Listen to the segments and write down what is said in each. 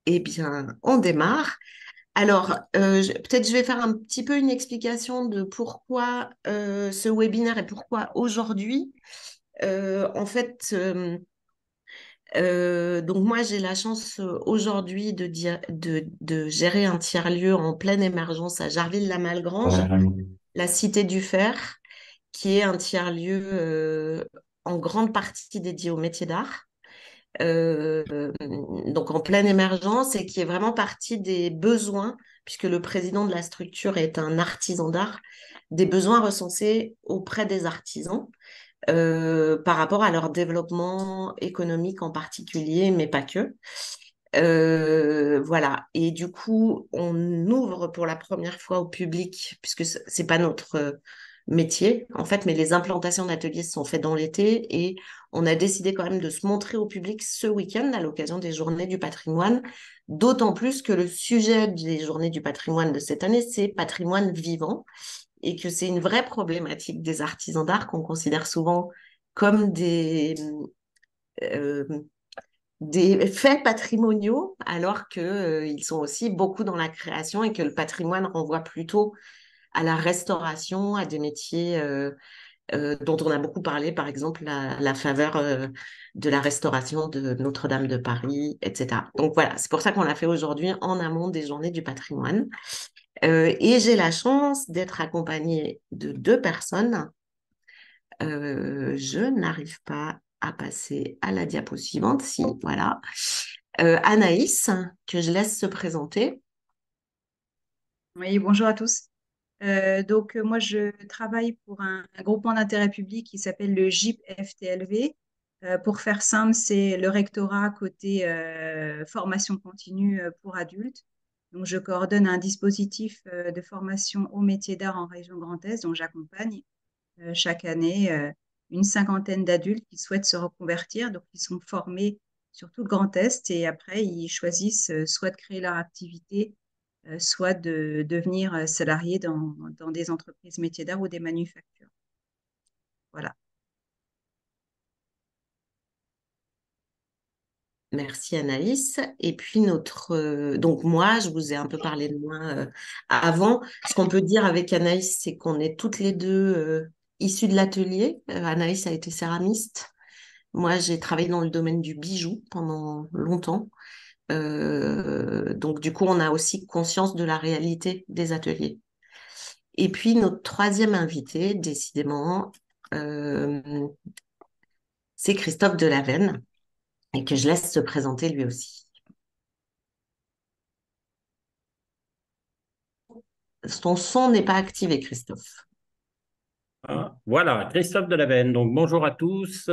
Eh bien, on démarre. Alors, peut-être je vais faire un petit peu une explication de pourquoi ce webinaire et pourquoi aujourd'hui. En fait, donc moi, j'ai la chance aujourd'hui de gérer un tiers-lieu en pleine émergence à Jarville-la-Malgrange, la Cité du Fer, qui est un tiers-lieu en grande partie dédié au métier d'art. Donc en pleine émergence et qui est vraiment partie des besoins, puisque le président de la structure est un artisan d'art, des besoins recensés auprès des artisans par rapport à leur développement économique en particulier, mais pas que. Voilà. Et du coup, on ouvre pour la première fois au public, puisque c'est pas notre métier, en fait, mais les implantations d'ateliers se sont faites dans l'été et on a décidé quand même de se montrer au public ce week-end à l'occasion des Journées du patrimoine, d'autant plus que le sujet des Journées du patrimoine de cette année, c'est patrimoine vivant et que c'est une vraie problématique des artisans d'art qu'on considère souvent comme euh, des faits patrimoniaux, alors que, ils sont aussi beaucoup dans la création et que le patrimoine renvoie plutôt à la restauration, à des métiers dont on a beaucoup parlé, par exemple la faveur de la restauration de Notre-Dame de Paris, etc. Donc voilà, c'est pour ça qu'on l'a fait aujourd'hui en amont des Journées du patrimoine. Et j'ai la chance d'être accompagnée de deux personnes. Je n'arrive pas à passer à la diapo suivante. Si, voilà. Anaïs, que je laisse se présenter. Oui, bonjour à tous. Moi, je travaille pour un groupement d'intérêt public qui s'appelle le GIP FTLV. Pour faire simple, c'est le rectorat côté formation continue pour adultes. Donc, je coordonne un dispositif de formation au métier d'art en région Grand Est, dont j'accompagne chaque année une cinquantaine d'adultes qui souhaitent se reconvertir. Donc, ils sont formés sur tout le Grand Est et après, ils choisissent soit de créer leur activité soit de devenir salarié dans des entreprises métiers d'art ou des manufactures. Voilà. Merci Anaïs. Et puis donc moi, je vous ai un peu parlé de moi avant. Ce qu'on peut dire avec Anaïs, c'est qu'on est toutes les deux issues de l'atelier. Anaïs a été céramiste. Moi, j'ai travaillé dans le domaine du bijou pendant longtemps. Donc du coup, on a aussi conscience de la réalité des ateliers. Et puis notre troisième invité, décidément, euh, c'est Christophe Delavenne, et que je laisse se présenter lui aussi. Son son n'est pas activé, Christophe. Ah, voilà, Christophe Delavenne. Donc, bonjour à tous.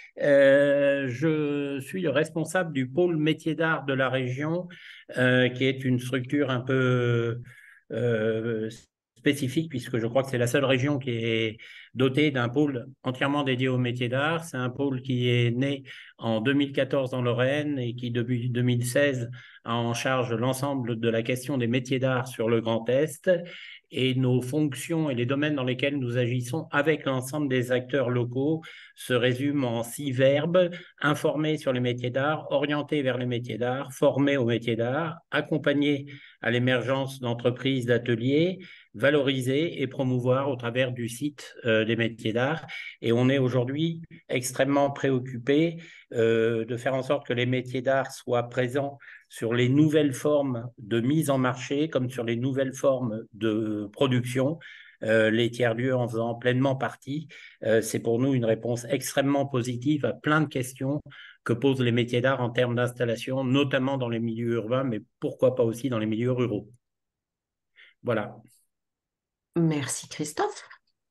Je suis le responsable du pôle métier d'art de la région, qui est une structure un peu euh, spécifique, puisque je crois que c'est la seule région qui est dotée d'un pôle entièrement dédié au métier d'art. C'est un pôle qui est né en 2014 en Lorraine et qui, depuis 2016, a en charge l'ensemble de la question des métiers d'art sur le Grand Est et nos fonctions et les domaines dans lesquels nous agissons avec l'ensemble des acteurs locaux se résument en 6 verbes: informer sur les métiers d'art, orienter vers les métiers d'art, former aux métiers d'art, accompagner à l'émergence d'entreprises, d'ateliers, valoriser et promouvoir au travers du site des métiers d'art. Et on est aujourd'hui extrêmement préoccupé de faire en sorte que les métiers d'art soient présents sur les nouvelles formes de mise en marché comme sur les nouvelles formes de production, les tiers-lieux en faisant pleinement partie. C'est pour nous une réponse extrêmement positive à plein de questions que posent les métiers d'art en termes d'installation, notamment dans les milieux urbains, mais pourquoi pas aussi dans les milieux ruraux. Voilà. Merci, Christophe.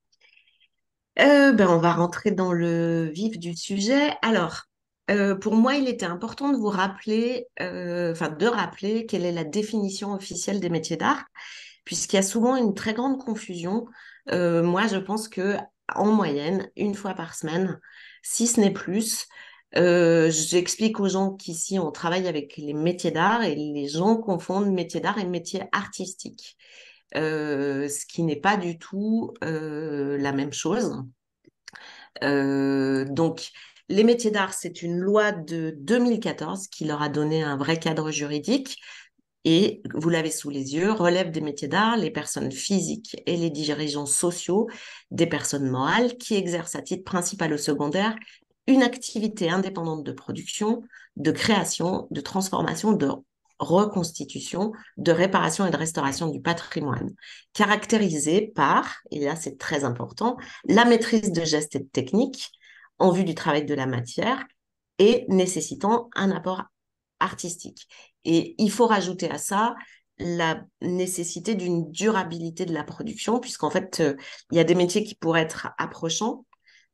On va rentrer dans le vif du sujet. Alors, pour moi, il était important de vous rappeler, de rappeler quelle est la définition officielle des métiers d'art, puisqu'il y a souvent une très grande confusion. Moi, je pense que en moyenne, une fois par semaine, si ce n'est plus, j'explique aux gens qu'ici, on travaille avec les métiers d'art et les gens confondent métier d'art et métier artistique. Ce qui n'est pas du tout la même chose. Donc, les métiers d'art, c'est une loi de 2014 qui leur a donné un vrai cadre juridique. Et vous l'avez sous les yeux, relève des métiers d'art les personnes physiques et les dirigeants sociaux des personnes morales qui exercent à titre principal ou secondaire une activité indépendante de production, de création, de transformation, de reconstitution, de réparation et de restauration du patrimoine, caractérisée par, et là c'est très important, la maîtrise de gestes et de techniques en vue du travail de la matière et nécessitant un apport artistique. Et il faut rajouter à ça la nécessité d'une durabilité de la production, puisqu'en fait, il y a des métiers qui pourraient être approchants.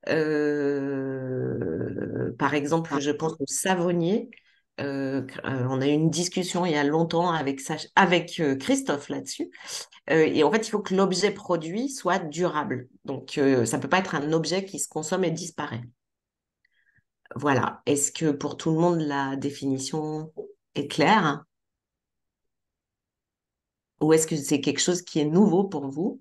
Par exemple, je pense au savonnier. On a eu une discussion il y a longtemps avec Christophe là-dessus. Et en fait, il faut que l'objet produit soit durable. Donc, ça ne peut pas être un objet qui se consomme et disparaît. Voilà. Est-ce que pour tout le monde, la définition est claire? Ou est-ce que c'est quelque chose qui est nouveau pour vous?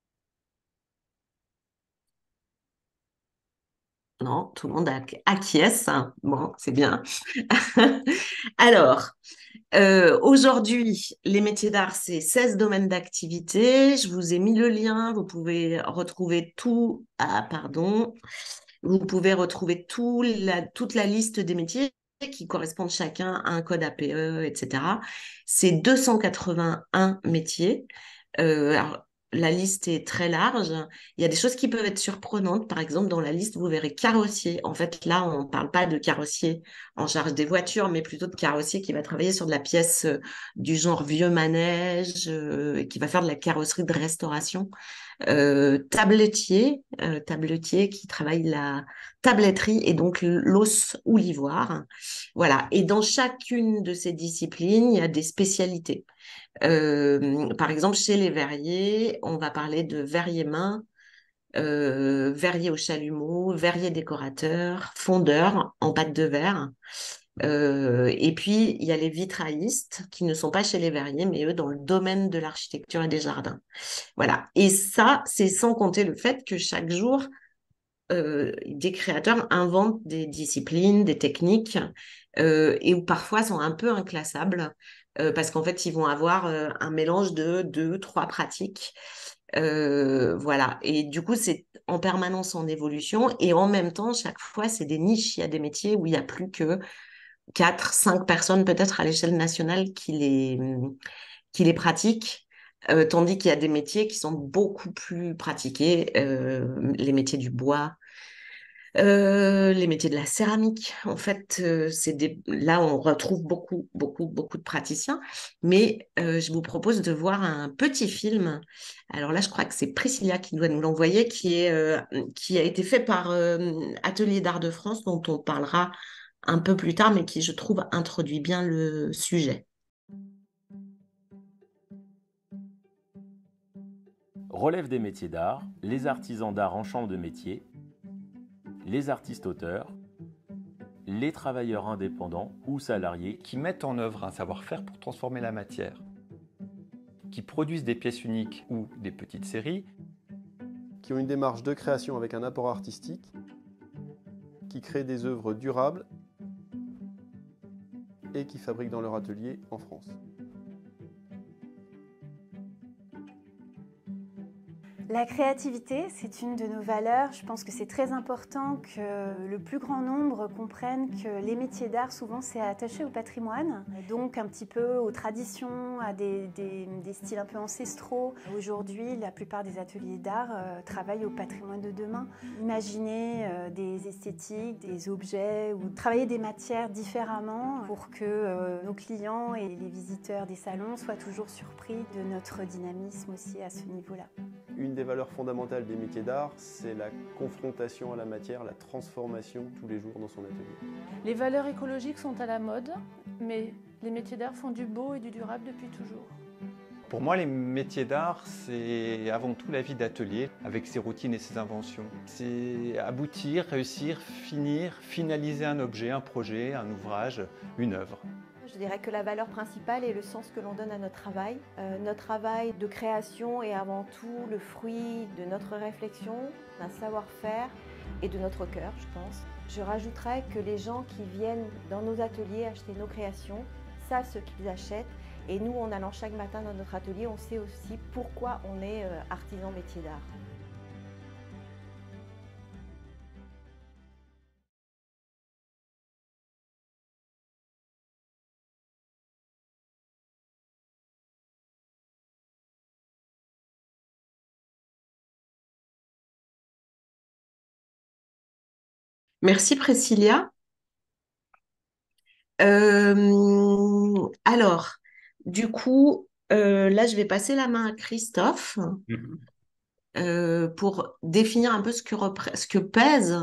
Non, tout le monde acquiesce. Bon, c'est bien. Alors, aujourd'hui, les métiers d'art, c'est 16 domaines d'activité. Je vous ai mis le lien. Vous pouvez retrouver tout. Ah, pardon. Vous pouvez retrouver toute la liste des métiers qui correspondent chacun à un code APE, etc. C'est 281 métiers. Alors, la liste est très large. Il y a des choses qui peuvent être surprenantes. Par exemple, dans la liste, vous verrez carrossier. En fait, là, on ne parle pas de carrossier en charge des voitures, mais plutôt de carrossier qui va travailler sur de la pièce du genre vieux manège, qui va faire de la carrosserie de restauration. Tabletier qui travaille la tabletterie et donc l'os ou l'ivoire. Voilà. Et dans chacune de ces disciplines, il y a des spécialités. Par exemple, chez les verriers, on va parler de verrier main, verrier au chalumeau, verrier décorateur, fondeur en pâte de verre. Et puis, il y a les vitraillistes qui ne sont pas chez les verriers, mais eux dans le domaine de l'architecture et des jardins. Voilà. Et ça, c'est sans compter le fait que chaque jour, des créateurs inventent des disciplines, des techniques, et où parfois sont un peu inclassables, parce qu'en fait, ils vont avoir un mélange de deux, trois pratiques. Voilà. Et du coup, c'est en permanence en évolution. Et en même temps, chaque fois, c'est des niches. Il y a des métiers où il n'y a plus que 4, 5 personnes peut-être à l'échelle nationale qui les pratiquent. Tandis qu'il y a des métiers qui sont beaucoup plus pratiqués, les métiers du bois, les métiers de la céramique. En fait, là, on retrouve beaucoup, beaucoup, beaucoup de praticiens. Mais je vous propose de voir un petit film. Alors là, je crois que c'est Priscilla qui doit nous l'envoyer, qui a été fait par Atelier d'Art de France, dont on parlera un peu plus tard, mais qui, je trouve, introduit bien le sujet. Relève des métiers d'art, les artisans d'art en chambre de métier, les artistes-auteurs, les travailleurs indépendants ou salariés qui mettent en œuvre un savoir-faire pour transformer la matière, qui produisent des pièces uniques ou des petites séries, qui ont une démarche de création avec un apport artistique, qui créent des œuvres durables et qui fabriquent dans leur atelier en France. La créativité, c'est une de nos valeurs. Je pense que c'est très important que le plus grand nombre comprenne que les métiers d'art, souvent, c'est attaché au patrimoine, donc un petit peu aux traditions, à des styles un peu ancestraux. Aujourd'hui, la plupart des ateliers d'art travaillent au patrimoine de demain. Imaginer des esthétiques, des objets ou travailler des matières différemment pour que nos clients et les visiteurs des salons soient toujours surpris de notre dynamisme aussi à ce niveau-là. Une des valeurs fondamentales des métiers d'art, c'est la confrontation à la matière, la transformation tous les jours dans son atelier. Les valeurs écologiques sont à la mode, mais les métiers d'art font du beau et du durable depuis toujours. Pour moi, les métiers d'art, c'est avant tout la vie d'atelier, avec ses routines et ses inventions. C'est aboutir, réussir, finir, finaliser un objet, un projet, un ouvrage, une œuvre. Je dirais que la valeur principale est le sens que l'on donne à notre travail. Notre travail de création est avant tout le fruit de notre réflexion, d'un savoir-faire et de notre cœur, je pense. Je rajouterais que les gens qui viennent dans nos ateliers acheter nos créations savent ce qu'ils achètent. Et nous, en allant chaque matin dans notre atelier, on sait aussi pourquoi on est artisan métier d'art. Merci Priscilla. Alors, du coup, là, je vais passer la main à Christophe pour définir un peu ce que pèsent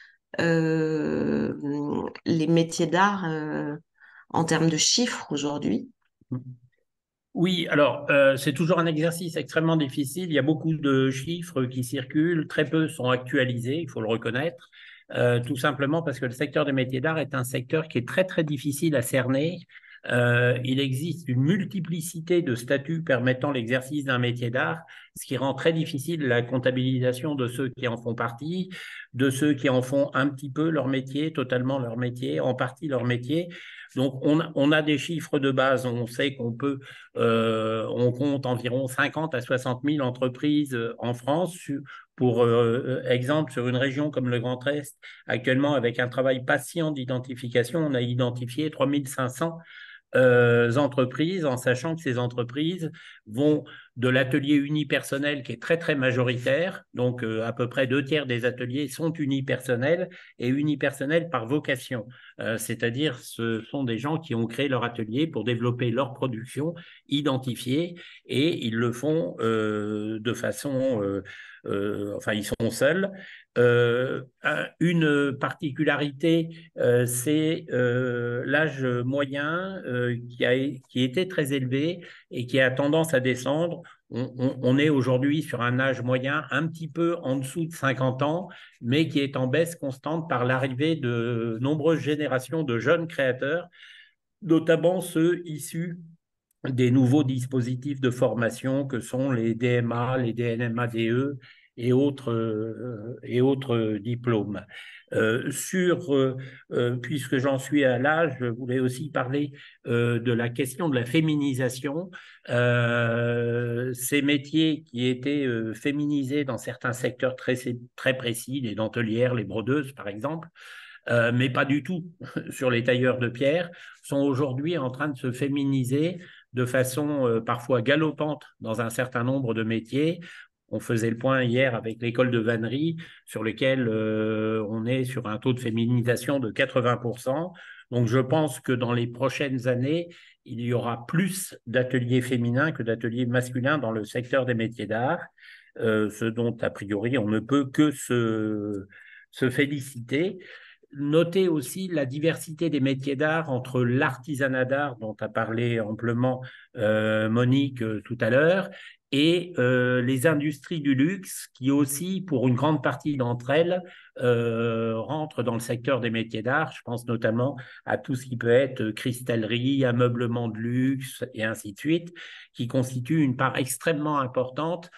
les métiers d'art en termes de chiffres aujourd'hui. Oui, alors c'est toujours un exercice extrêmement difficile. Il y a beaucoup de chiffres qui circulent, très peu sont actualisés, il faut le reconnaître, tout simplement parce que le secteur des métiers d'art est un secteur qui est très très difficile à cerner. Il existe une multiplicité de statuts permettant l'exercice d'un métier d'art, ce qui rend très difficile la comptabilisation de ceux qui en font partie, de ceux qui en font un petit peu leur métier, totalement leur métier, en partie leur métier. Donc, on a des chiffres de base. On sait on compte environ 50 à 60 000 entreprises en France. Pour exemple, sur une région comme le Grand Est, actuellement, avec un travail patient d'identification, on a identifié 3 500 entreprises, en sachant que ces entreprises vont de l'atelier unipersonnel qui est très très majoritaire, donc à peu près 2/3 des ateliers sont unipersonnels et unipersonnels par vocation, c'est-à-dire ce sont des gens qui ont créé leur atelier pour développer leur production identifiée et ils le font de façon, enfin ils sont seuls. Une particularité, c'est l'âge moyen qui était très élevé et qui a tendance à descendre. On est aujourd'hui sur un âge moyen un petit peu en dessous de 50 ans, mais qui est en baisse constante par l'arrivée de nombreuses générations de jeunes créateurs, notamment ceux issus des nouveaux dispositifs de formation que sont les DMA, les DNMADE et autres diplômes. Puisque j'en suis à l'âge, je voulais aussi parler de la question de la féminisation. Ces métiers qui étaient féminisés dans certains secteurs très, très précis, les dentelières, les brodeuses par exemple, mais pas du tout sur les tailleurs de pierre, sont aujourd'hui en train de se féminiser de façon parfois galopante dans un certain nombre de métiers. On faisait le point hier avec l'école de vannerie sur lequel on est sur un taux de féminisation de 80%. Donc je pense que dans les prochaines années, il y aura plus d'ateliers féminins que d'ateliers masculins dans le secteur des métiers d'art, ce dont a priori on ne peut que se féliciter. Notez aussi la diversité des métiers d'art entre l'artisanat d'art dont a parlé amplement Monique tout à l'heure et les industries du luxe qui aussi, pour une grande partie d'entre elles, rentrent dans le secteur des métiers d'art. Je pense notamment à tout ce qui peut être cristallerie, ameublement de luxe et ainsi de suite, qui constituent une part extrêmement importante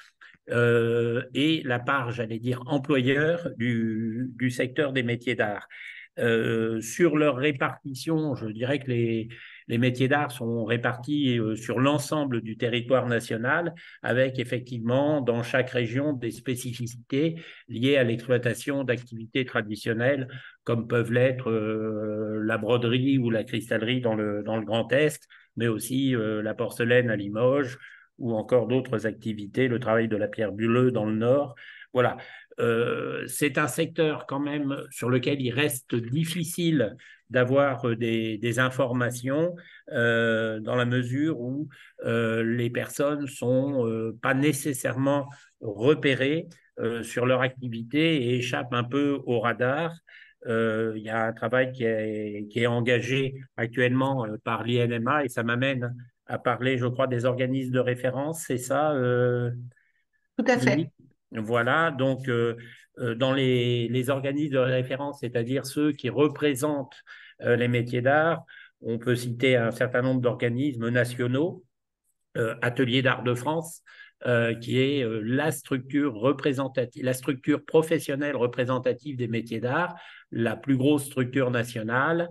et la part, j'allais dire, employeur du secteur des métiers d'art. Sur leur répartition, je dirais que les métiers d'art sont répartis sur l'ensemble du territoire national, avec effectivement dans chaque région des spécificités liées à l'exploitation d'activités traditionnelles, comme peuvent l'être la broderie ou la cristallerie dans le Grand Est, mais aussi la porcelaine à Limoges, ou encore d'autres activités, le travail de la pierre bleue dans le Nord. Voilà. C'est un secteur quand même sur lequel il reste difficile d'avoir des informations dans la mesure où les personnes ne sont pas nécessairement repérées sur leur activité et échappent un peu au radar. Il y a un travail qui est engagé actuellement par l'INMA et ça m'amène à parler, je crois, des organismes de référence, c'est ça Tout à fait. Voilà, donc dans les organismes de référence, c'est-à-dire ceux qui représentent les métiers d'art, on peut citer un certain nombre d'organismes nationaux, Atelier d'Art de France, qui est la structure représentative, la structure professionnelle représentative des métiers d'art, la plus grosse structure nationale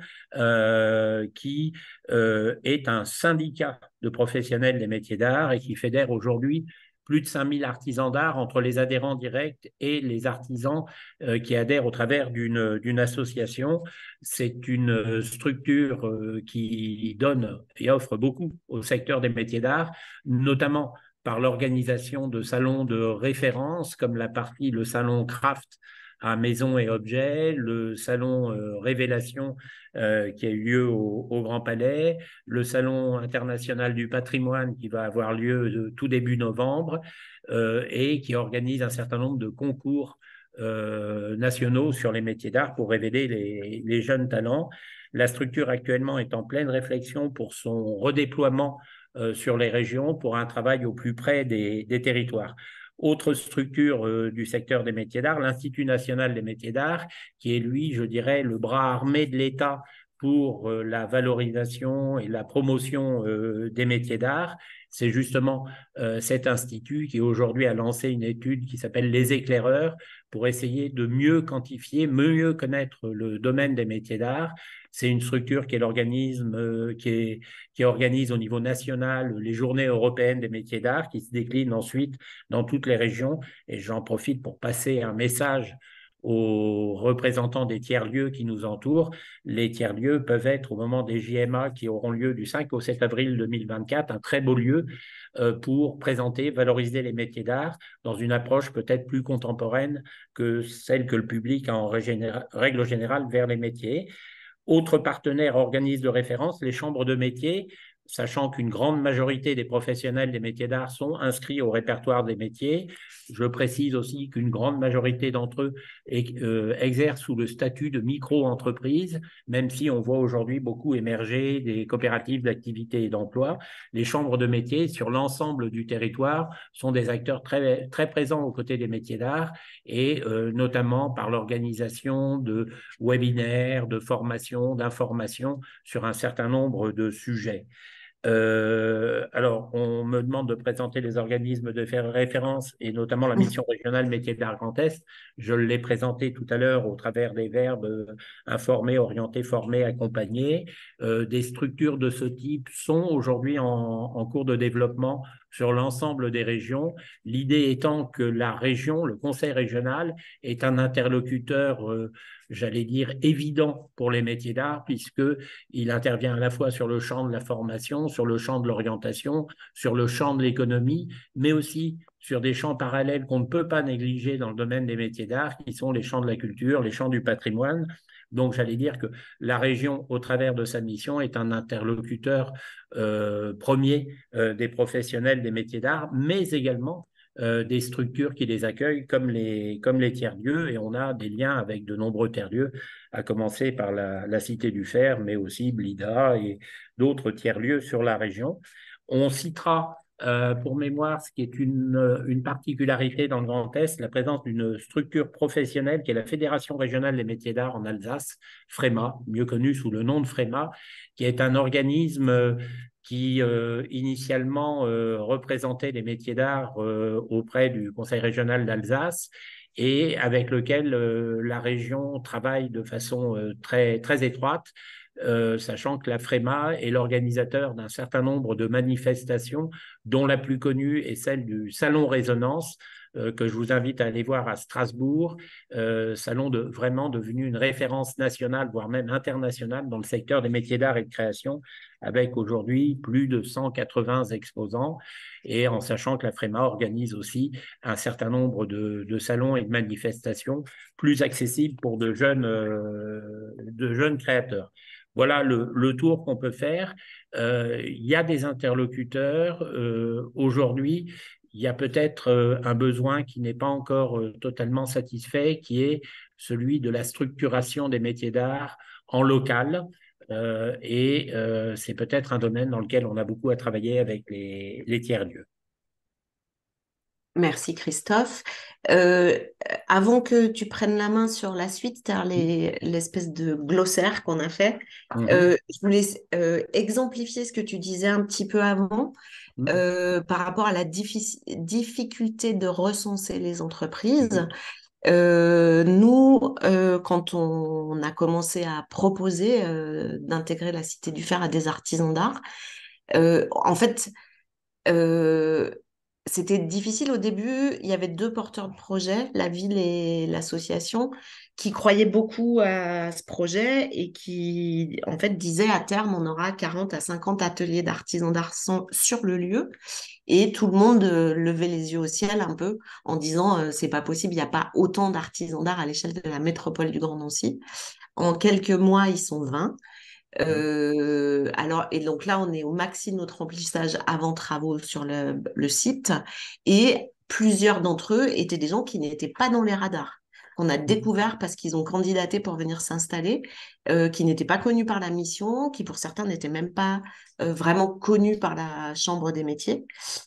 qui est un syndicat de professionnels des métiers d'art et qui fédère aujourd'hui plus de 5000 artisans d'art entre les adhérents directs et les artisans qui adhèrent au travers d'une association. C'est une structure qui donne et offre beaucoup au secteur des métiers d'art, notamment par l'organisation de salons de référence comme le salon Craft à Maison et Objets, le salon Révélation qui a eu lieu au Grand Palais, le salon international du patrimoine qui va avoir lieu tout début novembre et qui organise un certain nombre de concours nationaux sur les métiers d'art pour révéler les jeunes talents. La structure actuellement est en pleine réflexion pour son redéploiement sur les régions pour un travail au plus près des territoires. Autre structure du secteur des métiers d'art, l'Institut national des métiers d'art, qui est lui, je dirais, le bras armé de l'État pour la valorisation et la promotion des métiers d'art. C'est justement cet institut qui aujourd'hui a lancé une étude qui s'appelle Les Éclaireurs pour essayer de mieux quantifier, mieux connaître le domaine des métiers d'art. C'est une structure qui est l'organisme qui organise au niveau national les journées européennes des métiers d'art qui se déclinent ensuite dans toutes les régions. Et j'en profite pour passer un message aux représentants des tiers-lieux qui nous entourent. Les tiers-lieux peuvent être, au moment des JMA qui auront lieu du 5 au 7 avril 2024, un très beau lieu pour présenter, valoriser les métiers d'art dans une approche peut-être plus contemporaine que celle que le public a en règle générale vers les métiers. Autre partenaire, organisme de référence, les chambres de métiers, sachant qu'une grande majorité des professionnels des métiers d'art sont inscrits au répertoire des métiers. Je précise aussi qu'une grande majorité d'entre eux exercent sous le statut de micro-entreprise, même si on voit aujourd'hui beaucoup émerger des coopératives d'activité et d'emploi. Les chambres de métiers, sur l'ensemble du territoire, sont des acteurs très, très présents aux côtés des métiers d'art et notamment par l'organisation de webinaires, de formations, d'informations sur un certain nombre de sujets. Alors, on me demande de présenter les organismes de référence et notamment la mission régionale métiers d'art Grand Est. Je l'ai présenté tout à l'heure au travers des verbes informer, orienter, former, accompagner. Des structures de ce type sont aujourd'hui en cours de développement sur l'ensemble des régions. L'idée étant que la région, le conseil régional, est un interlocuteur j'allais dire, évident pour les métiers d'art, puisqu'il intervient à la fois sur le champ de la formation, sur le champ de l'orientation, sur le champ de l'économie, mais aussi sur des champs parallèles qu'on ne peut pas négliger dans le domaine des métiers d'art, qui sont les champs de la culture, les champs du patrimoine. Donc, j'allais dire que la région, au travers de sa mission, est un interlocuteur premier des professionnels des métiers d'art, mais également des structures qui les accueillent comme les tiers-lieux, et on a des liens avec de nombreux tiers-lieux, à commencer par la Cité du Fer, mais aussi Blida et d'autres tiers-lieux sur la région. On citera pour mémoire ce qui est une particularité dans le Grand Est, la présence d'une structure professionnelle qui est la Fédération régionale des métiers d'art en Alsace, FREMA, mieux connue sous le nom de FREMA, qui est un organisme qui initialement représentait les métiers d'art auprès du Conseil régional d'Alsace et avec lequel la région travaille de façon très, très étroite, sachant que la FREMA est l'organisateur d'un certain nombre de manifestations, dont la plus connue est celle du Salon Résonance, que je vous invite à aller voir à Strasbourg, salon vraiment devenu une référence nationale, voire même internationale dans le secteur des métiers d'art et de création, avec aujourd'hui plus de 180 exposants, et en sachant que la FREMA organise aussi un certain nombre de salons et de manifestations plus accessibles pour de jeunes créateurs. Voilà le tour qu'on peut faire. Il y a des interlocuteurs. Aujourd'hui, il y a peut-être un besoin qui n'est pas encore totalement satisfait, qui est celui de la structuration des métiers d'art en local. C'est peut-être un domaine dans lequel on a beaucoup à travailler avec les tiers-lieux. Merci Christophe. Avant que tu prennes la main sur la suite, c'est-à-dire l'espèce de glossaire qu'on a fait, je voulais exemplifier ce que tu disais un petit peu avant par rapport à la difficulté de recenser les entreprises. Nous, quand on a commencé à proposer d'intégrer la Cité du Fer à des artisans d'art, en fait, euh, c'était difficile au début. Il y avait deux porteurs de projet, la ville et l'association, qui croyaient beaucoup à ce projet et qui, en fait, disaient à terme, on aura 40 à 50 ateliers d'artisans d'art sur le lieu. Et tout le monde levait les yeux au ciel un peu en disant, c'est pas possible, il n'y a pas autant d'artisans d'art à l'échelle de la métropole du Grand Nancy. En quelques mois, ils sont 20. Alors, et donc là, on est au maxi de notre remplissage avant travaux sur le site. Et plusieurs d'entre eux étaient des gens qui n'étaient pas dans les radars, qu'on a découvert parce qu'ils ont candidaté pour venir s'installer, qui n'étaient pas connus par la mission, qui pour certains n'étaient même pas vraiment connus par la Chambre des métiers,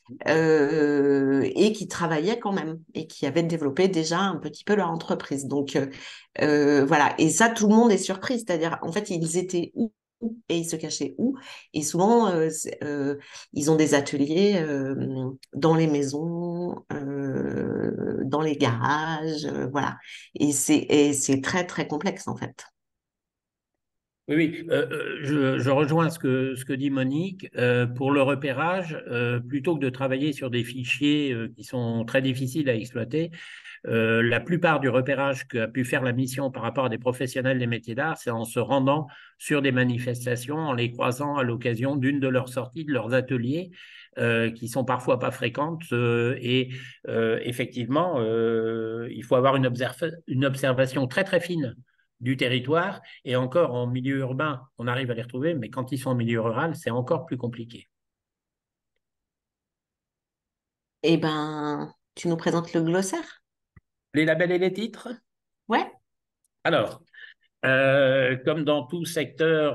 et qui travaillaient quand même, et qui avaient développé déjà un petit peu leur entreprise. Donc, voilà. Et ça, tout le monde est surpris. C'est-à-dire, en fait, ils étaient où et ils se cachaient où? Et souvent, ils ont des ateliers dans les maisons, dans les garages, voilà. Et c'est très, très complexe, en fait. Oui, oui, je rejoins ce que dit Monique. Pour le repérage, plutôt que de travailler sur des fichiers qui sont très difficiles à exploiter, la plupart du repérage qu'a pu faire la mission par rapport à des professionnels des métiers d'art, c'est en se rendant sur des manifestations, en les croisant à l'occasion d'une de leurs sorties, de leurs ateliers, qui sont parfois pas fréquentes. Effectivement, il faut avoir une observation très, très fine du territoire. Et encore, en milieu urbain, on arrive à les retrouver, mais quand ils sont en milieu rural, c'est encore plus compliqué. Eh ben, tu nous présentes le glossaire? Les labels et les titres? Ouais. Alors, comme dans tout secteur,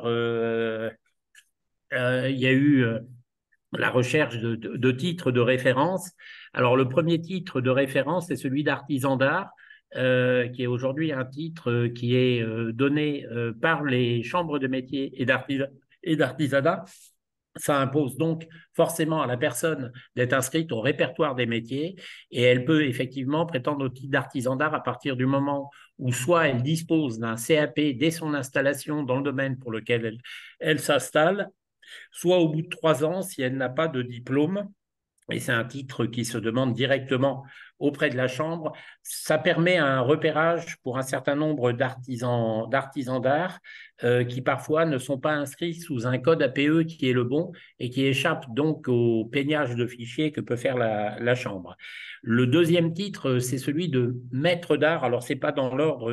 il y a eu la recherche de titres de référence. Alors, le premier titre de référence, c'est celui d'artisan d'art, qui est aujourd'hui un titre qui est donné par les chambres de métiers et d'artisanat. Ça impose donc forcément à la personne d'être inscrite au répertoire des métiers et elle peut effectivement prétendre au titre d'artisan d'art à partir du moment où soit elle dispose d'un CAP dès son installation dans le domaine pour lequel elle s'installe, soit au bout de 3 ans si elle n'a pas de diplôme. Et c'est un titre qui se demande directement auprès de la Chambre. Ça permet un repérage pour un certain nombre d'artisans d'art qui parfois ne sont pas inscrits sous un code APE qui est le bon et qui échappe donc au peignage de fichiers que peut faire la Chambre. Le deuxième titre, c'est celui de maître d'art. Alors, ce n'est pas dans l'ordre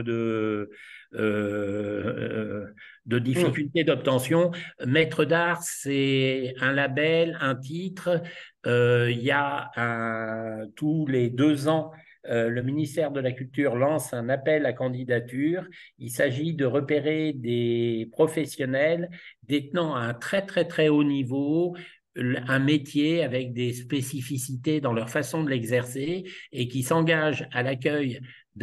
de difficulté d'obtention. Maître d'art, c'est un label, un titre. Il y a tous les 2 ans, le ministère de la Culture lance un appel à candidature. Il s'agit de repérer des professionnels détenant à un très, très, très haut niveau un métier avec des spécificités dans leur façon de l'exercer et qui s'engagent à l'accueil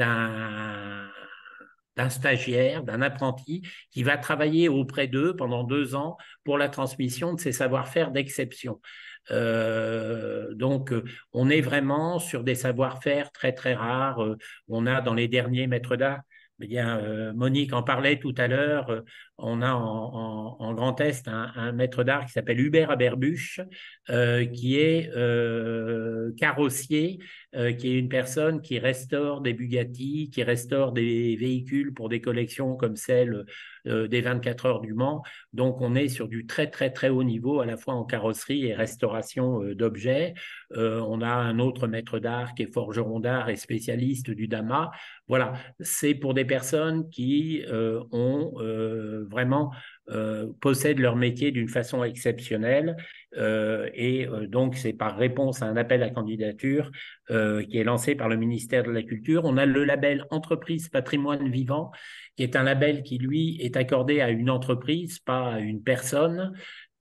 d'un stagiaire, d'un apprenti qui va travailler auprès d'eux pendant 2 ans pour la transmission de ses savoir-faire d'exception. Donc, on est vraiment sur des savoir-faire très, très rares. On a dans les derniers maîtres d'art, eh bien, Monique en parlait tout à l'heure, on a en Grand Est un maître d'art qui s'appelle Hubert Aberbuch, qui est carrossier, qui est une personne qui restaure des Bugatti, qui restaure des véhicules pour des collections comme celle des 24 heures du Mans. Donc, on est sur du très, très, très haut niveau, à la fois en carrosserie et restauration d'objets. On a un autre maître d'art qui est forgeron d'art et spécialiste du Dama. Voilà, c'est pour des personnes qui ont vraiment possèdent leur métier d'une façon exceptionnelle. Donc, c'est par réponse à un appel à candidature qui est lancé par le ministère de la Culture. On a le label Entreprise Patrimoine Vivant, qui est un label qui, lui, est accordé à une entreprise, pas à une personne.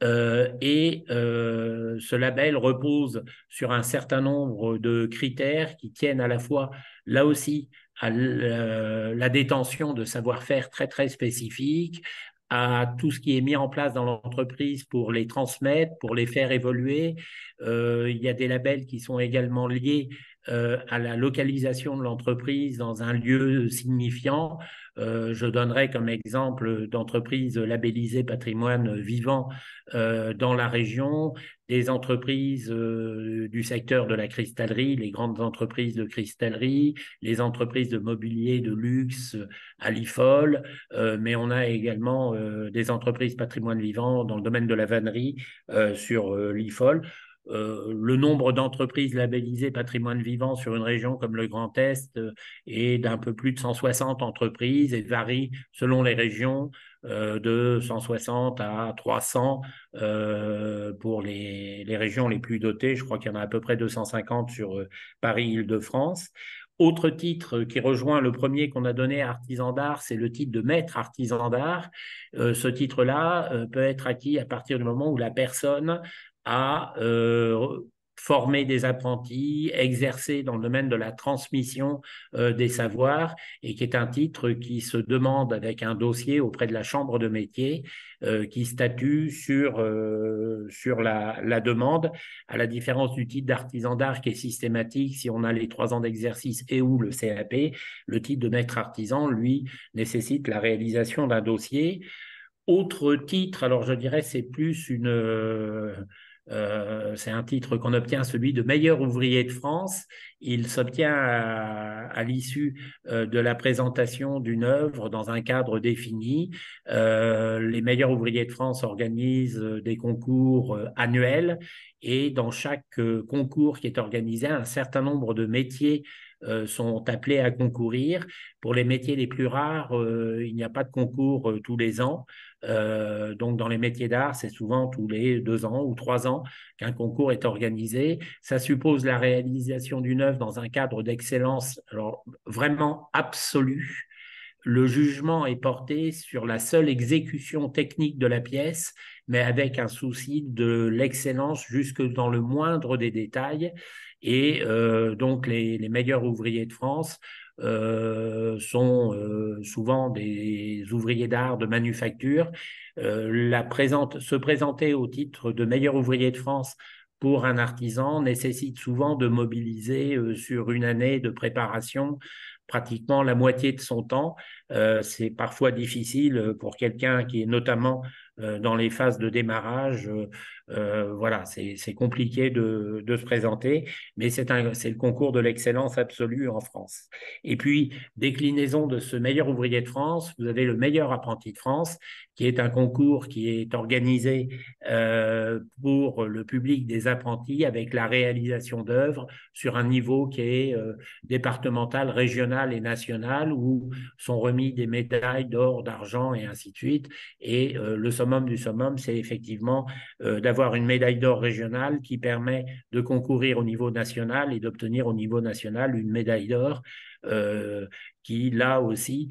Ce label repose sur un certain nombre de critères qui tiennent à la fois, là aussi, à la détention de savoir-faire très, très spécifiques, à tout ce qui est mis en place dans l'entreprise pour les transmettre, pour les faire évoluer. Il y a des labels qui sont également liés à la localisation de l'entreprise dans un lieu signifiant. Je donnerai comme exemple d'entreprises labellisées patrimoine vivant dans la région, des entreprises du secteur de la cristallerie, les grandes entreprises de cristallerie, les entreprises de mobilier de luxe à l'IFOL, mais on a également des entreprises patrimoine vivant dans le domaine de la vannerie sur l'IFOL. Le nombre d'entreprises labellisées patrimoine vivant sur une région comme le Grand Est est d'un peu plus de 160 entreprises et varie selon les régions de 160 à 300 pour les régions les plus dotées. Je crois qu'il y en a à peu près 250 sur Paris-Île-de-France. Autre titre qui rejoint le premier qu'on a donné à artisan d'art, c'est le titre de maître artisan d'art. Ce titre-là peut être acquis à partir du moment où la personne à former des apprentis, exercer dans le domaine de la transmission des savoirs, et qui est un titre qui se demande avec un dossier auprès de la chambre de métier qui statue sur la demande, à la différence du titre d'artisan d'art qui est systématique si on a les 3 ans d'exercice et ou le CAP. Le titre de maître artisan, lui, nécessite la réalisation d'un dossier. Autre titre, alors je dirais c'est plus c'est un titre qu'on obtient, celui de meilleur ouvrier de France. Il s'obtient à l'issue de la présentation d'une œuvre dans un cadre défini. Les meilleurs ouvriers de France organisent des concours annuels, et dans chaque concours qui est organisé, un certain nombre de métiers sont appelés à concourir. Pour les métiers les plus rares, il n'y a pas de concours tous les ans. Donc, dans les métiers d'art, c'est souvent tous les 2 ans ou 3 ans qu'un concours est organisé. Ça suppose la réalisation d'une œuvre dans un cadre d'excellence, alors vraiment absolue. Le jugement est porté sur la seule exécution technique de la pièce, mais avec un souci de l'excellence jusque dans le moindre des détails. Et donc, les meilleurs ouvriers de France sont souvent des ouvriers d'art de manufacture. Se présenter au titre de meilleur ouvrier de France pour un artisan nécessite souvent de mobiliser sur une année de préparation pratiquement la moitié de son temps. C'est parfois difficile pour quelqu'un qui est notamment dans les phases de démarrage. Voilà, c'est compliqué de se présenter, mais c'est le concours de l'excellence absolue en France. Et puis, déclinaison de ce meilleur ouvrier de France, vous avez le meilleur apprenti de France, qui est un concours qui est organisé pour le public des apprentis avec la réalisation d'œuvres sur un niveau qui est départemental, régional et national, où sont remis des médailles d'or, d'argent et ainsi de suite. Et le summum du summum, c'est effectivement d'avoir une médaille d'or régionale qui permet de concourir au niveau national et d'obtenir au niveau national une médaille d'or qui, là aussi,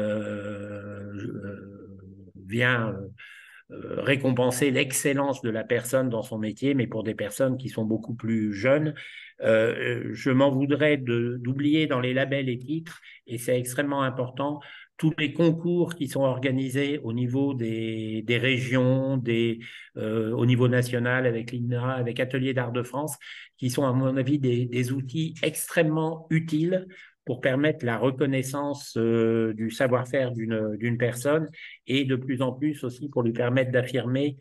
vient récompenser l'excellence de la personne dans son métier, mais pour des personnes qui sont beaucoup plus jeunes. Je m'en voudrais d'oublier dans les labels et titres, et c'est extrêmement important, tous les concours qui sont organisés au niveau des régions, au niveau national avec l'INRA, avec Atelier d'Art de France, qui sont à mon avis des outils extrêmement utiles pour permettre la reconnaissance du savoir-faire d'une personne, et de plus en plus aussi pour lui permettre d'affirmer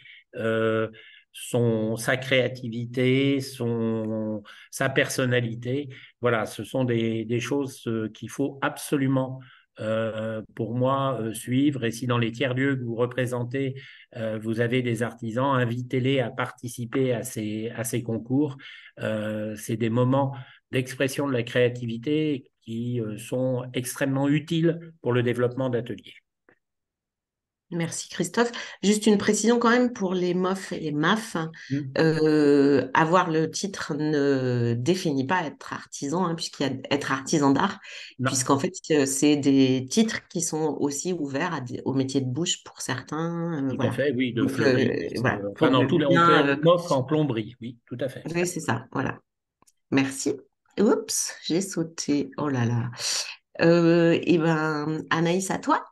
sa créativité, sa personnalité. Voilà, ce sont des choses qu'il faut absolument pour moi suivre. Et si dans les tiers-lieux que vous représentez, vous avez des artisans, invitez-les à participer à ces concours. C'est des moments d'expression de la créativité qui sont extrêmement utiles pour le développement d'ateliers. Merci Christophe. Juste une précision quand même pour les MOF et les MAF. Avoir le titre ne définit pas être artisan, hein, puisqu'il y a être artisan d'art, puisqu'en fait c'est des titres qui sont aussi ouverts au métier de bouche pour certains. Tout voilà. à fait, oui, de Donc, fleuriste. voilà. Enfin, dans tous les Bien, MOF en plomberie, oui, tout à fait. oui, c'est ça, voilà. Merci. Oups, j'ai sauté. Oh là là. Et ben, Anaïs, à toi.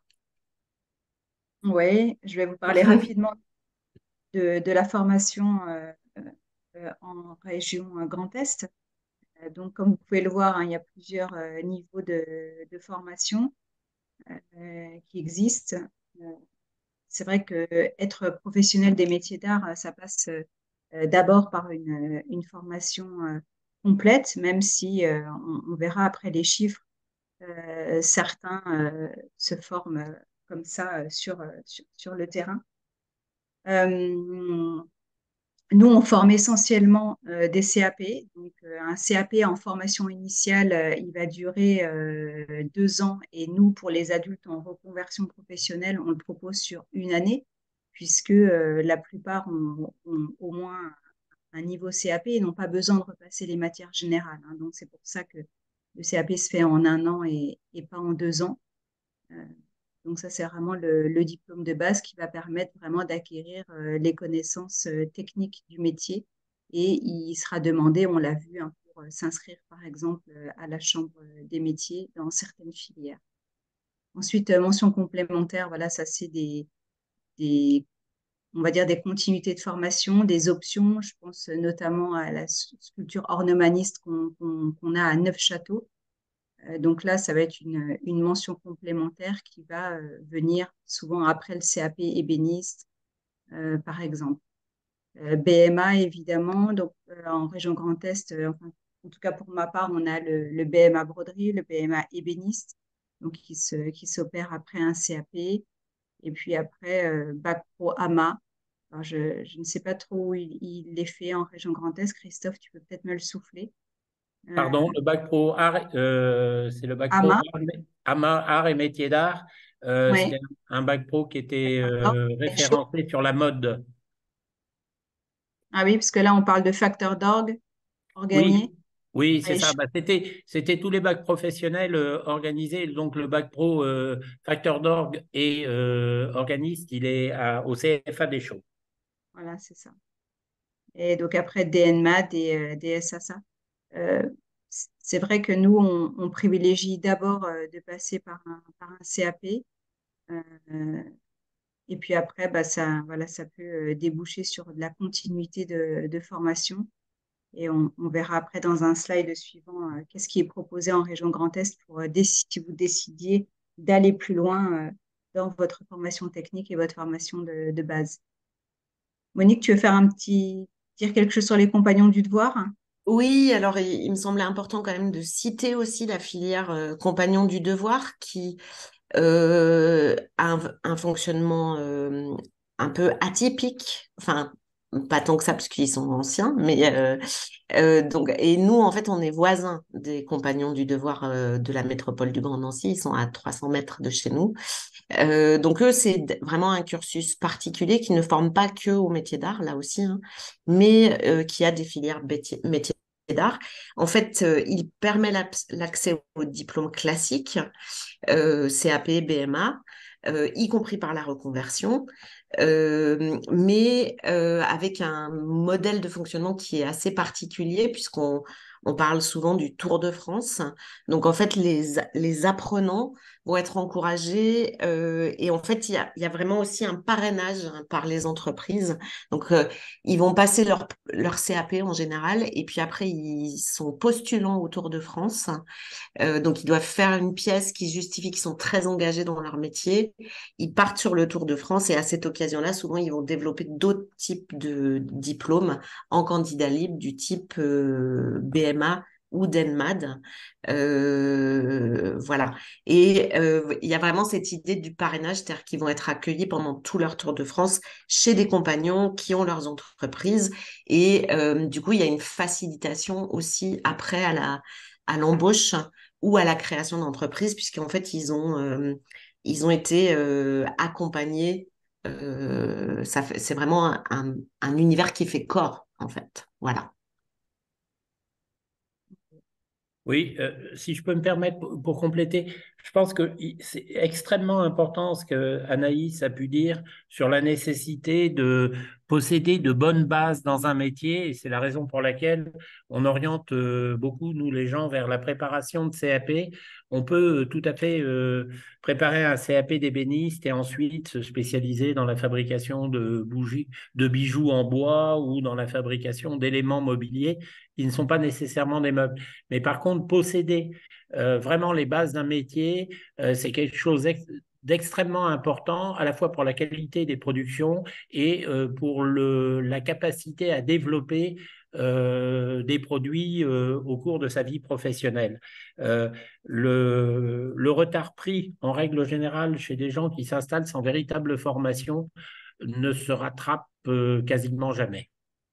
Oui, je vais vous parler rapidement de la formation en région Grand Est. Donc, comme vous pouvez le voir, hein, il y a plusieurs niveaux de formation qui existent. C'est vrai que être professionnel des métiers d'art, ça passe d'abord par une formation complète, même si on verra après les chiffres, certains se forment comme ça sur le terrain. Nous, on forme essentiellement des CAP. Donc, un CAP en formation initiale, il va durer 2 ans. Et nous, pour les adultes en reconversion professionnelle, on le propose sur une année, puisque la plupart ont au moins un niveau CAP et n'ont pas besoin de repasser les matières générales, hein. Donc, c'est pour ça que le CAP se fait en un an et pas en 2 ans. Donc ça, c'est vraiment le diplôme de base qui va permettre vraiment d'acquérir les connaissances techniques du métier. Et il sera demandé, on l'a vu, hein, pour s'inscrire par exemple à la Chambre des métiers dans certaines filières. Ensuite, mention complémentaire, voilà, ça c'est on va dire des continuités de formation, des options. Je pense notamment à la sculpture ornemaniste qu'on a à Neufchâteau. Donc là, ça va être une mention complémentaire qui va venir souvent après le CAP ébéniste, par exemple. BMA, évidemment. Donc, en région Grand Est, enfin, en tout cas pour ma part, on a le BMA broderie, le BMA ébéniste, donc qui s'opère après un CAP. Et puis après, Bac Pro AMA. Alors, je ne sais pas trop où il est fait en région Grand Est. Christophe, tu peux peut-être me le souffler. Pardon, le bac pro art, c'est le bac pro AMA, art et métiers d'art. oui. C'est un bac pro qui était Ah référencé sur la mode. oui, parce que là, on parle de facteur d'orgue Oui, organisé. oui, c'est Et ça. Bah, c'était tous les bacs professionnels organisés. Donc le bac pro facteur d'orgue et organiste, il est au CFA des Chaux. voilà, c'est ça. Et donc après, DNMAD et DSASA. Euh, c'est vrai que nous, on privilégie d'abord de passer par un CAP. euh, et puis après, bah, ça, voilà, ça peut déboucher sur de la continuité de formation. Et on verra après dans un slide suivant qu'est-ce qui est proposé en région Grand Est pour si vous décidiez d'aller plus loin dans votre formation technique et votre formation de base. Monique, tu veux dire quelque chose sur les compagnons du devoir? Oui, alors il me semblait important quand même de citer aussi la filière Compagnons du devoir qui a un fonctionnement un peu atypique, enfin pas tant que ça parce qu'ils sont anciens, mais donc et nous en fait on est voisins des Compagnons du devoir de la métropole du Grand Nancy, ils sont à 300 mètres de chez nous. Donc eux c'est vraiment un cursus particulier qui ne forme pas que au métier d'art là aussi, hein, mais qui a des filières métiers d'art. En fait, il permet l'accès au diplôme classique CAP, BMA, y compris par la reconversion, mais avec un modèle de fonctionnement qui est assez particulier puisqu'on parle souvent du Tour de France. Donc en fait, les apprenants vont être encouragés et en fait, il y a vraiment aussi un parrainage hein, par les entreprises. Donc ils vont passer leur CAP en général et puis après, ils sont postulants au Tour de France. Donc, ils doivent faire une pièce qui justifie qu'ils sont très engagés dans leur métier. Ils partent sur le Tour de France et à cette occasion-là, souvent, ils vont développer d'autres types de diplômes en candidat libre du type BMA ou DENMAD. Voilà. Et il y a vraiment cette idée du parrainage, c'est-à-dire qu'ils vont être accueillis pendant tout leur Tour de France chez des compagnons qui ont leurs entreprises. Et du coup, il y a une facilitation aussi après à l'embauche ou à la création d'entreprises, puisqu'en fait, ils ont été accompagnés. C'est vraiment un univers qui fait corps, en fait. Voilà. Oui, si je peux me permettre pour compléter, Je pense que c'est extrêmement important ce que Anaïs a pu dire sur la nécessité de posséder de bonnes bases dans un métier. Et c'est la raison pour laquelle on oriente beaucoup, nous les gens, vers la préparation de CAP. On peut tout à fait préparer un CAP d'ébéniste et ensuite se spécialiser dans la fabrication de bougies, de bijoux en bois ou dans la fabrication d'éléments mobiliers qui ne sont pas nécessairement des meubles. Mais par contre, posséder vraiment les bases d'un métier, c'est quelque chose d'extrêmement important, à la fois pour la qualité des productions et pour la capacité à développer des produits au cours de sa vie professionnelle. Le retard pris, en règle générale, chez des gens qui s'installent sans véritable formation ne se rattrape quasiment jamais.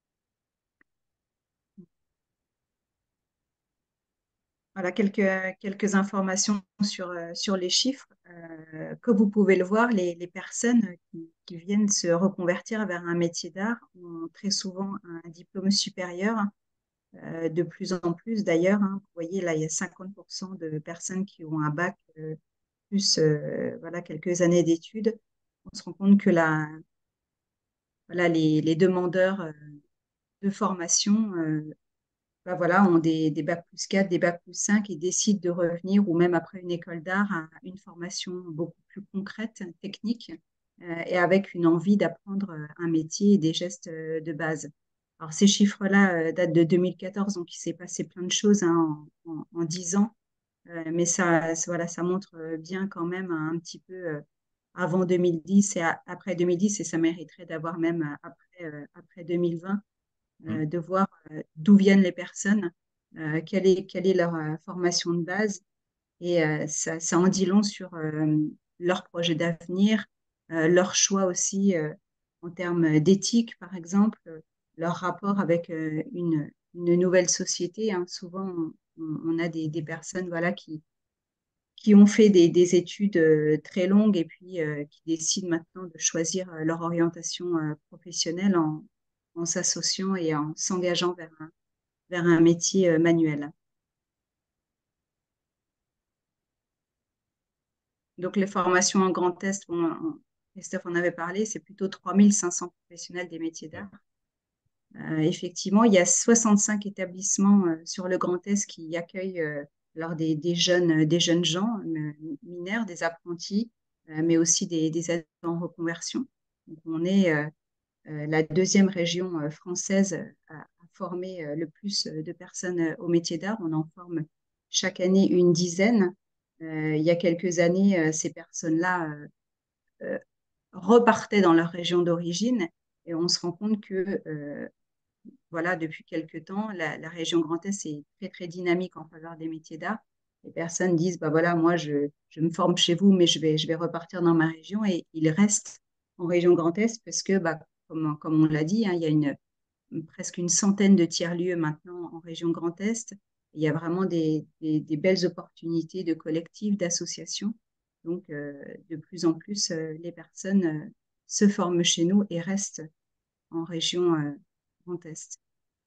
Voilà quelques informations sur les chiffres. Comme vous pouvez le voir, les personnes qui viennent se reconvertir vers un métier d'art ont très souvent un diplôme supérieur, de plus en plus d'ailleurs. Hein. Vous voyez, là, il y a 50% de personnes qui ont un bac plus voilà, quelques années d'études. On se rend compte que voilà, les demandeurs de formation bah voilà, ont des bacs plus 4, des bacs plus 5 et décident de revenir, ou même après une école d'art, à une formation beaucoup plus concrète, technique, et avec une envie d'apprendre un métier et des gestes de base. Alors, ces chiffres-là datent de 2014, donc il s'est passé plein de choses hein, en 10 ans, mais voilà, ça montre bien quand même un petit peu avant 2010 et après 2010, et ça mériterait d'avoir même après 2020 de voir d'où viennent les personnes, quelle est leur formation de base. Et ça en dit long sur leur projet d'avenir, leur choix aussi en termes d'éthique, par exemple, leur rapport avec une nouvelle société. Hein. Souvent, on a des personnes voilà, qui ont fait des études très longues et puis qui décident maintenant de choisir leur orientation professionnelle en s'associant et en s'engageant vers un métier manuel. Donc, les formations en Grand Est, Christophe en avait parlé, c'est plutôt 3500 professionnels des métiers d'art. Effectivement, il y a 65 établissements sur le Grand Est qui accueillent alors des jeunes gens mineurs, des apprentis, mais aussi des adultes en reconversion. Donc, on est la deuxième région française à former le plus de personnes au métier d'art. On en forme chaque année une dizaine. Il y a quelques années, ces personnes-là repartaient dans leur région d'origine et on se rend compte que voilà, depuis quelques temps, la région Grand Est est très, très dynamique en faveur des métiers d'art. Les personnes disent, bah voilà, moi, je me forme chez vous, mais je vais repartir dans ma région et ils restent en région Grand Est parce que, bah, comme on l'a dit, hein, il y a presque une centaine de tiers-lieux maintenant en région Grand Est. Il y a vraiment des belles opportunités de collectifs, d'associations. Donc, de plus en plus, les personnes se forment chez nous et restent en région Grand Est.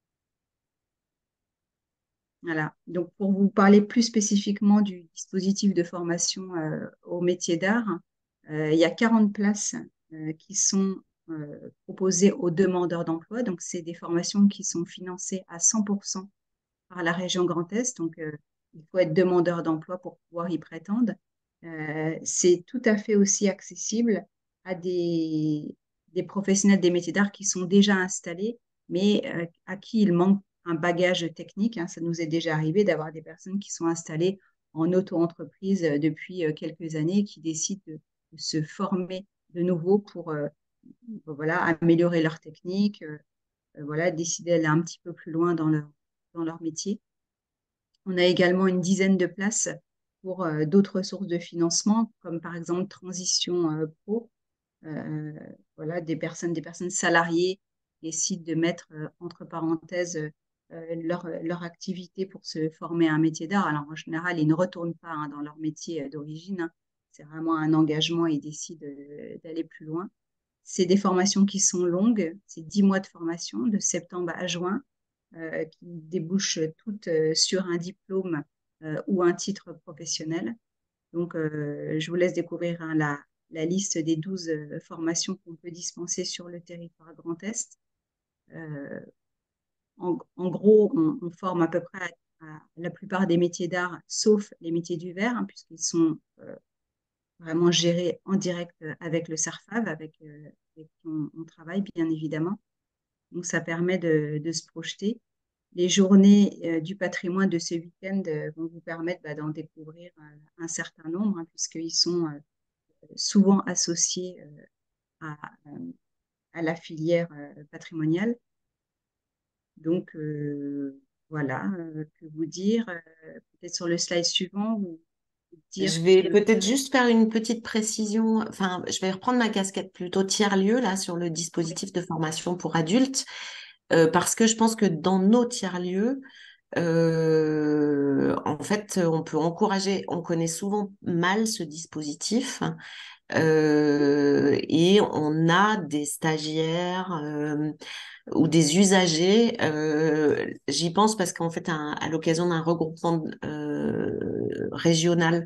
Voilà. Donc, pour vous parler plus spécifiquement du dispositif de formation au métier d'art, il y a 40 places qui sont proposées aux demandeurs d'emploi. Donc, c'est des formations qui sont financées à 100% par la région Grand Est. Donc, il faut être demandeur d'emploi pour pouvoir y prétendre. C'est tout à fait aussi accessible à des professionnels des métiers d'art qui sont déjà installés, mais à qui il manque un bagage technique. Hein. Ça nous est déjà arrivé d'avoir des personnes qui sont installées en auto-entreprise depuis quelques années, qui décident de se former de nouveau pour voilà, améliorer leur technique, voilà, décider d'aller un petit peu plus loin dans leur métier. On a également une dizaine de places pour d'autres sources de financement, comme par exemple Transition Pro. Voilà, des personnes salariées décident de mettre entre parenthèses leur activité pour se former à un métier d'art. Alors en général, ils ne retournent pas hein, dans leur métier d'origine. Hein. C'est vraiment un engagement et ils décident d'aller plus loin. C'est des formations qui sont longues, c'est 10 mois de formation, de septembre à juin, qui débouchent toutes sur un diplôme ou un titre professionnel. Donc, je vous laisse découvrir la liste des 12 formations qu'on peut dispenser sur le territoire Grand Est. En gros, on forme à peu près à la plupart des métiers d'art, sauf les métiers du verre, hein, puisqu'ils sont vraiment gérés en direct avec le CERFAV, avec qui on travaille bien évidemment. Donc, ça permet de se projeter. Les journées du patrimoine de ce week-end vont vous permettre d'en découvrir un certain nombre, hein, puisqu'ils sont souvent associés à, à la filière patrimoniale. Donc, voilà, que vous dire, peut-être sur le slide suivant, vous dire Je vais que... peut-être juste faire une petite précision. Enfin, je vais reprendre ma casquette plutôt tiers-lieu là sur le Oui, dispositif de formation pour adultes, parce que je pense que dans nos tiers-lieux, en fait, on peut encourager. On connaît souvent mal ce dispositif. Et on a des stagiaires ou des usagers. J'y pense parce qu'en fait, à l'occasion d'un regroupement régional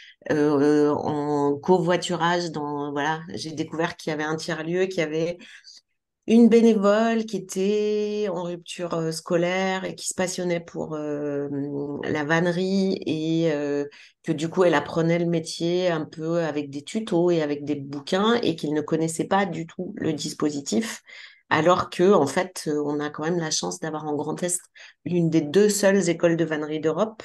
en covoiturage, voilà, j'ai découvert qu'il y avait un tiers-lieu, qu'il y avait une bénévole qui était en rupture scolaire et qui se passionnait pour la vannerie et que du coup elle apprenait le métier un peu avec des tutos et avec des bouquins et qu'il ne connaissait pas du tout le dispositif. Alors que, en fait, on a quand même la chance d'avoir en Grand Est l'une des deux seules écoles de vannerie d'Europe.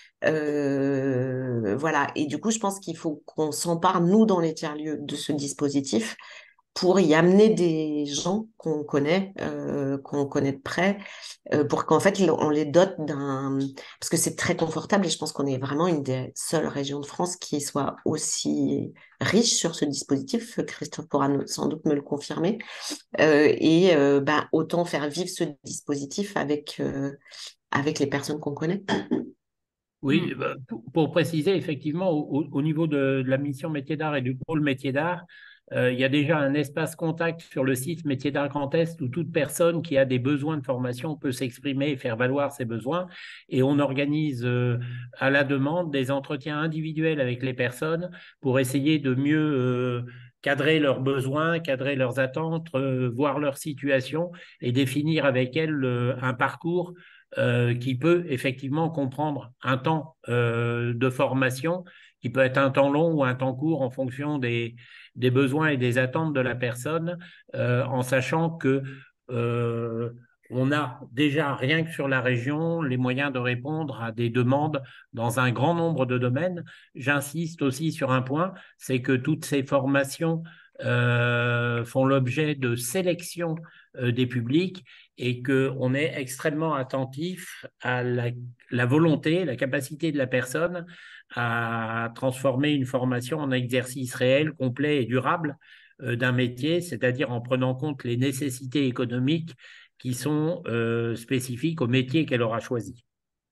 Voilà. Et du coup, je pense qu'il faut qu'on s'empare, nous, dans les tiers-lieux, de ce dispositif pour y amener des gens qu'on connaît de près, pour qu'en fait on les dote d'un... Parce que c'est très confortable et je pense qu'on est vraiment une des seules régions de France qui soit aussi riche sur ce dispositif. Christophe pourra sans doute me le confirmer. Ben, autant faire vivre ce dispositif avec les personnes qu'on connaît. Oui, bah, pour préciser, effectivement, au niveau de la mission métier d'art et du pôle métier d'art, il y a déjà un espace contact sur le site Métier d'art Grand Est où toute personne qui a des besoins de formation peut s'exprimer et faire valoir ses besoins. Et on organise à la demande des entretiens individuels avec les personnes pour essayer de mieux cadrer leurs besoins, cadrer leurs attentes, voir leur situation et définir avec elles un parcours qui peut effectivement comprendre un temps de formation, qui peut être un temps long ou un temps court en fonction des besoins et des attentes de la personne, en sachant que on a déjà, rien que sur la région, les moyens de répondre à des demandes dans un grand nombre de domaines. J'insiste aussi sur un point, c'est que toutes ces formations font l'objet de sélection des publics et qu'on est extrêmement attentif à la volonté, la capacité de la personne à transformer une formation en exercice réel, complet et durable d'un métier, c'est-à-dire en prenant en compte les nécessités économiques qui sont spécifiques au métier qu'elle aura choisi.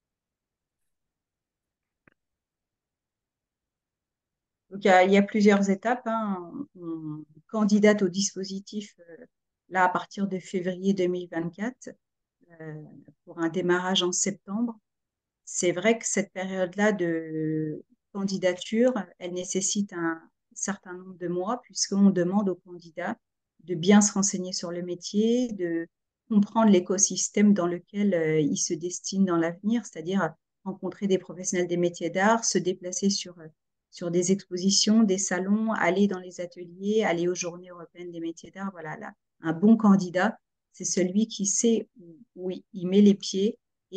Donc, il y a plusieurs étapes, hein. On candidate au dispositif là à partir de février 2024 pour un démarrage en septembre. C'est vrai que cette période-là de candidature, elle nécessite un certain nombre de mois puisqu'on demande aux candidats de bien se renseigner sur le métier, de comprendre l'écosystème dans lequel ils se destinent dans l'avenir, c'est-à-dire rencontrer des professionnels des métiers d'art, se déplacer sur des expositions, des salons, aller dans les ateliers, aller aux journées européennes des métiers d'art. Voilà, là, un bon candidat, c'est celui qui sait où il met les pieds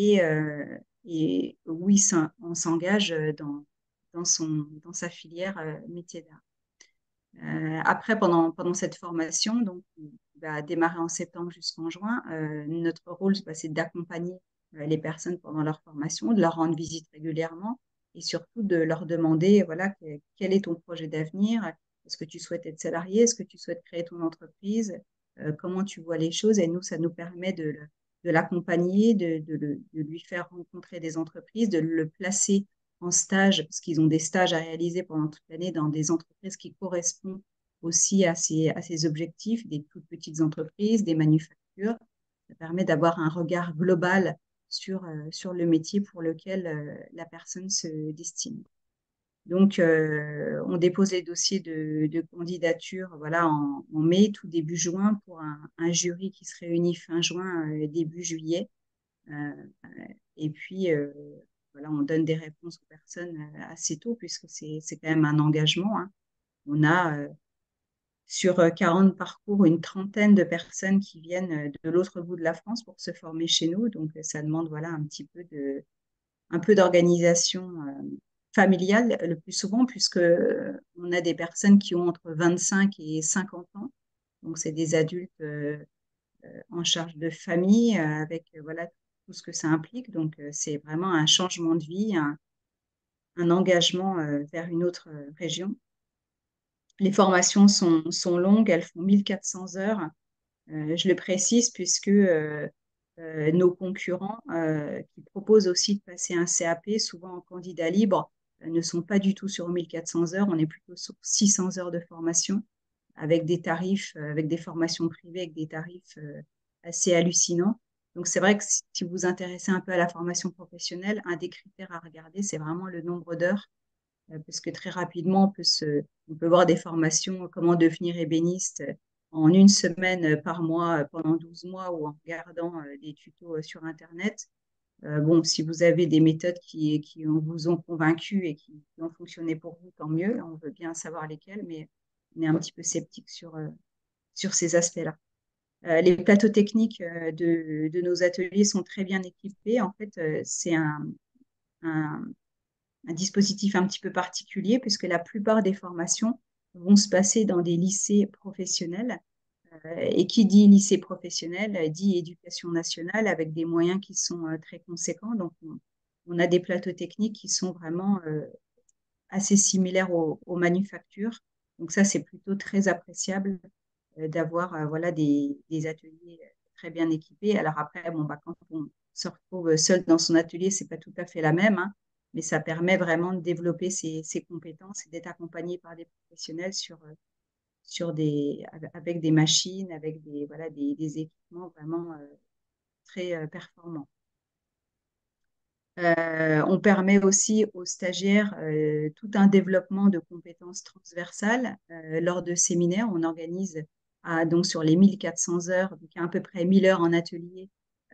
et où on s'engage dans sa filière métier d'art. Après, pendant cette formation, donc, qui va démarrer en septembre jusqu'en juin, notre rôle, c'est d'accompagner les personnes pendant leur formation, de leur rendre visite régulièrement et surtout de leur demander, voilà, quel est ton projet d'avenir? Est-ce que tu souhaites être salarié? Est-ce que tu souhaites créer ton entreprise? Comment tu vois les choses? Et nous, ça nous permet de l'accompagner, de lui faire rencontrer des entreprises, de le placer en stage, parce qu'ils ont des stages à réaliser pendant toute l'année dans des entreprises qui correspondent aussi à ces objectifs, des toutes petites entreprises, des manufactures. Ça permet d'avoir un regard global sur le métier pour lequel la personne se destine. Donc, on dépose les dossiers de candidature voilà, en mai, tout début juin, pour un jury qui se réunit fin juin, début juillet. Euh, et puis, voilà, on donne des réponses aux personnes assez tôt, puisque c'est quand même un engagement, hein. On a sur 40 parcours une trentaine de personnes qui viennent de l'autre bout de la France pour se former chez nous. Donc, ça demande voilà, un peu d'organisation familiale le plus souvent, puisque on a des personnes qui ont entre 25 et 50 ans. Donc, c'est des adultes en charge de famille avec voilà, tout ce que ça implique. Donc, c'est vraiment un changement de vie, un engagement vers une autre région. Les formations sont longues, elles font 1400 heures. Je le précise puisque nos concurrents qui proposent aussi de passer un CAP, souvent en candidat libre, ne sont pas du tout sur 1400 heures. On est plutôt sur 600 heures de formation avec des tarifs, avec des formations privées, avec des tarifs assez hallucinants. Donc, c'est vrai que si vous vous intéressez un peu à la formation professionnelle, un des critères à regarder, c'est vraiment le nombre d'heures, parce que très rapidement, on peut voir des formations, comment devenir ébéniste en une semaine par mois pendant 12 mois ou en regardant des tutos sur Internet. Bon, si vous avez des méthodes qui vous ont convaincu et qui ont fonctionné pour vous, tant mieux. On veut bien savoir lesquelles, mais on est un petit peu sceptique sur ces aspects-là. Les plateaux techniques de nos ateliers sont très bien équipés. En fait, c'est un, un dispositif un petit peu particulier puisque la plupart des formations vont se passer dans des lycées professionnels. Et qui dit lycée professionnel dit éducation nationale avec des moyens qui sont très conséquents. Donc, on a des plateaux techniques qui sont vraiment assez similaires aux manufactures. Donc, ça, c'est plutôt très appréciable d'avoir voilà, des ateliers très bien équipés. Alors après, bon, bah, quand on se retrouve seul dans son atelier, c'est pas tout à fait la même, hein, mais ça permet vraiment de développer ses compétences et d'être accompagné par des professionnels avec des machines, avec voilà, des équipements vraiment très performants. On permet aussi aux stagiaires tout un développement de compétences transversales. Lors de séminaires, on organise donc sur les 1400 heures, donc à peu près 1000 heures en atelier,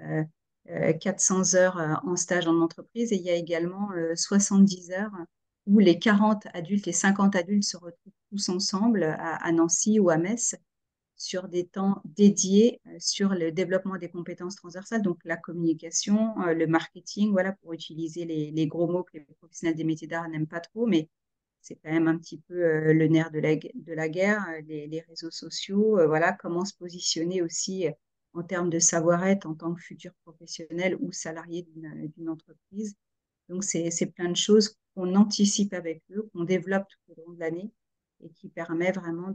400 heures en stage en entreprise. Et il y a également 70 heures où les 40 adultes et 50 adultes se retrouvent tous ensemble à Nancy ou à Metz sur des temps dédiés sur le développement des compétences transversales, donc la communication, le marketing, voilà, pour utiliser les gros mots que les professionnels des métiers d'art n'aiment pas trop, mais c'est quand même un petit peu le nerf de la guerre, les réseaux sociaux, voilà, comment se positionner aussi en termes de savoir-être en tant que futur professionnel ou salarié d'une entreprise. Donc, c'est plein de choses qu'on anticipe avec eux, qu'on développe tout au long de l'année et qui permet vraiment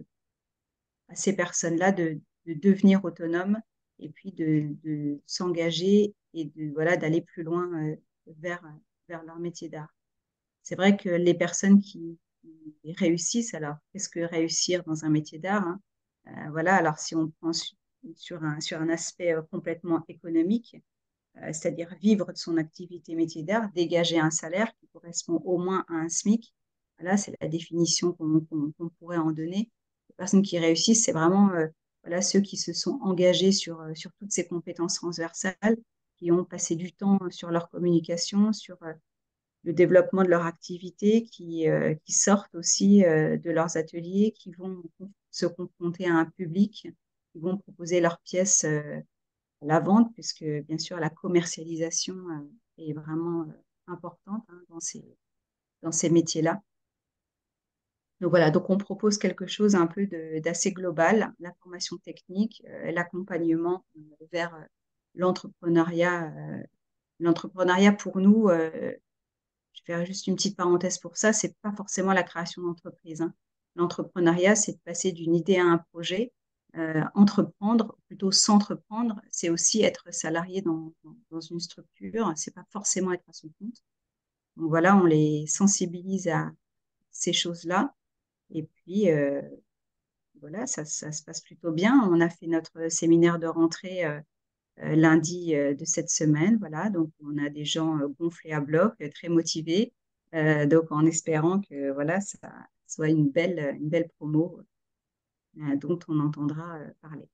à ces personnes-là de devenir autonomes et puis de s'engager et voilà, d'aller plus loin vers leur métier d'art. C'est vrai que les personnes qui réussissent, alors qu'est-ce que réussir dans un métier d'art, hein, voilà, alors si on prend sur un aspect complètement économique, c'est-à-dire vivre de son activité métier d'art, dégager un salaire qui correspond au moins à un SMIC. Là, c'est la définition qu'on pourrait en donner. Les personnes qui réussissent, c'est vraiment voilà, ceux qui se sont engagés sur toutes ces compétences transversales, qui ont passé du temps sur leur communication, sur le développement de leur activité, qui sortent aussi de leurs ateliers, qui vont se confronter à un public, qui vont proposer leurs pièces la vente, puisque bien sûr la commercialisation est vraiment importante hein, dans ces métiers-là. Donc voilà, donc on propose quelque chose un peu d'assez global, la formation technique, l'accompagnement vers l'entrepreneuriat. L'entrepreneuriat pour nous, je vais faire juste une petite parenthèse pour ça, c'est pas forcément la création d'entreprise, hein. L'entrepreneuriat, c'est de passer d'une idée à un projet. Entreprendre, plutôt s'entreprendre, c'est aussi être salarié dans une structure, c'est pas forcément être à son compte. Donc voilà, on les sensibilise à ces choses-là. Et puis, voilà, ça se passe plutôt bien. On a fait notre séminaire de rentrée lundi de cette semaine. Voilà, donc on a des gens gonflés à bloc, très motivés. Donc, en espérant que voilà, ça soit une belle promo dont on entendra parler.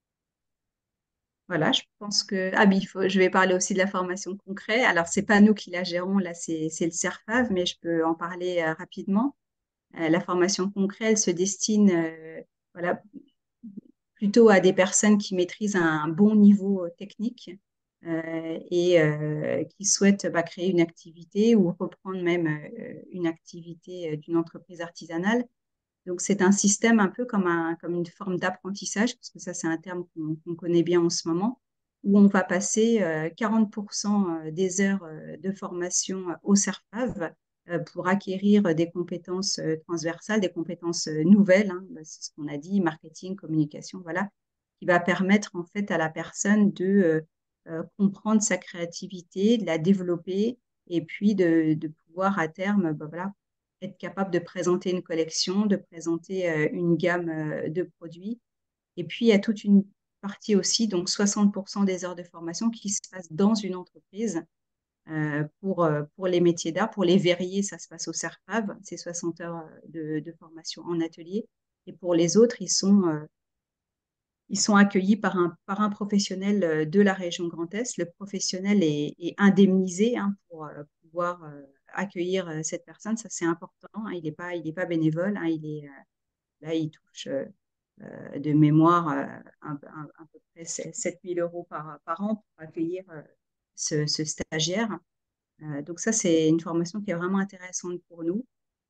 Voilà, je pense que... Ah, mais je vais parler aussi de la formation concrète. Alors, c'est pas nous qui la gérons, là, c'est le CERFAV, mais je peux en parler rapidement. La formation concrète, elle se destine voilà, plutôt à des personnes qui maîtrisent un bon niveau technique et qui souhaitent créer une activité ou reprendre même une activité d'une entreprise artisanale. Donc, c'est un système un peu comme une forme d'apprentissage, parce que ça, c'est un terme qu'on connaît bien en ce moment, où on va passer 40% des heures de formation au CERFAV pour acquérir des compétences transversales, des compétences nouvelles, hein, c'est ce qu'on a dit, marketing, communication, voilà, qui va permettre en fait à la personne de comprendre sa créativité, de la développer et puis de pouvoir à terme voilà, être capable de présenter une collection, de présenter une gamme de produits. Et puis, il y a toute une partie aussi, donc 60% des heures de formation qui se passent dans une entreprise pour les métiers d'art. Pour les verriers, ça se passe au CERFAV, c'est 60 heures de formation en atelier. Et pour les autres, ils sont accueillis par un professionnel de la région Grand Est. Le professionnel est indemnisé hein, pour pouvoir accueillir cette personne. Ça, c'est important. Hein. Il est pas bénévole. Hein. Là, il touche de mémoire à peu près 7 000 euros par an pour accueillir ce stagiaire. Donc ça, c'est une formation qui est vraiment intéressante pour nous.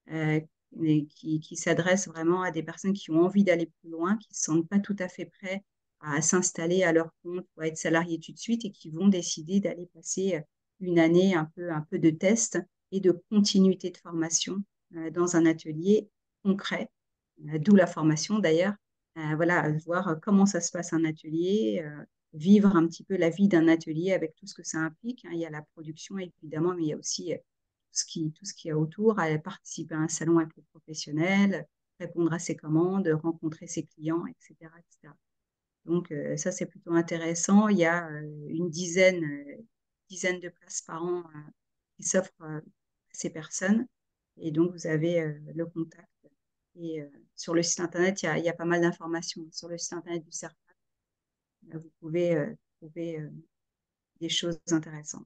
Qui s'adresse vraiment à des personnes qui ont envie d'aller plus loin, qui ne se sentent pas tout à fait prêts à s'installer à leur compte ou à être salariés tout de suite et qui vont décider d'aller passer une année un peu de test et de continuité de formation dans un atelier concret, d'où la formation d'ailleurs. Voilà, voir comment ça se passe un atelier, vivre un petit peu la vie d'un atelier avec tout ce que ça implique. Hein. Il y a la production évidemment, mais il y a aussi tout ce qu'il y a autour, à participer à un salon avec les professionnels, répondre à ses commandes, rencontrer ses clients, etc. etc. Donc, ça, c'est plutôt intéressant. Il y a une dizaine de places par an qui s'offrent à ces personnes. Et donc, vous avez le contact. Et sur le site Internet, il y a pas mal d'informations. Sur le site Internet du CERFAV, vous pouvez trouver des choses intéressantes.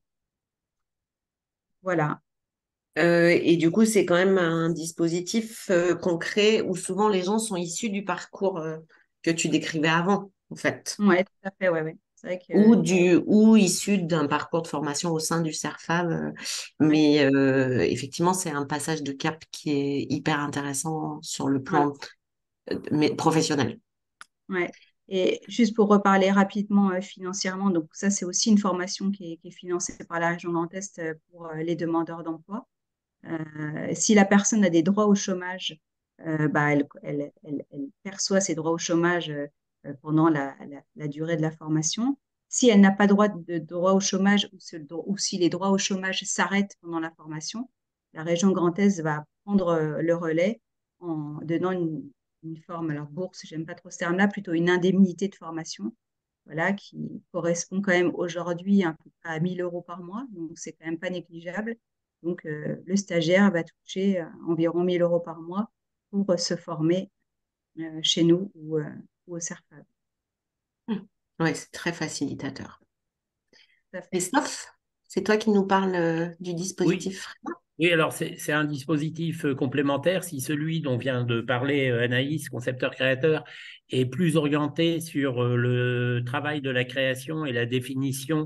Voilà. Et du coup, c'est quand même un dispositif concret où souvent les gens sont issus du parcours que tu décrivais avant, en fait. Oui, tout à fait, ouais. C'est vrai que... Ou issus d'un parcours de formation au sein du CERFAV. Mais effectivement, c'est un passage de cap qui est hyper intéressant sur le plan professionnel. Ouais. Et juste pour reparler rapidement financièrement, donc ça, c'est aussi une formation qui est financée par la région Grand Est pour les demandeurs d'emploi. Si la personne a des droits au chômage, elle perçoit ses droits au chômage pendant la durée de la formation. Si elle n'a pas de droit au chômage ou si les droits au chômage s'arrêtent pendant la formation, la région Grand Est va prendre le relais en donnant une forme, alors bourse, j'aime pas trop ce terme-là, plutôt une indemnité de formation, voilà, qui correspond quand même aujourd'hui à peu près à 1 000 euros par mois, donc c'est quand même pas négligeable. Donc, le stagiaire va toucher environ 1 000 euros par mois pour se former chez nous ou au CERFAV. Oui, c'est très facilitateur. Christophe, c'est toi qui nous parles du dispositif. Oui, alors c'est un dispositif complémentaire. Si celui dont vient de parler Anaïs, concepteur-créateur, est plus orienté sur le travail de la création et la définition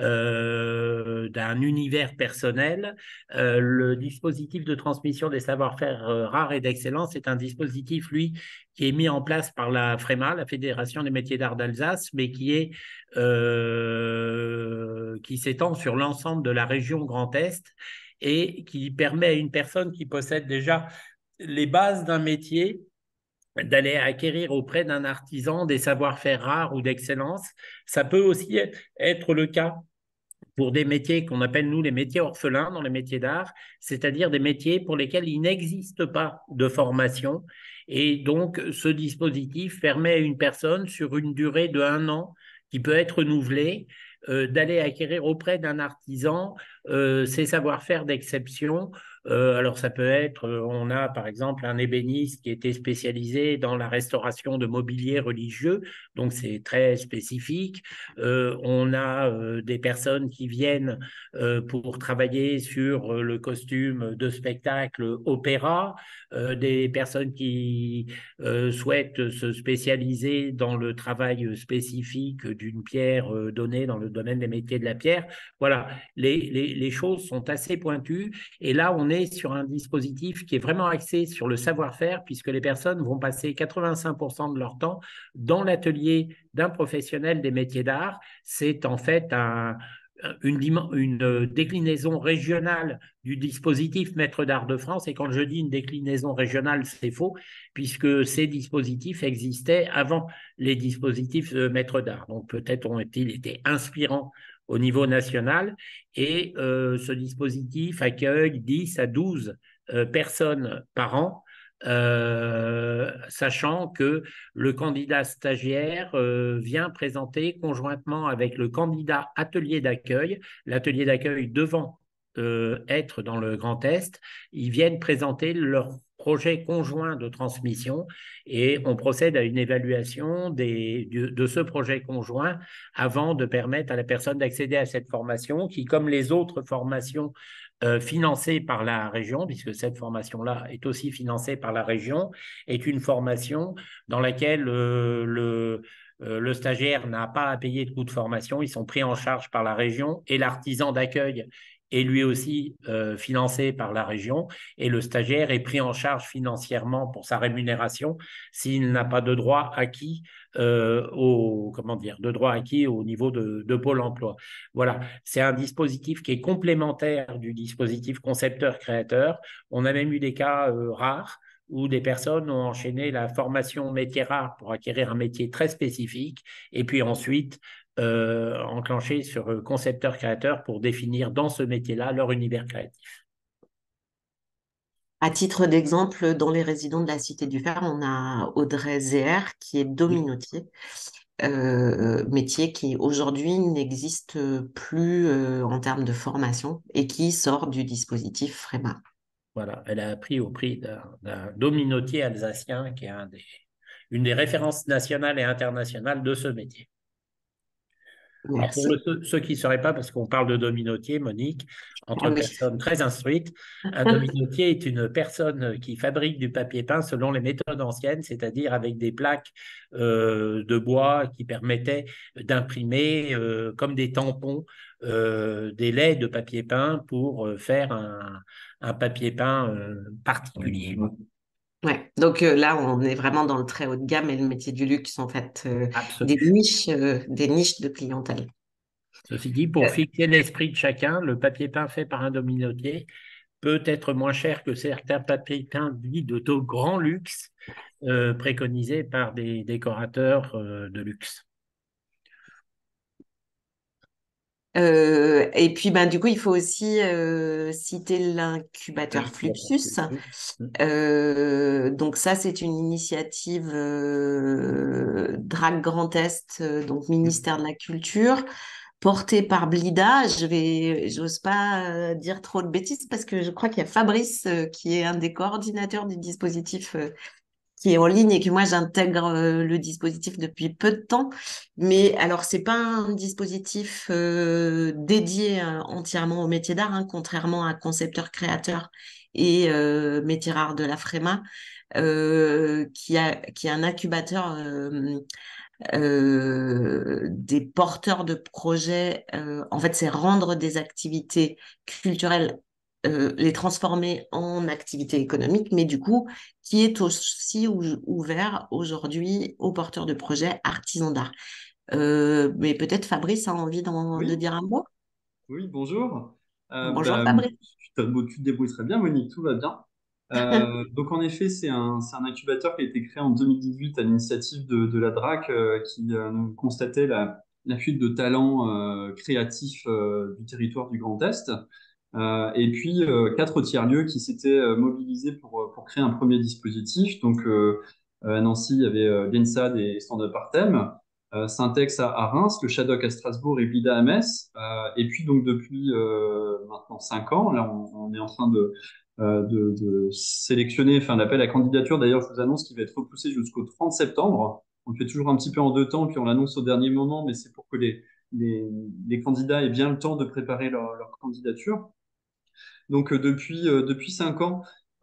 d'un univers personnel, le dispositif de transmission des savoir-faire rares et d'excellence est un dispositif, lui, qui est mis en place par la FREMA, la Fédération des métiers d'art d'Alsace, mais qui s'étend sur l'ensemble de la région Grand Est et qui permet à une personne qui possède déjà les bases d'un métier d'aller acquérir auprès d'un artisan des savoir-faire rares ou d'excellence. Ça peut aussi être le cas pour des métiers qu'on appelle, nous, les métiers orphelins dans les métiers d'art, c'est-à-dire des métiers pour lesquels il n'existe pas de formation. Et donc, ce dispositif permet à une personne, sur une durée de 1 an, qui peut être renouvelée, d'aller acquérir auprès d'un artisan ses savoir-faire d'exception Alors ça peut être, on a par exemple un ébéniste qui était spécialisé dans la restauration de mobilier religieux, donc c'est très spécifique. On a des personnes qui viennent pour travailler sur le costume de spectacle opéra, des personnes qui souhaitent se spécialiser dans le travail spécifique d'une pierre donnée dans le domaine des métiers de la pierre. Voilà, les choses sont assez pointues et là, on est sur un dispositif qui est vraiment axé sur le savoir-faire puisque les personnes vont passer 85% de leur temps dans l'atelier d'un professionnel des métiers d'art. C'est en fait une déclinaison régionale du dispositif Maître d'Art de France. Et quand je dis une déclinaison régionale, c'est faux, puisque ces dispositifs existaient avant les dispositifs Maître d'Art. Donc peut-être ont-ils été inspirants au niveau national. Et ce dispositif accueille 10 à 12 personnes par an, sachant que le candidat stagiaire vient présenter conjointement avec le candidat atelier d'accueil, l'atelier d'accueil devant être dans le Grand Est, ils viennent présenter leur projet conjoint de transmission et on procède à une évaluation de ce projet conjoint avant de permettre à la personne d'accéder à cette formation qui, comme les autres formations financée par la région, puisque cette formation-là est aussi financée par la région, est une formation dans laquelle le stagiaire n'a pas à payer de coûts de formation, ils sont pris en charge par la région et l'artisan d'accueil est lui aussi financé par la région et le stagiaire est pris en charge financièrement pour sa rémunération s'il n'a pas de droit acquis de droit acquis au niveau de Pôle emploi. Voilà, c'est un dispositif qui est complémentaire du dispositif concepteur-créateur. On a même eu des cas rares où des personnes ont enchaîné la formation métier rare pour acquérir un métier très spécifique et puis ensuite enclenché sur concepteur-créateur pour définir dans ce métier-là leur univers créatif. À titre d'exemple, dans les résidents de la Cité du Fer, on a Audrey Zéher qui est dominotier, métier qui aujourd'hui n'existe plus en termes de formation et qui sort du dispositif Fréma. Voilà, elle a appris au prix d'un dominotier alsacien qui est une des références nationales et internationales de ce métier. Alors pour ceux qui ne sauraient pas, parce qu'on parle de dominotier, Monique, entre personnes très instruites, un dominotier est une personne qui fabrique du papier peint selon les méthodes anciennes, c'est-à-dire avec des plaques de bois qui permettaient d'imprimer comme des tampons des laits de papier peint pour faire un papier peint particulier. Ouais, donc là, on est vraiment dans le très haut de gamme et le métier du luxe, en fait, des niches de clientèle. Ceci dit, pour fixer l'esprit de chacun, le papier peint fait par un dominotier peut être moins cher que certains papiers peints dits de grand luxe préconisés par des décorateurs de luxe. Et puis, du coup, il faut aussi citer l'incubateur Fluxus. Donc ça, c'est une initiative DRAC Grand Est, donc ministère de la Culture, portée par Blida. J'ose pas dire trop de bêtises parce que je crois qu'il y a Fabrice qui est un des coordinateurs du dispositif qui est en ligne et que moi j'intègre le dispositif depuis peu de temps. Mais alors c'est pas un dispositif dédié entièrement au métier d'art, contrairement à concepteur créateur et métier rare de la Fréma, qui est un incubateur des porteurs de projets. En fait, c'est rendre des activités culturelles les transformer en activité économique, mais du coup, qui est aussi ouvert aujourd'hui aux porteurs de projets artisans d'art. Mais peut-être Fabrice a envie de dire un mot. Oui, bonjour. Bonjour Fabrice. Tu te débrouilles très bien, Monique, tout va bien. Donc en effet, c'est un incubateur qui a été créé en 2018 à l'initiative de la DRAC qui constatait la fuite de talents créatifs du territoire du Grand Est. Et puis 4 tiers-lieux qui s'étaient mobilisés pour créer un premier dispositif. Donc à Nancy, il y avait l'ENSAD et Stand Up Artem, Syntex à Reims, le Shadok à Strasbourg et Blida à Metz. Et puis donc depuis maintenant 5 ans, là on est en train de sélectionner, enfin l'appel à candidature. D'ailleurs, je vous annonce qu'il va être repoussé jusqu'au 30 septembre. On le fait toujours un petit peu en 2 temps, puis on l'annonce au dernier moment, mais c'est pour que les, les candidats aient bien le temps de préparer leur candidature. Donc depuis 5 ans,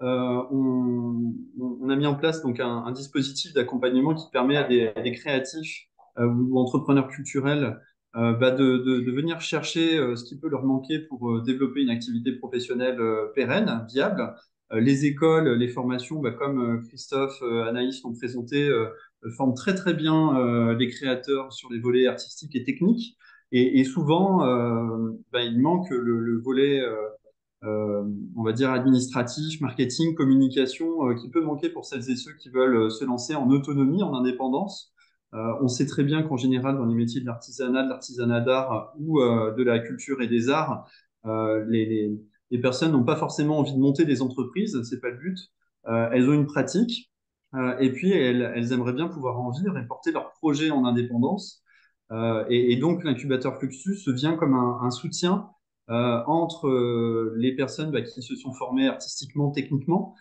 on a mis en place donc un dispositif d'accompagnement qui permet à des créatifs ou entrepreneurs culturels de venir chercher ce qui peut leur manquer pour développer une activité professionnelle pérenne, viable. Les écoles, les formations, comme Christophe, Anaïs l'ont présenté, forment très très bien les créateurs sur les volets artistiques et techniques. Et souvent, il manque le volet on va dire administratif, marketing, communication, qui peut manquer pour celles et ceux qui veulent se lancer en autonomie, en indépendance. On sait très bien qu'en général, dans les métiers de l'artisanat d'art ou de la culture et des arts, les personnes n'ont pas forcément envie de monter des entreprises, c'est pas le but. Elles ont une pratique et puis elles aimeraient bien pouvoir en vivre et porter leur projet en indépendance. Et donc l'incubateur Fluxus vient comme un soutien entre les personnes qui se sont formées artistiquement, techniquement,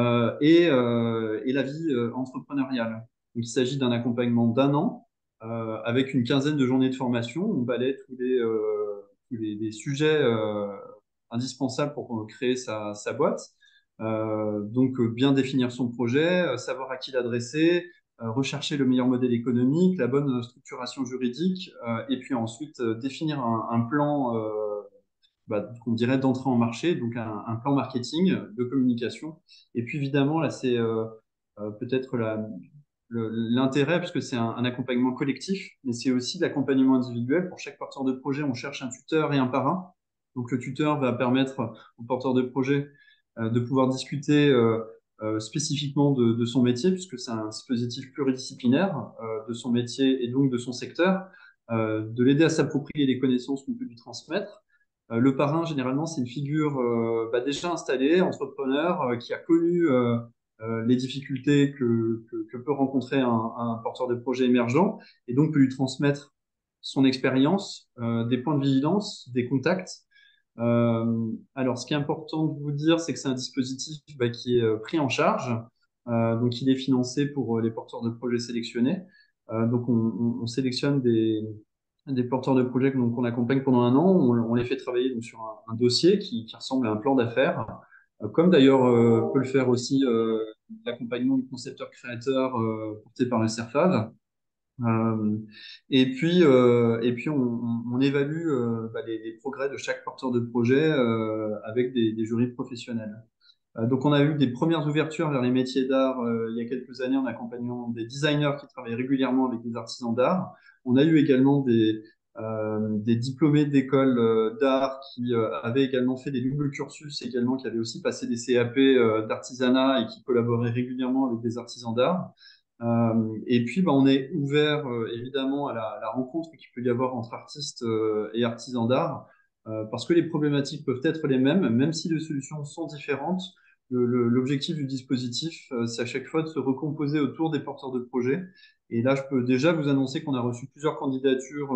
et la vie entrepreneuriale. Donc, il s'agit d'un accompagnement d'1 an avec une quinzaine de journées de formation. On balaie les sujets indispensables pour créer sa boîte. Donc, bien définir son projet, savoir à qui l'adresser, rechercher le meilleur modèle économique, la bonne structuration juridique, et puis ensuite définir un plan qu'on dirait d'entrée en marché, donc un plan marketing, de communication. Et puis évidemment, là, c'est peut-être l'intérêt, parce que c'est un accompagnement collectif, mais c'est aussi de l'accompagnement individuel. Pour chaque porteur de projet, on cherche un tuteur et un parrain. Donc le tuteur va permettre au porteur de projet de pouvoir discuter spécifiquement de son métier, puisque c'est un dispositif pluridisciplinaire de son métier et donc de son secteur, de l'aider à s'approprier les connaissances qu'on peut lui transmettre. Le parrain, généralement, c'est une figure déjà installée, entrepreneur, qui a connu les difficultés que peut rencontrer un porteur de projet émergent et donc peut lui transmettre son expérience, des points de vigilance, des contacts. Alors, ce qui est important de vous dire, c'est que c'est un dispositif qui est pris en charge. Donc, il est financé pour les porteurs de projets sélectionnés. Donc, on sélectionne des porteurs de projets qu'on accompagne pendant 1 an. On les fait travailler donc, sur un dossier qui ressemble à un plan d'affaires, comme d'ailleurs peut le faire aussi l'accompagnement du concepteur-créateur porté par le CERFAV. Et puis on évalue les progrès de chaque porteur de projet avec des jurys professionnels. Donc on a eu des premières ouvertures vers les métiers d'art il y a quelques années en accompagnant des designers qui travaillent régulièrement avec des artisans d'art. On a eu également des diplômés d'écoles d'art qui avaient également fait des doubles cursus également, qui avaient aussi passé des CAP d'artisanat et qui collaboraient régulièrement avec des artisans d'art. Et puis, on est ouvert évidemment à la rencontre qu'il peut y avoir entre artistes et artisans d'art, parce que les problématiques peuvent être les mêmes, même si les solutions sont différentes. L'objectif du dispositif, c'est à chaque fois de se recomposer autour des porteurs de projets. Et là, je peux déjà vous annoncer qu'on a reçu plusieurs candidatures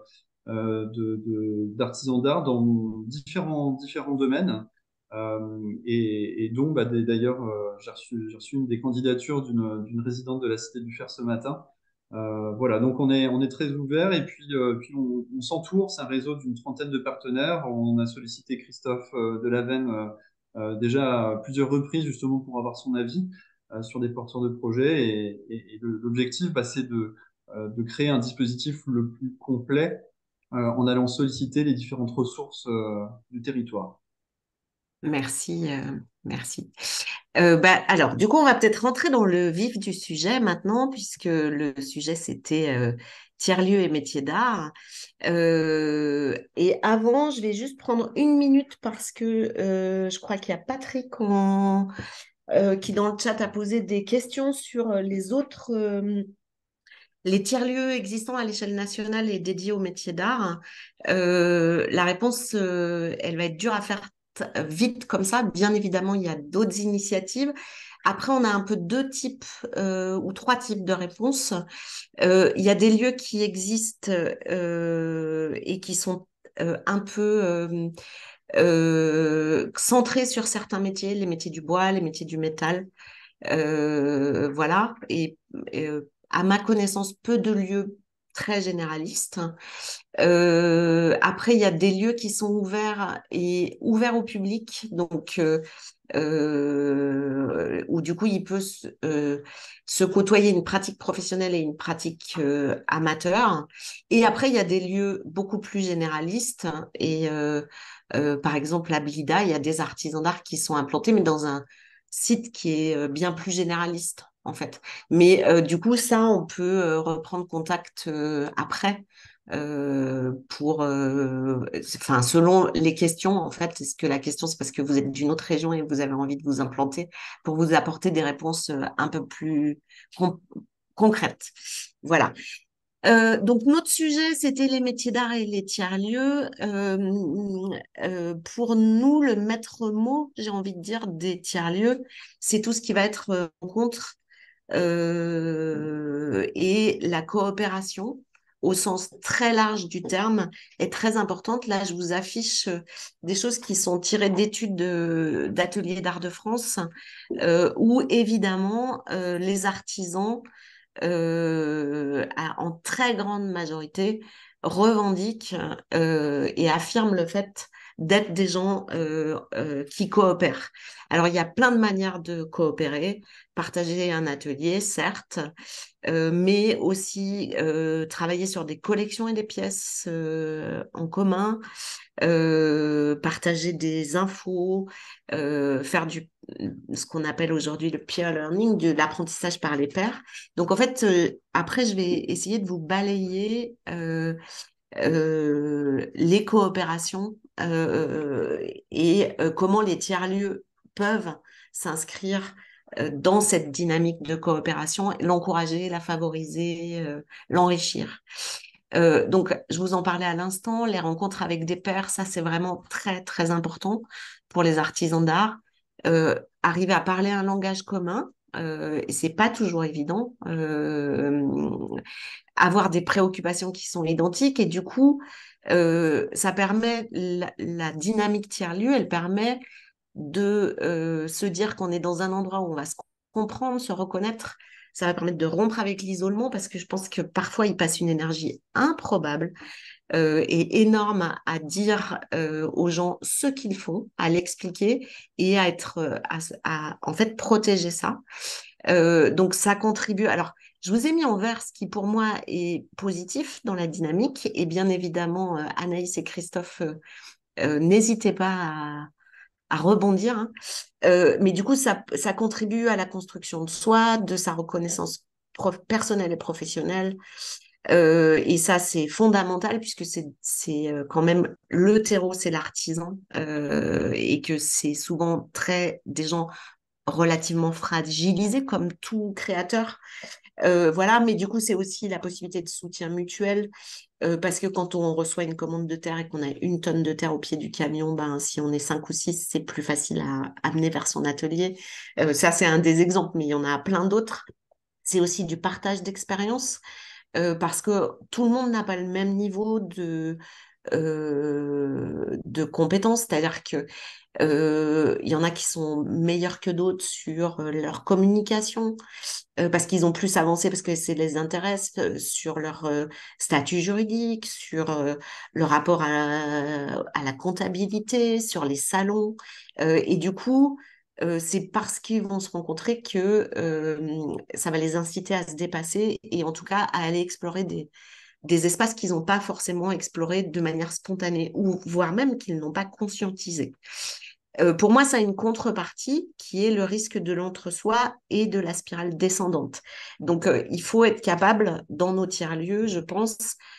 d'artisans d'art dans différents domaines. Et donc, d'ailleurs, j'ai reçu une des candidatures d'une résidente de la Cité du Fer ce matin. Voilà, donc on est très ouvert et puis on s'entoure, c'est un réseau d'une trentaine de partenaires. On a sollicité Christophe Delaveine déjà à plusieurs reprises justement pour avoir son avis sur des porteurs de projets. Et l'objectif, c'est de créer un dispositif le plus complet en allant solliciter les différentes ressources du territoire. Merci, merci. Alors, du coup, on va peut-être rentrer dans le vif du sujet maintenant, puisque le sujet, c'était tiers-lieux et métiers d'art. Et avant, je vais juste prendre 1 minute parce que je crois qu'il y a Patrick qui, dans le chat, a posé des questions sur les tiers-lieux existants à l'échelle nationale et dédiés aux métiers d'art. La réponse, elle va être dure à faire vite comme ça. Bien évidemment, il y a d'autres initiatives. Après, on a un peu 2 types ou 3 types de réponses. Il y a des lieux qui existent et qui sont un peu centré sur certains métiers, les métiers du bois, les métiers du métal. Voilà. Et, à ma connaissance, peu de lieux très généralistes. Après, il y a des lieux qui sont ouverts au public, donc où du coup il peut se côtoyer une pratique professionnelle et une pratique amateur. Et après, il y a des lieux beaucoup plus généralistes. Et par exemple, à Blida, il y a des artisans d'art qui sont implantés, mais dans un site qui est bien plus généraliste, en fait. Mais du coup, ça, on peut reprendre contact après enfin, selon les questions, en fait, est-ce que la question, c'est parce que vous êtes d'une autre région et vous avez envie de vous implanter pour vous apporter des réponses un peu plus con- concrètes. Voilà. Donc, notre sujet, c'était les métiers d'art et les tiers-lieux. Pour nous, le maître mot, j'ai envie de dire, des tiers-lieux, c'est tout ce qui va être rencontre et la coopération au sens très large du terme est très importante. Là, je vous affiche des choses qui sont tirées d'études d'ateliers d'art de France, où évidemment les artisans, en très grande majorité, revendiquent et affirment le fait d'être des gens qui coopèrent. Alors, il y a plein de manières de coopérer. Partager un atelier, certes, mais aussi travailler sur des collections et des pièces en commun, partager des infos, faire ce qu'on appelle aujourd'hui le peer learning, de l'apprentissage par les pairs. Donc en fait, après, je vais essayer de vous balayer les coopérations et comment les tiers-lieux peuvent s'inscrire dans cette dynamique de coopération, l'encourager, la favoriser, l'enrichir. Donc, je vous en parlais à l'instant, les rencontres avec des pairs, ça c'est vraiment très très important pour les artisans d'art. Arriver à parler un langage commun, et c'est pas toujours évident. Avoir des préoccupations qui sont identiques et du coup, ça permet la dynamique tiers-lieu, elle permet de se dire qu'on est dans un endroit où on va se comprendre, se reconnaître. Ça va permettre de rompre avec l'isolement parce que je pense que parfois il passe une énergie improbable et énorme à dire aux gens ce qu'ils font, à l'expliquer et à être en fait protéger ça. Donc ça contribue. Alors je vous ai mis en vert ce qui pour moi est positif dans la dynamique et bien évidemment Anaïs et Christophe n'hésitez pas à rebondir, hein. Mais du coup, ça contribue à la construction de soi, de sa reconnaissance personnelle et professionnelle. Et ça, c'est fondamental puisque c'est quand même le terreau, c'est l'artisan et que c'est souvent des gens relativement fragilisés comme tout créateur. Voilà, mais du coup, c'est aussi la possibilité de soutien mutuel parce que quand on reçoit une commande de terre et qu'on a 1 tonne de terre au pied du camion, ben, si on est 5 ou 6, c'est plus facile à amener vers son atelier. Ça, c'est un des exemples, mais il y en a plein d'autres. C'est aussi du partage d'expérience parce que tout le monde n'a pas le même niveau de compétences, c'est-à-dire que il y en a qui sont meilleurs que d'autres sur leur communication, parce qu'ils ont plus avancé, parce que ça les intéresse, sur leur statut juridique, sur le rapport à la comptabilité, sur les salons. Et du coup, c'est parce qu'ils vont se rencontrer que ça va les inciter à se dépasser et en tout cas à aller explorer des espaces qu'ils n'ont pas forcément explorés de manière spontanée, ou voire même qu'ils n'ont pas conscientisé. Pour moi, ça a une contrepartie qui est le risque de l'entre-soi et de la spirale descendante. Donc, il faut être capable, dans nos tiers-lieux, je pense,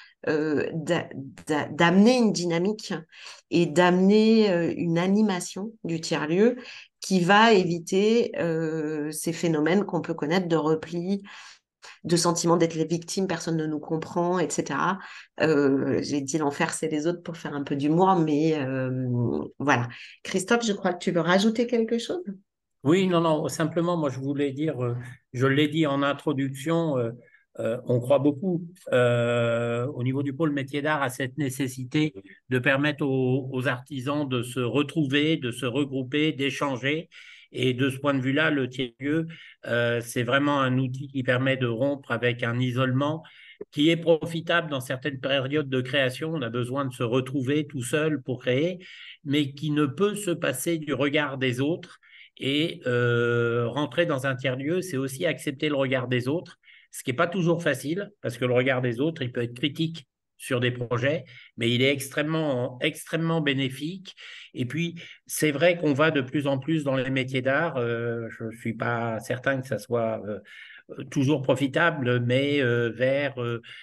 d'amener une dynamique et d'amener une animation du tiers-lieu qui va éviter ces phénomènes qu'on peut connaître de repli, de sentiment d'être les victimes, personne ne nous comprend, etc. J'ai dit l'enfer, c'est les autres pour faire un peu d'humour, mais voilà. Christophe, je crois que tu veux rajouter quelque chose? Oui, non, non, simplement, moi je voulais dire, je l'ai dit en introduction, On croit beaucoup au niveau du pôle métier d'art à cette nécessité de permettre aux artisans de se retrouver, de se regrouper, d'échanger. Et de ce point de vue-là, le tiers-lieu, c'est vraiment un outil qui permet de rompre avec un isolement qui est profitable dans certaines périodes de création. On a besoin de se retrouver tout seul pour créer, mais qui ne peut se passer du regard des autres. Et rentrer dans un tiers-lieu, c'est aussi accepter le regard des autres, ce qui n'est pas toujours facile, parce que le regard des autres, il peut être critique sur des projets, mais il est extrêmement, extrêmement bénéfique. Et puis, c'est vrai qu'on va de plus en plus dans les métiers d'art. Je ne suis pas certain que ça soit toujours profitable, mais vers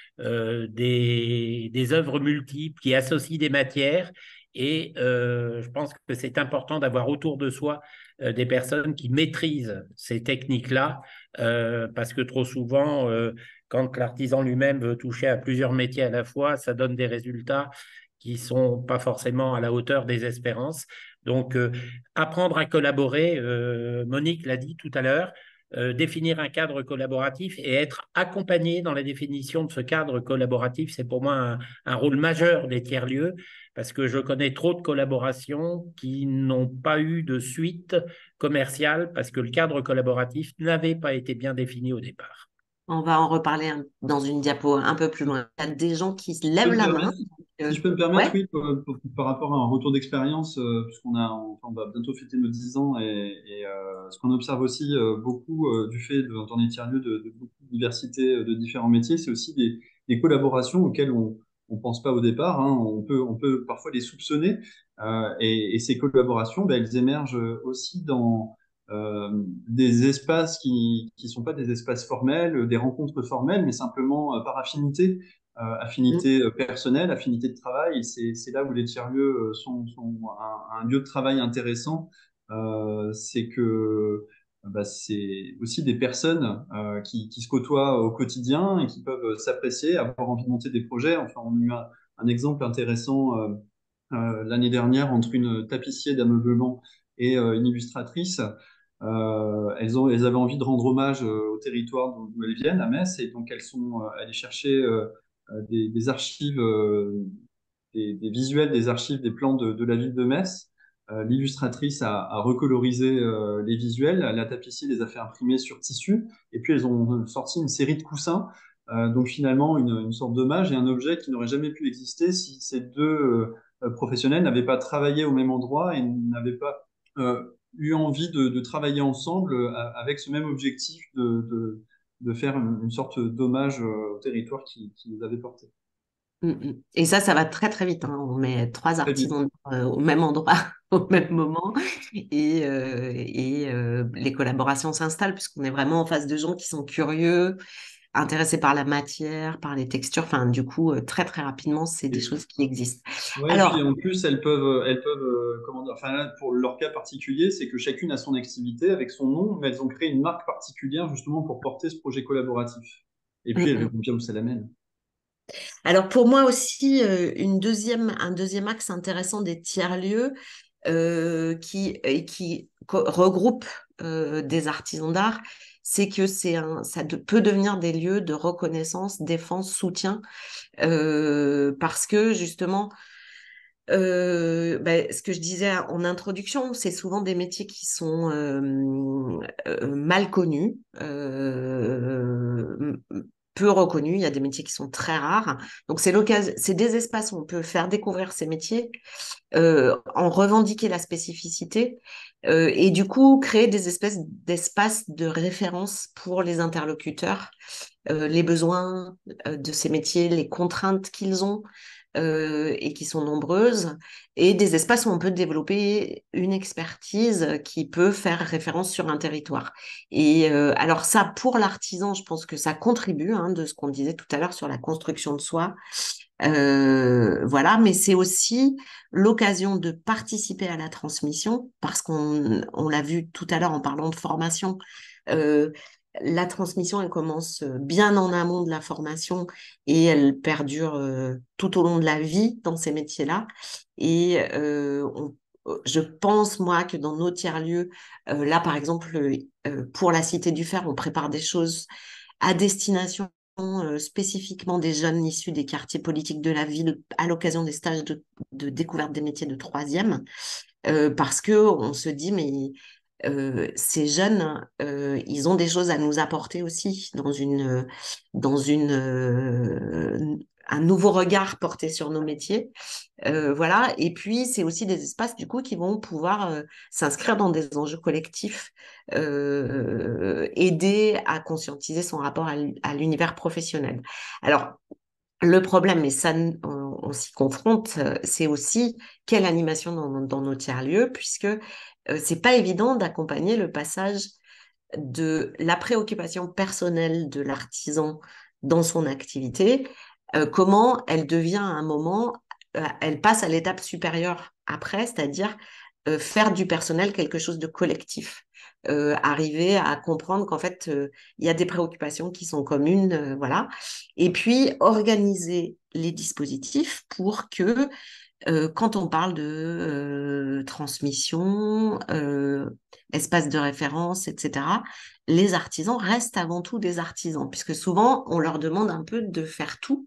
des œuvres multiples qui associent des matières. Et je pense que c'est important d'avoir autour de soi des personnes qui maîtrisent ces techniques-là, parce que trop souvent, quand l'artisan lui-même veut toucher à plusieurs métiers à la fois, ça donne des résultats qui ne sont pas forcément à la hauteur des espérances. Donc, apprendre à collaborer, Monique l'a dit tout à l'heure, définir un cadre collaboratif et être accompagné dans la définition de ce cadre collaboratif, c'est pour moi un rôle majeur des tiers-lieux, parce que je connais trop de collaborations qui n'ont pas eu de suite commerciale parce que le cadre collaboratif n'avait pas été bien défini au départ. On va en reparler dans une diapo un peu plus loin. Il y a des gens qui se lèvent la main. Si je peux me permettre, Ouais. oui, par rapport à un retour d'expérience, on va bientôt fêter nos 10 ans et ce qu'on observe aussi beaucoup du fait dans les tiers-lieux de beaucoup de diversité de différents métiers, c'est aussi des collaborations auxquelles on ne pense pas au départ, hein. On peut parfois les soupçonner et ces collaborations, ben, elles émergent aussi dans des espaces qui sont pas des espaces formels, des rencontres formelles, mais simplement par affinité. Affinité personnelle, affinité de travail, et c'est là où les tiers-lieux sont un lieu de travail intéressant. C'est que bah, c'est aussi des personnes qui se côtoient au quotidien et qui peuvent s'apprécier, avoir envie de monter des projets. Enfin, on a eu un exemple intéressant l'année dernière entre une tapissier d'ameublement et une illustratrice. Elles avaient envie de rendre hommage au territoire d'où elles viennent, à Metz, et donc elles sont allées chercher des archives, des visuels des archives, des plans de la ville de Metz. L'illustratrice a recolorisé les visuels, la tapissier les a fait imprimer sur tissu, et puis elles ont sorti une série de coussins. Donc finalement, une sorte d'hommage et un objet qui n'aurait jamais pu exister si ces deux professionnels n'avaient pas travaillé au même endroit et n'avaient pas eu envie de travailler ensemble avec ce même objectif de faire une sorte d'hommage au territoire qui les avait portés. Et ça va très très vite, hein. On met trois artisans au même endroit, au même moment, et les collaborations s'installent puisqu'on est vraiment en face de gens qui sont curieux, intéressés par la matière, par les textures. Enfin, du coup, très très rapidement, c'est des choses qui existent. Ouais, Alors, puis en plus, elles peuvent comment dire, enfin là, pour leur cas particulier, c'est que chacune a son activité avec son nom, mais elles ont créé une marque particulière justement pour porter ce projet collaboratif. Et puis, elles verront bien où ça l'amène. Alors pour moi aussi, un deuxième axe intéressant des tiers-lieux qui regroupe des artisans d'art, c'est que peut devenir des lieux de reconnaissance, défense, soutien, parce que justement, ce que je disais en introduction, c'est souvent des métiers qui sont mal connus, peu reconnus. Il y a des métiers qui sont très rares. Donc, c'est l'occasion, c'est des espaces où on peut faire découvrir ces métiers, en revendiquer la spécificité, et du coup, créer des espèces d'espaces de référence pour les interlocuteurs, les besoins de ces métiers, les contraintes qu'ils ont, et qui sont nombreuses, et des espaces où on peut développer une expertise qui peut faire référence sur un territoire. Et alors ça, pour l'artisan, je pense que ça contribue, hein, de ce qu'on disait tout à l'heure sur la construction de soi. Voilà, mais c'est aussi l'occasion de participer à la transmission, parce qu'on l'a vu tout à l'heure en parlant de formation. La transmission, elle commence bien en amont de la formation et elle perdure tout au long de la vie dans ces métiers-là. Et je pense, moi, que dans nos tiers-lieux, là, par exemple, pour la Cité du Fer, on prépare des choses à destination spécifiquement des jeunes issus des quartiers politiques de la ville à l'occasion des stages de découverte des métiers de troisième, parce que on se dit, mais ces jeunes, ils ont des choses à nous apporter aussi dans un nouveau regard porté sur nos métiers. Voilà. Et puis, c'est aussi des espaces, du coup, qui vont pouvoir s'inscrire dans des enjeux collectifs, aider à conscientiser son rapport à l'univers professionnel. Alors, le problème, et ça, on s'y confronte, c'est aussi quelle animation dans nos tiers-lieux, puisque c'est pas évident d'accompagner le passage de la préoccupation personnelle de l'artisan dans son activité, comment elle devient à un moment, elle passe à l'étape supérieure après, c'est-à-dire faire du personnel quelque chose de collectif. Arriver à comprendre qu'en fait, il y a des préoccupations qui sont communes, voilà. Et puis, organiser les dispositifs pour que quand on parle de transmission, espace de référence, etc., les artisans restent avant tout des artisans, puisque souvent, on leur demande un peu de faire tout.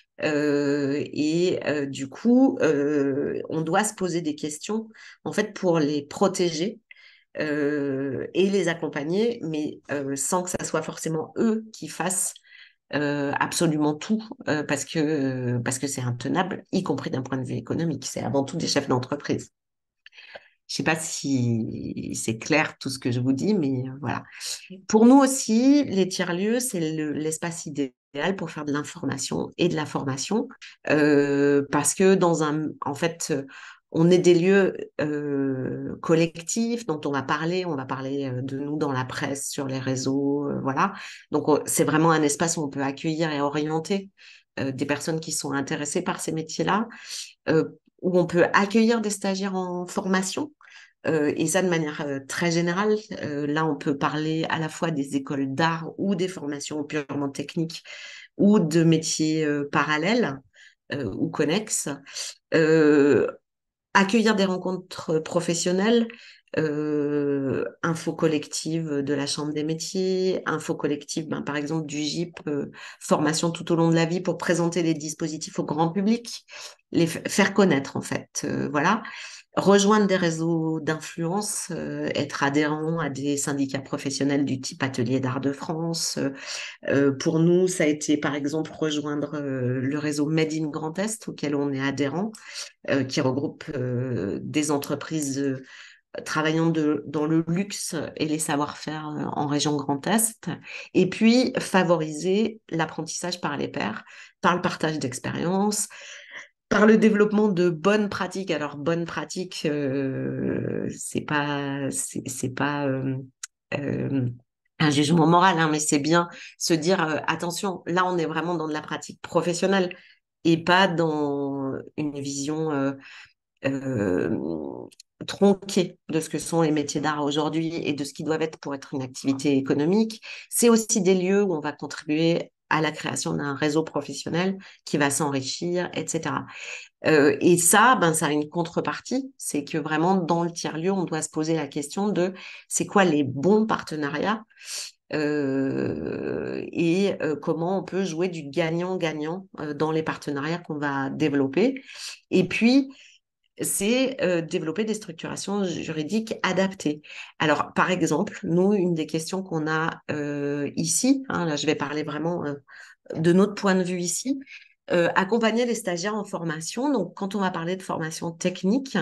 Du coup, on doit se poser des questions, en fait, pour les protéger et les accompagner, mais sans que ça soit forcément eux qui fassent absolument tout parce que c'est intenable, y compris d'un point de vue économique. C'est avant tout des chefs d'entreprise. Je sais pas si c'est clair tout ce que je vous dis, mais voilà. Pour nous aussi, les tiers-lieux, c'est l'espace idéal pour faire de l'information et de la formation, parce que en fait, on est des lieux collectifs dont on va parler de nous dans la presse, sur les réseaux, voilà. Donc, c'est vraiment un espace où on peut accueillir et orienter des personnes qui sont intéressées par ces métiers-là, euh, où on peut accueillir des stagiaires en formation. Et ça de manière très générale. Là, on peut parler à la fois des écoles d'art ou des formations purement techniques ou de métiers parallèles ou connexes. Euh, Accueillir des rencontres professionnelles, info collective de la Chambre des métiers, info collective, par exemple, du GIP, formation tout au long de la vie pour présenter les dispositifs au grand public, les faire connaître, en fait. Voilà. Rejoindre des réseaux d'influence, être adhérent à des syndicats professionnels du type Atelier d'Art de France. Pour nous, ça a été, par exemple, rejoindre le réseau Made in Grand Est, auquel on est adhérent, qui regroupe des entreprises travaillant dans le luxe et les savoir-faire en région Grand Est, et puis favoriser l'apprentissage par les pairs, par le partage d'expériences, par le développement de bonnes pratiques. Alors, bonnes pratiques, c'est pas un jugement moral, hein, mais c'est bien se dire, attention, là, on est vraiment dans de la pratique professionnelle et pas dans une vision euh, tronquée de ce que sont les métiers d'art aujourd'hui et de ce qu'ils doivent être pour être une activité économique. C'est aussi des lieux où on va contribuer à la création d'un réseau professionnel qui va s'enrichir, etc. Et ça, ça a une contrepartie, c'est que vraiment dans le tiers-lieu, on doit se poser la question de c'est quoi les bons partenariats comment on peut jouer du gagnant-gagnant dans les partenariats qu'on va développer. Et puis, c'est développer des structurations juridiques adaptées. Alors, par exemple, nous, une des questions qu'on a ici, hein, là je vais parler vraiment de notre point de vue ici, accompagner les stagiaires en formation. Donc, quand on va parler de formation technique,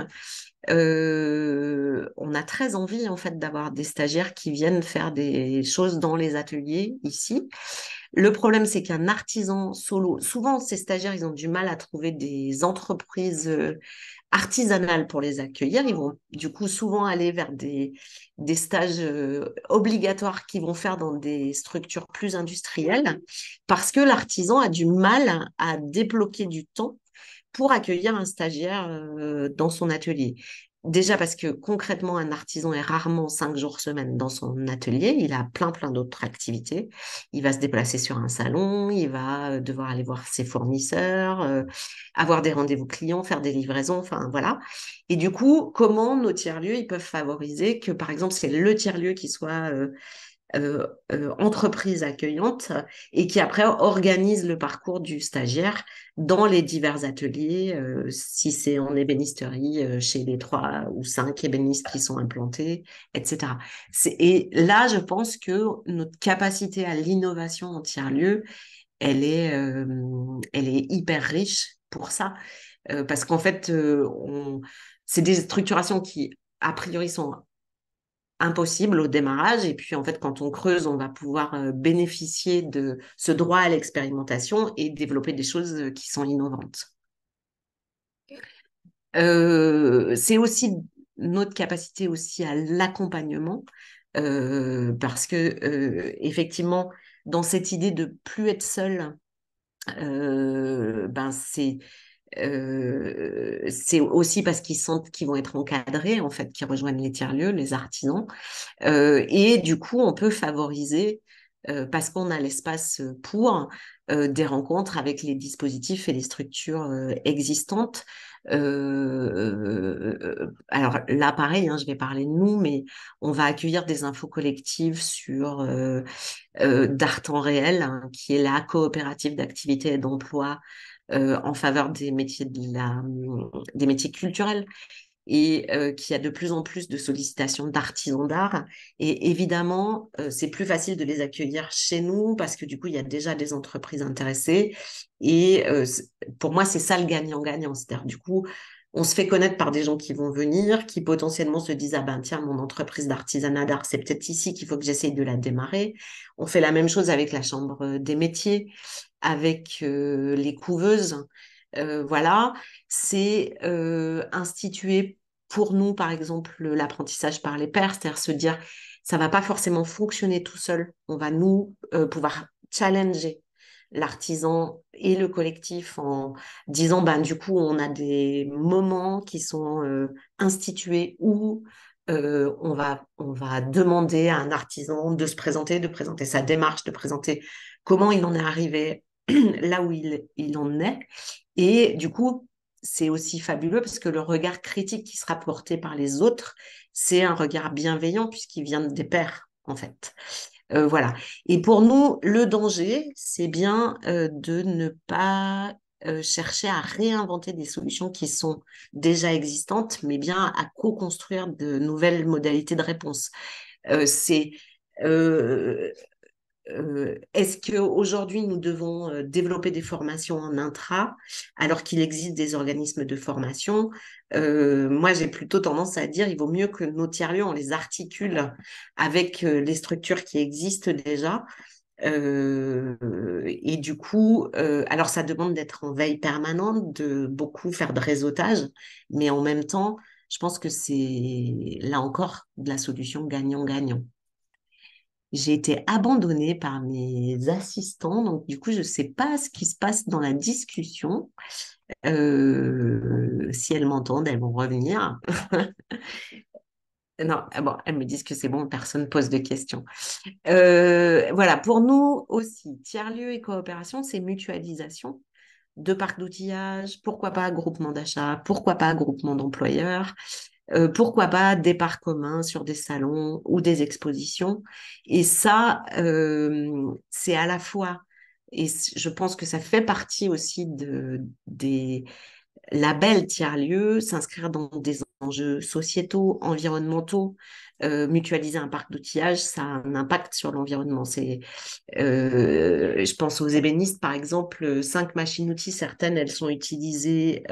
on a très envie en fait d'avoir des stagiaires qui viennent faire des choses dans les ateliers ici. Le problème, c'est qu'un artisan solo, souvent ces stagiaires, ils ont du mal à trouver des entreprises artisanales pour les accueillir. Ils vont du coup souvent aller vers des stages obligatoires qu'ils vont faire dans des structures plus industrielles parce que l'artisan a du mal à débloquer du temps pour accueillir un stagiaire dans son atelier. Déjà parce que concrètement, un artisan est rarement 5 jours semaine dans son atelier. Il a plein d'autres activités. Il va se déplacer sur un salon, il va devoir aller voir ses fournisseurs, avoir des rendez-vous clients, faire des livraisons, enfin voilà. Et du coup, comment nos tiers-lieux, ils peuvent favoriser que, par exemple, c'est le tiers-lieu qui soit entreprise accueillante et qui après organise le parcours du stagiaire dans les divers ateliers, si c'est en ébénisterie, chez les 3 ou 5 ébénistes qui sont implantés, etc. Et là, je pense que notre capacité à l'innovation en tiers-lieu, elle est hyper riche pour ça. Parce qu'en fait, c'est des structurations qui, a priori, sont impossibles au démarrage. Et puis, en fait, quand on creuse, on va pouvoir bénéficier de ce droit à l'expérimentation et développer des choses qui sont innovantes. C'est aussi notre capacité aussi à l'accompagnement, parce que effectivement, dans cette idée de plus être seul, ben c'est aussi parce qu'ils sentent qu'ils vont être encadrés, en fait, qu'ils rejoignent les tiers-lieux, les artisans. Et du coup, on peut favoriser, parce qu'on a l'espace pour, des rencontres avec les dispositifs et les structures existantes. Alors là, pareil, hein, je vais parler de nous, mais on va accueillir des infos collectives sur d'art en réel, hein, qui est la coopérative d'activité et d'emploi en faveur des métiers des métiers culturels et qui a de plus en plus de sollicitations d'artisans d'art. Et évidemment, c'est plus facile de les accueillir chez nous parce que du coup, il y a déjà des entreprises intéressées. Et pour moi, c'est ça le gagnant-gagnant. C'est-à-dire, du coup, on se fait connaître par des gens qui vont venir, qui potentiellement se disent, ah ben tiens, mon entreprise d'artisanat d'art, c'est peut-être ici qu'il faut que j'essaye de la démarrer. On fait la même chose avec la Chambre des métiers, avec les couveuses. Voilà, c'est instituer pour nous, par exemple, l'apprentissage par les pairs, c'est-à-dire se dire, ça va pas forcément fonctionner tout seul. On va nous pouvoir challenger l'artisan et le collectif en disant, ben, du coup, on a des moments qui sont institués où on va demander à un artisan de se présenter, de présenter sa démarche, de présenter comment il en est arrivé là où il en est. Et du coup, c'est aussi fabuleux parce que le regard critique qui sera porté par les autres, c'est un regard bienveillant puisqu'il vient des pairs, en fait. Voilà. Et pour nous, le danger, c'est bien de ne pas chercher à réinventer des solutions qui sont déjà existantes, mais bien à co-construire de nouvelles modalités de réponse. C'est est-ce qu'aujourd'hui, nous devons développer des formations en intra, alors qu'il existe des organismes de formation? Moi, j'ai plutôt tendance à dire il vaut mieux que nos tiers-lieux, on les articule avec les structures qui existent déjà. Et du coup, alors ça demande d'être en veille permanente, de beaucoup faire de réseautage, mais en même temps, je pense que c'est là encore de la solution gagnant-gagnant. J'ai été abandonnée par mes assistants, donc du coup, je ne sais pas ce qui se passe dans la discussion. Si elles m'entendent, elles vont revenir. Non, bon, elles me disent que c'est bon, personne ne pose de questions. Voilà, pour nous aussi, tiers-lieu et coopération, c'est mutualisation de parcs d'outillage, pourquoi pas groupement d'achat, pourquoi pas groupement d'employeurs. Pourquoi pas des parts communs sur des salons ou des expositions. Et ça, c'est à la fois, et je pense que ça fait partie aussi des labels tiers-lieux, s'inscrire dans des enjeux sociétaux, environnementaux. Mutualiser un parc d'outillage, ça a un impact sur l'environnement. Je pense aux ébénistes, par exemple, 5 machines-outils, certaines, elles sont utilisées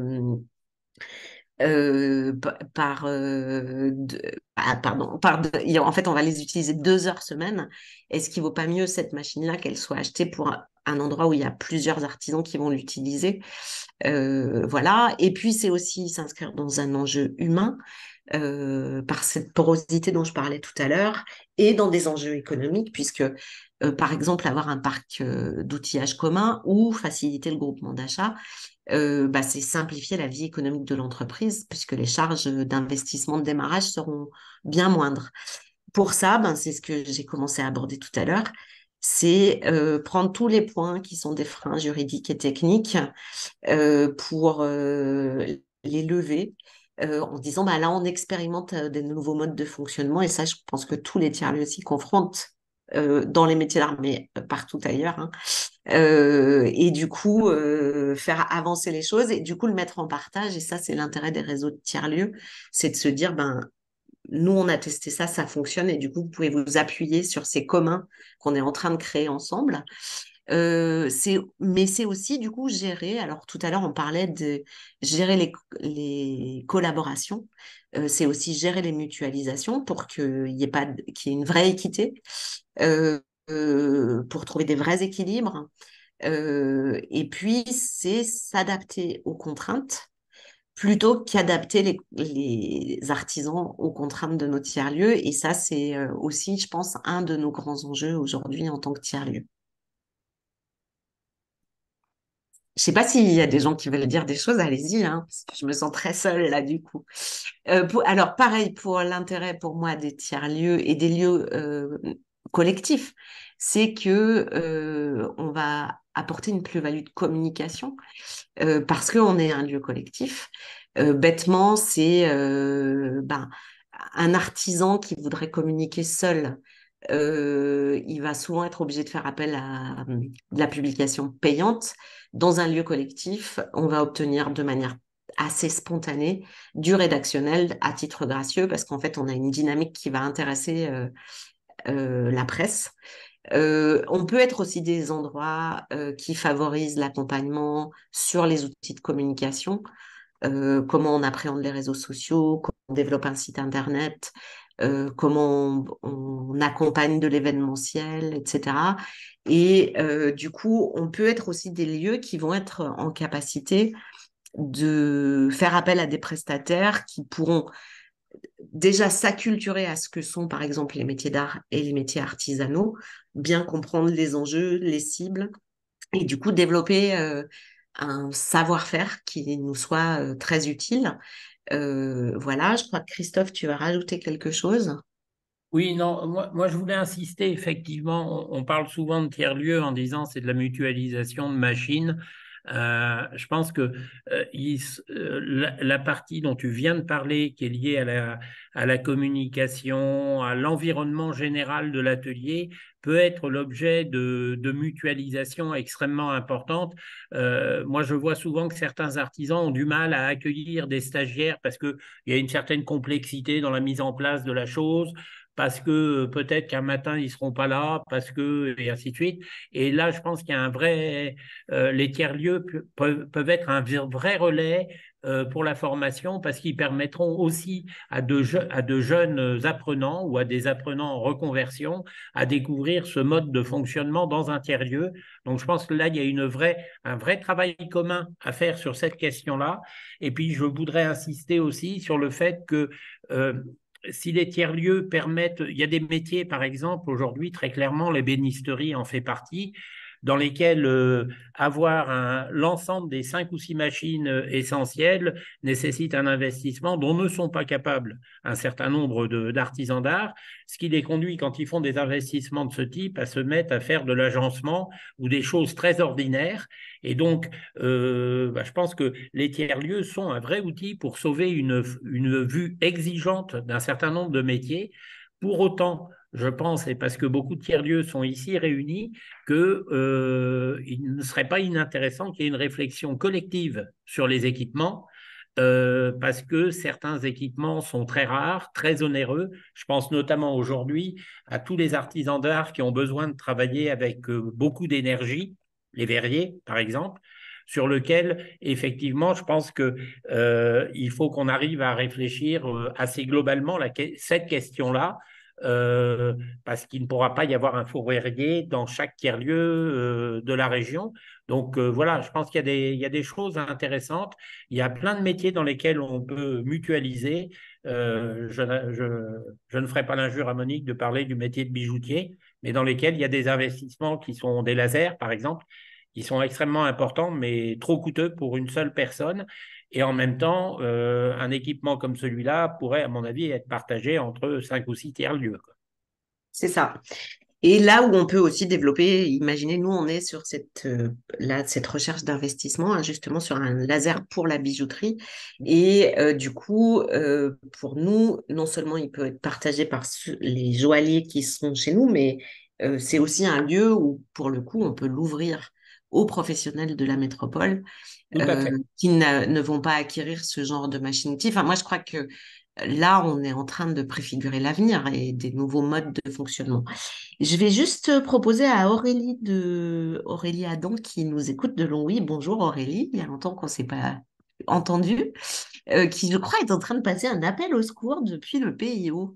en fait, on va les utiliser 2 heures semaine. Est-ce qu'il vaut pas mieux cette machine-là qu'elle soit achetée pour un endroit où il y a plusieurs artisans qui vont l'utiliser? Voilà. Et puis, c'est aussi s'inscrire dans un enjeu humain, par cette porosité dont je parlais tout à l'heure, et dans des enjeux économiques, puisque, par exemple, avoir un parc d'outillage commun ou faciliter le groupement d'achat, c'est simplifier la vie économique de l'entreprise, puisque les charges d'investissement de démarrage seront bien moindres. Pour ça, c'est ce que j'ai commencé à aborder tout à l'heure, c'est prendre tous les points qui sont des freins juridiques et techniques pour les lever, en disant, bah, là, on expérimente des nouveaux modes de fonctionnement. Et ça, je pense que tous les tiers-lieux s'y confrontent dans les métiers d'art, mais partout ailleurs, hein. Et du coup, faire avancer les choses et du coup, le mettre en partage. Et ça, c'est l'intérêt des réseaux de tiers-lieux, c'est de se dire, ben, nous, on a testé ça, ça fonctionne. Et du coup, vous pouvez vous appuyer sur ces communs qu'on est en train de créer ensemble. Mais c'est aussi, du coup, gérer. Alors, tout à l'heure, on parlait de gérer les collaborations. C'est aussi gérer les mutualisations pour qu'il y ait une vraie équité, pour trouver des vrais équilibres. Et puis, c'est s'adapter aux contraintes plutôt qu'adapter les artisans aux contraintes de nos tiers-lieux. Et ça, c'est aussi, je pense, un de nos grands enjeux aujourd'hui en tant que tiers-lieu. Je sais pas s'il y a des gens qui veulent dire des choses, allez-y, hein, parce que je me sens très seule là du coup. Alors pareil pour l'intérêt pour moi des tiers-lieux et des lieux collectifs, c'est que on va apporter une plus-value de communication parce qu'on est un lieu collectif. Bêtement, c'est un artisan qui voudrait communiquer seul. Il va souvent être obligé de faire appel à de la publication payante. Dans un lieu collectif, on va obtenir de manière assez spontanée du rédactionnel à titre gracieux parce qu'en fait, on a une dynamique qui va intéresser la presse. On peut être aussi des endroits qui favorisent l'accompagnement sur les outils de communication, comment on appréhende les réseaux sociaux, comment on développe un site internet, comment on accompagne de l'événementiel, etc. Et du coup, on peut être aussi des lieux qui vont être en capacité de faire appel à des prestataires qui pourront déjà s'acculturer à ce que sont, par exemple, les métiers d'art et les métiers artisanaux, bien comprendre les enjeux, les cibles, et du coup développer un savoir-faire qui nous soit très utile. Voilà, je crois que Christophe, tu vas rajouter quelque chose. Oui, non, moi je voulais insister, effectivement, on parle souvent de tiers-lieux en disant c'est de la mutualisation de machines. Je pense que la partie dont tu viens de parler, qui est liée à la communication, à l'environnement général de l'atelier, peut être l'objet de mutualisation extrêmement importante. Moi, je vois souvent que certains artisans ont du mal à accueillir des stagiaires parce qu'il y a une certaine complexité dans la mise en place de la chose, parce que peut-être qu'un matin, ils ne seront pas là, parce que, et ainsi de suite. Et là, je pense qu'il y a un vrai... les tiers-lieux peuvent être un vrai relais pour la formation parce qu'ils permettront aussi à de jeunes apprenants ou à des apprenants en reconversion à découvrir ce mode de fonctionnement dans un tiers-lieu. Donc, je pense que là, il y a un vrai travail commun à faire sur cette question-là. Et puis, je voudrais insister aussi sur le fait que si les tiers-lieux permettent, il y a des métiers, par exemple, aujourd'hui, très clairement, l'ébénisterie en fait partie, dans lesquels avoir l'ensemble des 5 ou 6 machines essentielles nécessite un investissement dont ne sont pas capables un certain nombre d'artisans d'art, ce qui les conduit, quand ils font des investissements de ce type, à se mettre à faire de l'agencement ou des choses très ordinaires. Et donc, je pense que les tiers-lieux sont un vrai outil pour sauver une vue exigeante d'un certain nombre de métiers. Pour autant, je pense, et parce que beaucoup de tiers-lieux sont ici réunis, qu'il ne serait pas inintéressant qu'il y ait une réflexion collective sur les équipements, parce que certains équipements sont très rares, très onéreux. Je pense notamment aujourd'hui à tous les artisans d'art qui ont besoin de travailler avec beaucoup d'énergie, les verriers par exemple, sur lequel, effectivement, je pense qu'il faut qu'on arrive à réfléchir assez globalement cette question-là, parce qu'il ne pourra pas y avoir un four verrier dans chaque tiers-lieu de la région. Donc voilà, je pense qu'il y a des choses intéressantes. Il y a plein de métiers dans lesquels on peut mutualiser. Je ne ferai pas l'injure à Monique de parler du métier de bijoutier, mais dans lesquels il y a des investissements qui sont des lasers, par exemple, qui sont extrêmement importants, mais trop coûteux pour une seule personne. Et en même temps, un équipement comme celui-là pourrait, à mon avis, être partagé entre 5 ou 6 tiers-lieux. C'est ça. Et là où on peut aussi développer, imaginez, nous, on est sur cette recherche d'investissement, hein, justement sur un laser pour la bijouterie. Et du coup, pour nous, non seulement il peut être partagé par les joailliers qui sont chez nous, mais c'est aussi un lieu où, pour le coup, on peut l'ouvrir aux professionnels de la métropole Tout à fait. qui ne vont pas acquérir ce genre de machine-outil. Enfin, moi, je crois que là, on est en train de préfigurer l'avenir et des nouveaux modes de fonctionnement. Je vais juste proposer à Aurélie Adam qui nous écoute de Longwy. Bonjour Aurélie, il y a longtemps qu'on ne s'est pas entendu, qui je crois est en train de passer un appel au secours depuis le PIO.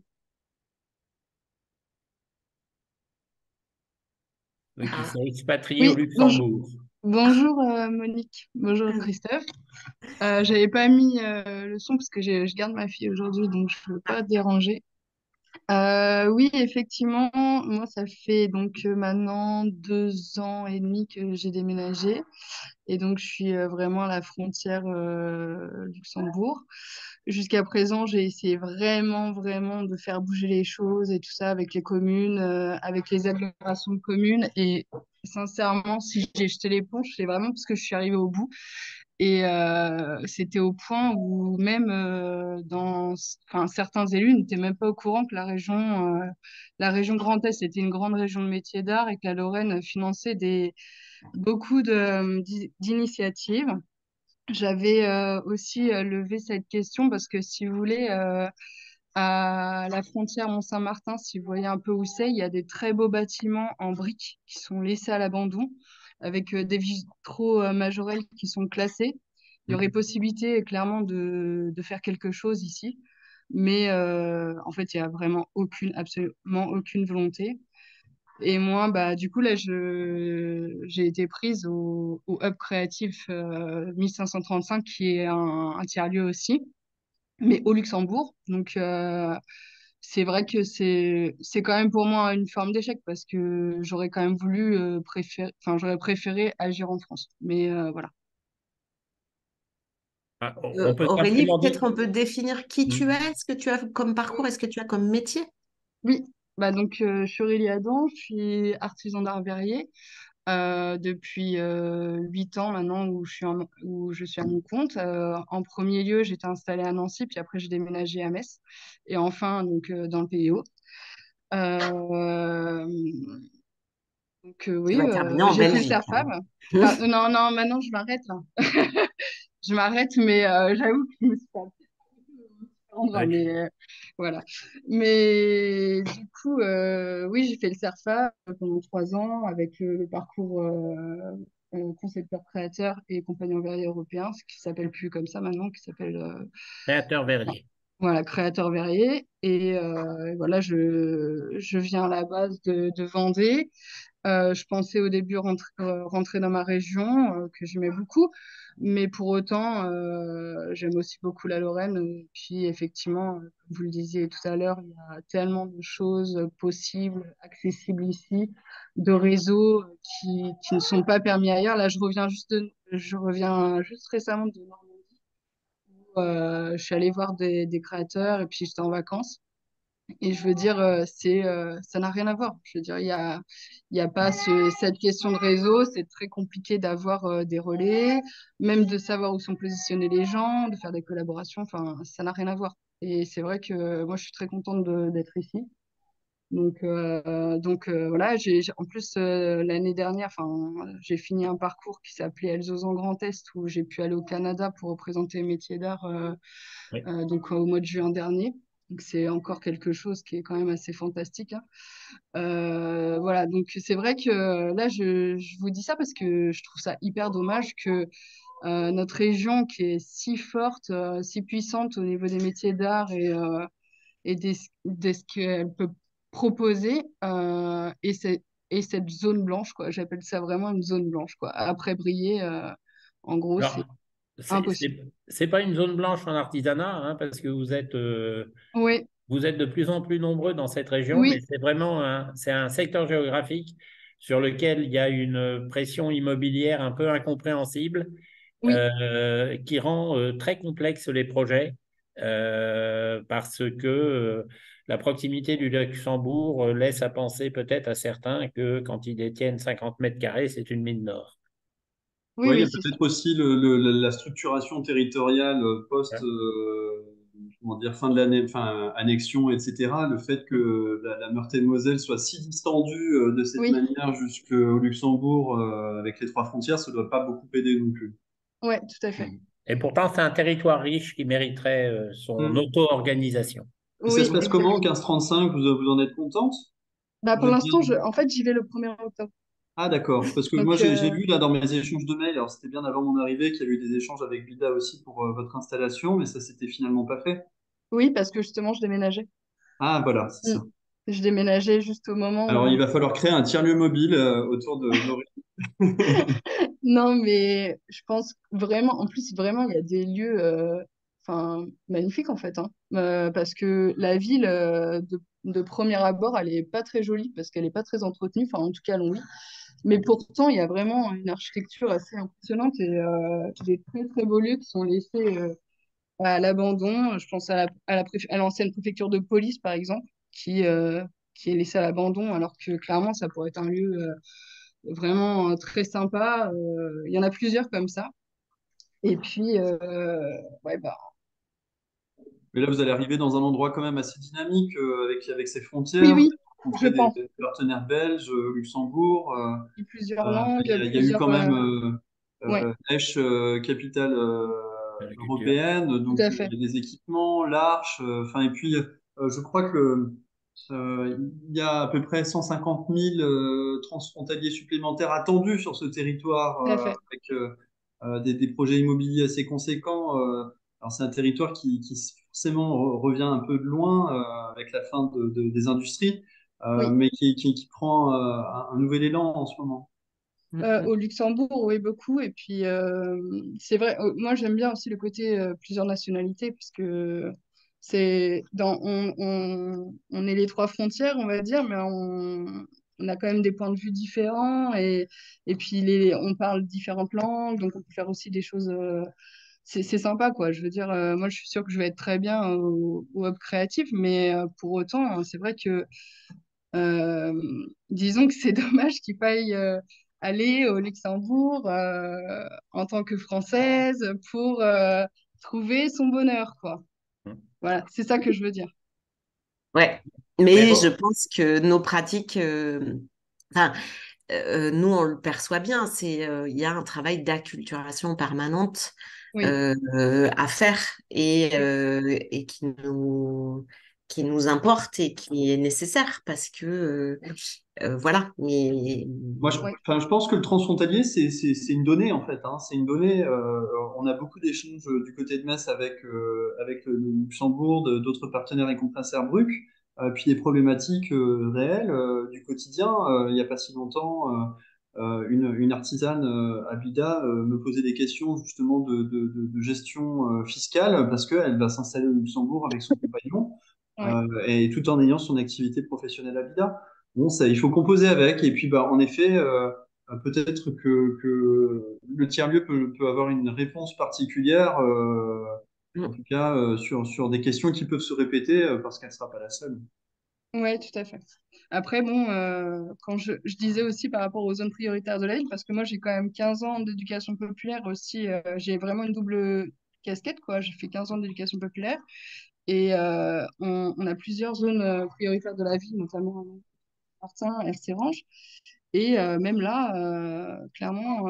Qui Ah, sont expatriés au Oui, Luxembourg. bonjour Monique, bonjour Christophe. J'avais pas mis le son parce que je garde ma fille aujourd'hui, donc je ne veux pas déranger. Oui, effectivement, moi ça fait donc maintenant 2 ans et demi que j'ai déménagé et donc je suis vraiment à la frontière Luxembourg. Jusqu'à présent, j'ai essayé vraiment, vraiment de faire bouger les choses et tout ça avec les communes, avec les agglomérations de communes. Et sincèrement, si j'ai jeté l'éponge, c'est vraiment parce que je suis arrivée au bout. Et c'était au point où même enfin, certains élus n'étaient même pas au courant que la région Grand Est était une grande région de métiers d'art et que la Lorraine finançait beaucoup d'initiatives. J'avais aussi levé cette question parce que si vous voulez, à la frontière Mont-Saint-Martin, si vous voyez un peu où c'est, il y a des très beaux bâtiments en briques qui sont laissés à l'abandon avec des vitraux majorels qui sont classés. Il y aurait possibilité clairement de faire quelque chose ici, mais en fait, il n'y a vraiment absolument aucune volonté. Et moi, bah, du coup, là, j'ai été prise au Hub Créatif 1535, qui est un tiers-lieu aussi, mais au Luxembourg. Donc, c'est vrai que c'est quand même pour moi une forme d'échec parce que j'aurais quand même voulu j'aurais préféré agir en France. Mais voilà. Ah, on peut Aurélie, simplement dire. peut-être on peut définir qui tu es, ce que tu as comme parcours, est-ce que tu as comme métier? Oui, bah donc je suis Aurélie Adam, je suis artisan d'art verrier depuis 8 ans maintenant où je suis à mon compte. En premier lieu, j'étais installée à Nancy, puis après j'ai déménagé à Metz et enfin donc dans le PIO. Euh, Tu oui, vas terminer en j'ai fait le Belgique, CERFAB. hein. Enfin, non, non, maintenant je m'arrête là. Je m'arrête, mais j'avoue que je me suis pas endroit, Ouais. mais voilà. Mais du coup, oui, j'ai fait le CERFA pendant 3 ans avec le parcours concepteur-créateur et compagnon verrier européen, ce qui s'appelle plus comme ça maintenant, qui s'appelle Créateur verrier. voilà, créateur verrier. Et voilà, je viens à la base de Vendée. Je pensais au début rentrer dans ma région, que j'aimais beaucoup, mais pour autant, j'aime aussi beaucoup la Lorraine. Et puis, effectivement, comme vous le disiez tout à l'heure, il y a tellement de choses possibles, accessibles ici, de réseaux qui ne sont pas permis ailleurs. Là, je reviens juste récemment de Normandie. Je suis allée voir des créateurs et puis j'étais en vacances. Et je veux dire, ça n'a rien à voir. Je veux dire, il y a pas cette question de réseau. C'est très compliqué d'avoir des relais, même de savoir où sont positionnés les gens, de faire des collaborations. Enfin, ça n'a rien à voir. Et c'est vrai que moi, je suis très contente d'être ici. Donc voilà, en plus, l'année dernière, enfin, j'ai fini un parcours qui s'appelait Elles en Grand Est, où j'ai pu aller au Canada pour représenter les métiers d'art Oui. donc au mois de juin dernier. Donc c'est encore quelque chose qui est quand même assez fantastique, hein. Voilà, donc c'est vrai que là, je vous dis ça parce que je trouve ça hyper dommage que notre région qui est si forte, si puissante au niveau des métiers d'art et de ce qu'elle peut proposer, et cette zone blanche, quoi. J'appelle ça vraiment une zone blanche, quoi. Après briller, en gros, c'est Alors, impossible. c'est pas une zone blanche en artisanat, hein, parce que Oui, vous êtes de plus en plus nombreux dans cette région, mais oui, c'est vraiment c'est un secteur géographique sur lequel il y a une pression immobilière un peu incompréhensible oui, qui rend très complexes les projets parce que la proximité du Luxembourg laisse à penser peut-être à certains que quand ils détiennent 50 mètres carrés, c'est une mine d'or. Oui, Ouais, il y oui, a c'est ça. peut-être aussi la structuration territoriale post, comment dire, fin de l'année, enfin, annexion, etc. Le fait que la Meurthe-et-Moselle soit si distendue de cette Oui, manière jusqu'au Luxembourg, avec les trois frontières, ça ne doit pas beaucoup aider non plus. ouais, tout à fait. Et pourtant, c'est un territoire riche qui mériterait son Hmm. auto-organisation. Et ça Oui, se passe comment, exactement. 1535, vous en êtes contente? Bah, Vous pour êtes l'instant, bien? en fait, j'y vais le 1er octobre. Ah d'accord, parce que moi Donc, j'ai lu là dans mes échanges de mails, alors c'était bien avant mon arrivée qu'il y a eu des échanges avec Vida aussi pour votre installation, mais ça s'était finalement pas fait. oui, parce que justement, je déménageais. Ah voilà, c'est Mm. ça. Je déménageais juste au moment Alors il où... va falloir créer un tiers-lieu mobile autour de nos... Non, mais je pense vraiment, en plus, vraiment, il y a des lieux enfin, magnifiques, en fait. Hein. Parce que la ville, de premier abord, elle est pas très jolie, parce qu'elle est pas très entretenue, enfin, en tout cas, oui. Mais pourtant, il y a vraiment une architecture assez impressionnante et des très, très beaux lieux qui sont laissés à l'abandon. Je pense à l'ancienne préfecture de police, par exemple, qui est laissée à l'abandon, alors que clairement, ça pourrait être un lieu vraiment très sympa. Il y en a plusieurs comme ça. Et puis, ouais, bah, Mais là vous allez arriver dans un endroit quand même assez dynamique avec ses oui, frontières, vous oui, allez je rencontrer pense. des partenaires belges, Luxembourg, Et plusieurs langues, il y a eu plusieurs. quand même Ouais, Esch, capitale De la culture. européenne, tout donc à il fait. y a des équipements, l'Arche, enfin et puis je crois que il y a à peu près 150 000 transfrontaliers supplémentaires attendus sur ce territoire Tout à fait. avec des projets immobiliers assez conséquents. Alors c'est un territoire qui forcément revient un peu de loin avec la fin des industries, Oui. mais qui prend un nouvel élan en ce moment. Au Luxembourg, oui, beaucoup. Et puis, c'est vrai, moi, j'aime bien aussi le côté plusieurs nationalités, puisque on est les trois frontières, on va dire, mais on a quand même des points de vue différents. Et puis, on parle différentes langues, donc on peut faire aussi des choses. C'est sympa, quoi. Je veux dire, moi, je suis sûre que je vais être très bien au Hub Créatif, mais pour autant, c'est vrai que euh, disons que c'est dommage qu'il faille aller au Luxembourg en tant que Française pour trouver son bonheur, quoi. Voilà, c'est ça que je veux dire. Ouais, Mais mais je bon, pense que nos pratiques, enfin, nous on le perçoit bien, il y a un travail d'acculturation permanente Oui, à faire oui, et qui nous importe et qui est nécessaire parce que voilà. Mais Moi, oui, enfin, je pense que le transfrontalier, c'est une donnée en fait. Hein. C'est une donnée. On a beaucoup d'échanges du côté de Metz avec le Luxembourg, d'autres partenaires y compris à Sarrebruck, puis des problématiques réelles du quotidien. Il n'y a pas si longtemps, une artisane à Bida me posait des questions justement de gestion fiscale parce qu'elle va s'installer au Luxembourg avec son compagnon oui. et tout en ayant son activité professionnelle à Bida. Bon, ça, il faut composer avec. Et puis, bah, en effet, peut-être que le tiers-lieu peut avoir une réponse particulière, en tout cas sur des questions qui peuvent se répéter parce qu'elle ne sera pas la seule. Oui, tout à fait. Après, bon, quand je disais aussi par rapport aux zones prioritaires de la ville, parce que moi, j'ai quand même 15 ans d'éducation populaire aussi, j'ai vraiment une double casquette, quoi. J'ai fait 15 ans d'éducation populaire. Et on a plusieurs zones prioritaires de la ville, notamment Martin, RC Range. Et même là, clairement,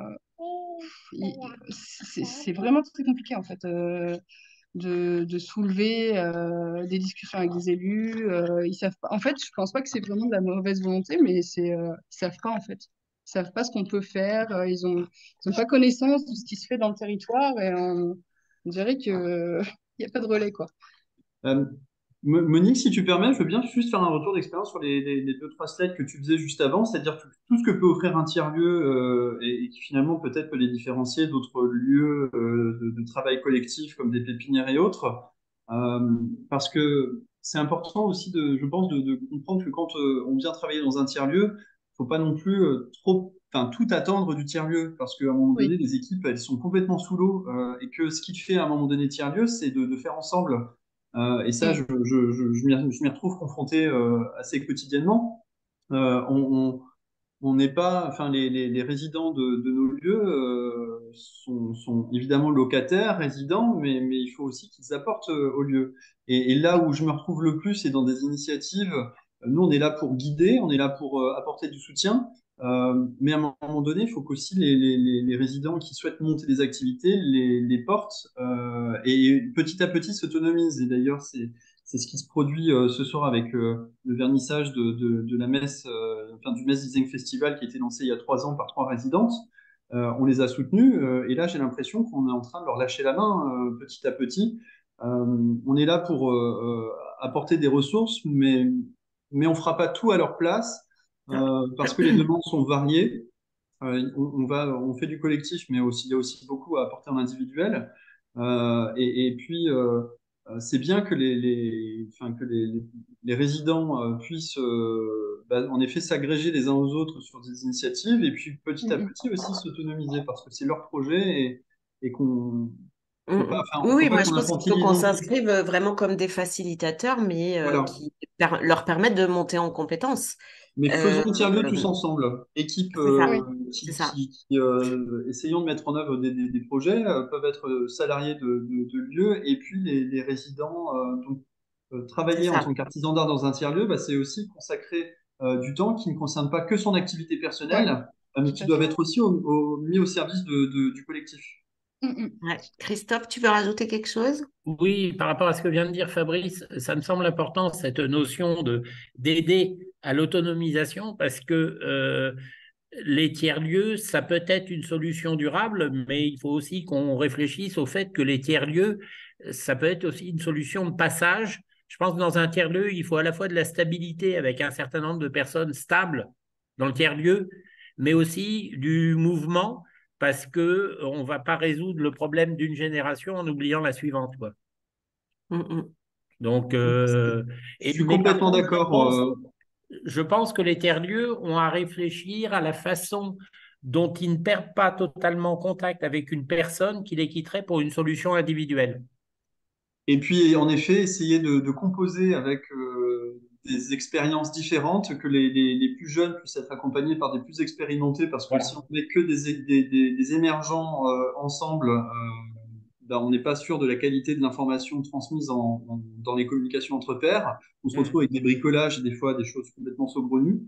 c'est vraiment très compliqué en fait de soulever des discussions avec des élus. Ils savent pas. En fait, je pense pas que c'est vraiment de la mauvaise volonté, mais ils savent pas en fait. Ils savent pas ce qu'on peut faire. Ils ont pas connaissance de ce qui se fait dans le territoire et on dirait que il y a pas de relais quoi. Euh, Monique, si tu permets, je veux bien juste faire un retour d'expérience sur les deux, trois slides que tu faisais juste avant, c'est-à-dire tout ce que peut offrir un tiers-lieu et qui finalement peut-être peut les différencier d'autres lieux de travail collectif comme des pépinières et autres. Euh, Parce que c'est important aussi, je pense, de comprendre que quand on vient travailler dans un tiers-lieu, faut pas non plus enfin, tout attendre du tiers-lieu, parce qu'à un moment donné, Oui, les équipes, elles sont complètement sous l'eau et que ce qui fait à un moment donné tiers-lieu, c'est de faire ensemble. Et ça, je m'y retrouve confronté assez quotidiennement. On n'est pas, enfin, les résidents de nos lieux sont évidemment locataires, résidents, mais il faut aussi qu'ils apportent au lieu. Et là où je me retrouve le plus, c'est dans des initiatives. Nous, on est là pour guider, on est là pour apporter du soutien, mais à un moment donné, il faut qu'aussi les résidents qui souhaitent monter des activités les portent et petit à petit s'autonomisent. Et d'ailleurs, c'est ce qui se produit ce soir avec le vernissage de la messe, enfin, du Metz Design Festival qui a été lancé il y a 3 ans par 3 résidentes. On les a soutenues et là j'ai l'impression qu'on est en train de leur lâcher la main petit à petit. On est là pour apporter des ressources, mais on fera pas tout à leur place parce que les demandes sont variées. On fait du collectif, mais aussi, il y a aussi beaucoup à apporter en individuel. Et puis, c'est bien que enfin, que les résidents puissent en effet s'agréger les uns aux autres sur des initiatives et puis petit à petit aussi s'autonomiser parce que c'est leur projet et qu'on faut pas, enfin, faut Oui, pas moi je qu'on pense qu'il faut infantilise qu'on non plus. s'inscrive vraiment comme des facilitateurs, mais Voilà. qui leur permettent de monter en compétences. Mais Euh, faisons tiers-lieu tous ensemble. Équipe c'est ça, c'est qui, ça. essayons de mettre en œuvre des projets, peuvent être salariés de lieux, et puis les résidents, donc, C'est travailler en ça. tant qu'artisan d'art dans un tiers-lieu, bah, c'est aussi consacrer du temps qui ne concerne pas que son activité Ouais, personnelle, mais tout qui à doivent fait. être aussi mis au service du collectif. Ouais. Christophe, tu veux rajouter quelque chose? Oui, par rapport à ce que vient de dire Fabrice, ça me semble important, cette notion d'aider à l'autonomisation, parce que les tiers-lieux, ça peut être une solution durable, mais il faut aussi qu'on réfléchisse au fait que les tiers-lieux, ça peut être aussi une solution de passage. Je pense que dans un tiers-lieu, il faut à la fois de la stabilité avec un certain nombre de personnes stables dans le tiers-lieu, mais aussi du mouvement, parce que on ne va pas résoudre le problème d'une génération en oubliant la suivante, quoi. Mm, mm. Donc, Je suis mais par complètement contre, d'accord. je pense que les tiers-lieux ont à réfléchir à la façon dont ils ne perdent pas totalement contact avec une personne qui les quitterait pour une solution individuelle. Et puis, en effet, essayer de composer avec des expériences différentes, que les plus jeunes puissent être accompagnés par des plus expérimentés, parce que si Voilà. on met que des émergents ensemble, ben, on n'est pas sûr de la qualité de l'information transmise dans les communications entre pairs. On se retrouve avec des bricolages et des fois des choses complètement saugrenues.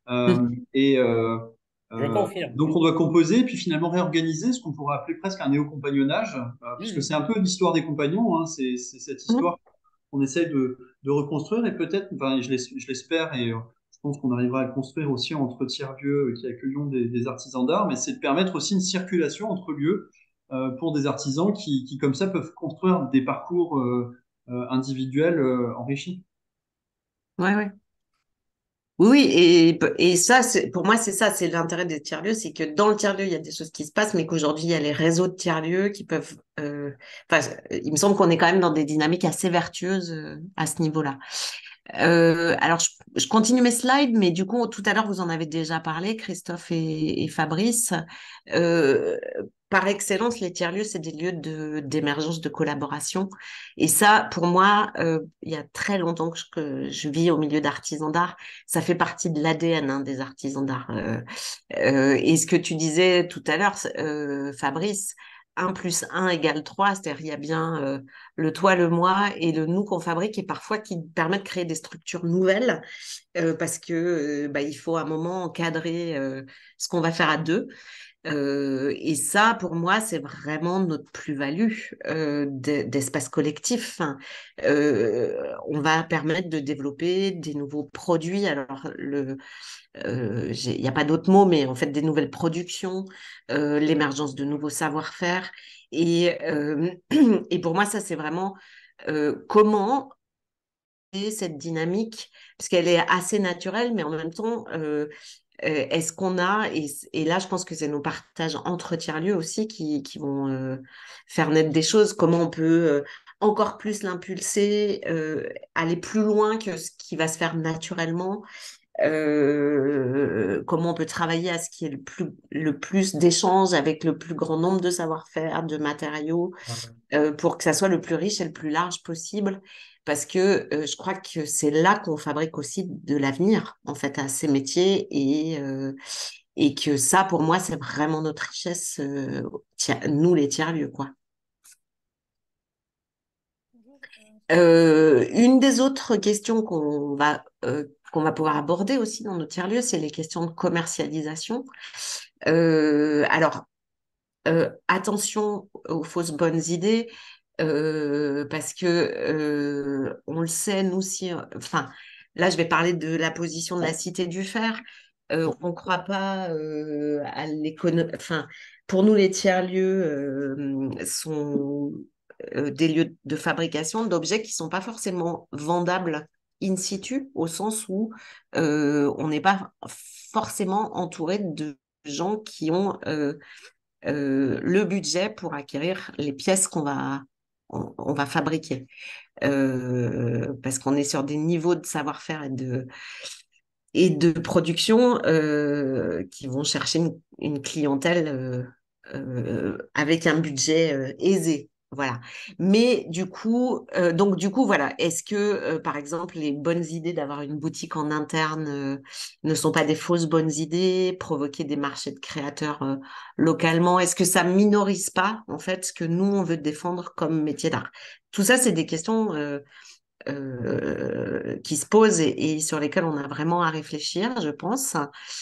Et Je confirme. donc, on doit composer, puis finalement réorganiser ce qu'on pourrait appeler presque un néo-compagnonnage, puisque c'est un peu l'histoire des compagnons, hein, c'est cette histoire qu'on essaye de reconstruire, et peut-être, enfin, je l'espère, et je pense qu'on arrivera à le construire aussi entre tiers-lieux qui accueillons des artisans d'art, mais c'est de permettre aussi une circulation entre lieux pour des artisans qui, comme ça, peuvent construire des parcours individuels enrichis. Ouais, ouais. Oui, et ça, pour moi, c'est ça, c'est l'intérêt des tiers-lieux, c'est que dans le tiers-lieu, il y a des choses qui se passent, mais qu'aujourd'hui, il y a les réseaux de tiers-lieux qui peuvent... enfin, il me semble qu'on est quand même dans des dynamiques assez vertueuses à ce niveau-là. Alors, je continue mes slides, mais du coup, tout à l'heure, vous en avez déjà parlé, Christophe et Fabrice. Euh, Par excellence, les tiers-lieux, c'est des lieux d'émergence, de collaboration. Et ça, pour moi, il y a très longtemps que je vis au milieu d'artisans d'art. Ça fait partie de l'ADN des artisans d'art. Et ce que tu disais tout à l'heure, Fabrice, 1 + 1 = 3, c'est-à-dire il y a bien le toi, le moi et le nous qu'on fabrique et parfois qui permettent de créer des structures nouvelles parce que il faut à un moment encadrer ce qu'on va faire à deux. Et ça, pour moi, c'est vraiment notre plus-value d'espace collectif. Enfin, on va permettre de développer des nouveaux produits. Alors, il n'y a pas d'autre mot, mais en fait, des nouvelles productions, l'émergence de nouveaux savoir-faire. Et pour moi, ça, c'est vraiment comment cette dynamique, parce qu'elle est assez naturelle, mais en même temps, est-ce qu'on a, et là je pense que c'est nos partages entre tiers-lieux aussi qui vont faire naître des choses, comment on peut encore plus l'impulser, aller plus loin que ce qui va se faire naturellement. comment on peut travailler à ce qu'il y ait le plus d'échanges avec le plus grand nombre de savoir-faire, de matériaux, pour que ça soit le plus riche et le plus large possible. Parce que je crois que c'est là qu'on fabrique aussi de l'avenir, en fait, à ces métiers. Et que ça, pour moi, c'est vraiment notre richesse, nous, les tiers-lieux, quoi. Une des autres questions qu'on va pouvoir aborder aussi dans nos tiers-lieux, c'est les questions de commercialisation. Alors, attention aux fausses bonnes idées, parce que on le sait, nous aussi, enfin, là, je vais parler de la position de la Cité du Fer. On ne croit pas à l'économie. Enfin, pour nous, les tiers-lieux sont des lieux de fabrication d'objets qui ne sont pas forcément vendables in situ, au sens où on n'est pas forcément entouré de gens qui ont le budget pour acquérir les pièces on va fabriquer. Parce qu'on est sur des niveaux de savoir-faire et de production qui vont chercher une clientèle avec un budget aisé. Voilà. Mais du coup, voilà. Est-ce que, par exemple, les bonnes idées d'avoir une boutique en interne ne sont pas des fausses bonnes idées, provoquer des marchés de créateurs localement? Est-ce que ça minorise pas, en fait, ce que nous, on veut défendre comme métier d'art? Tout ça, c'est des questions qui se posent et sur lesquelles on a vraiment à réfléchir, je pense.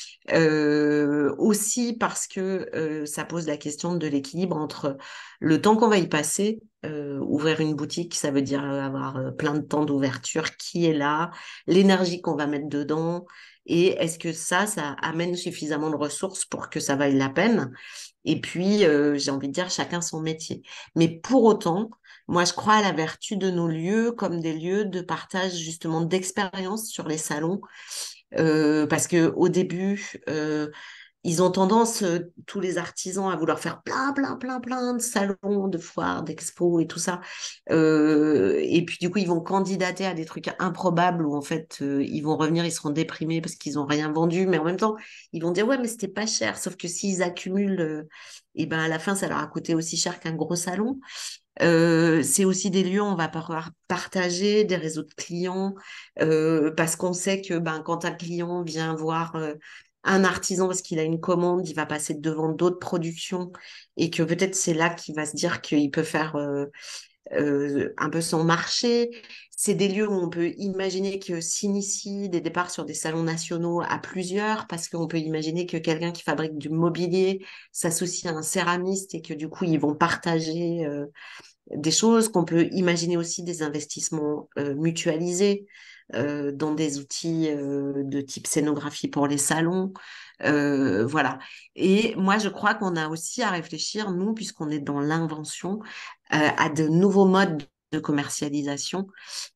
Aussi parce que ça pose la question de l'équilibre entre le temps qu'on va y passer. Ouvrir une boutique, ça veut dire avoir plein de temps d'ouverture qui est là, l'énergie qu'on va mettre dedans, et est-ce que ça amène suffisamment de ressources pour que ça vaille la peine? Et puis, j'ai envie de dire, chacun son métier. Mais pour autant, moi, je crois à la vertu de nos lieux comme des lieux de partage justement d'expériences sur les salons, parce que au début, ils ont tendance, tous les artisans, à vouloir faire plein de salons, de foires, d'expos et tout ça. Et puis du coup, ils vont candidater à des trucs improbables où en fait, ils vont revenir, ils seront déprimés parce qu'ils n'ont rien vendu, mais en même temps, ils vont dire ouais, mais c'était pas cher. Sauf que s'ils accumulent, et ben à la fin, ça leur a coûté aussi cher qu'un gros salon. C'est aussi des lieux où on va pouvoir partager des réseaux de clients, parce qu'on sait que ben, quand un client vient voir un artisan parce qu'il a une commande, il va passer devant d'autres productions et que peut-être c'est là qu'il va se dire qu'il peut faire un peu son marché. C'est des lieux où on peut imaginer que s'initie des départs sur des salons nationaux à plusieurs, parce qu'on peut imaginer que quelqu'un qui fabrique du mobilier s'associe à un céramiste et que du coup ils vont partager des choses, qu'on peut imaginer aussi des investissements mutualisés dans des outils de type scénographie pour les salons. Voilà. Et moi, je crois qu'on a aussi à réfléchir, nous, puisqu'on est dans l'invention, à de nouveaux modes de commercialisation,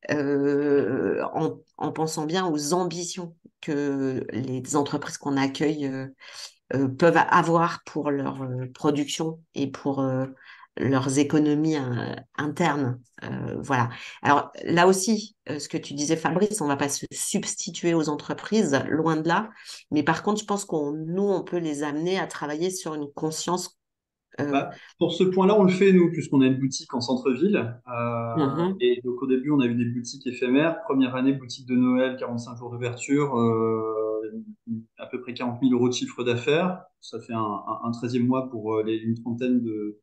en pensant bien aux ambitions que les entreprises qu'on accueille peuvent avoir pour leur production et pour leurs économies internes. Voilà. Alors là aussi, ce que tu disais, Fabrice, on ne va pas se substituer aux entreprises, loin de là. Mais par contre, je pense nous, on peut les amener à travailler sur une conscience. Pour ce point-là, on le fait, nous, puisqu'on a une boutique en centre-ville. Mhm. Et donc, au début, on a eu des boutiques éphémères. Première année, boutique de Noël, 45 jours d'ouverture, à peu près 40 000 euros de chiffre d'affaires. Ça fait un 13e mois pour une trentaine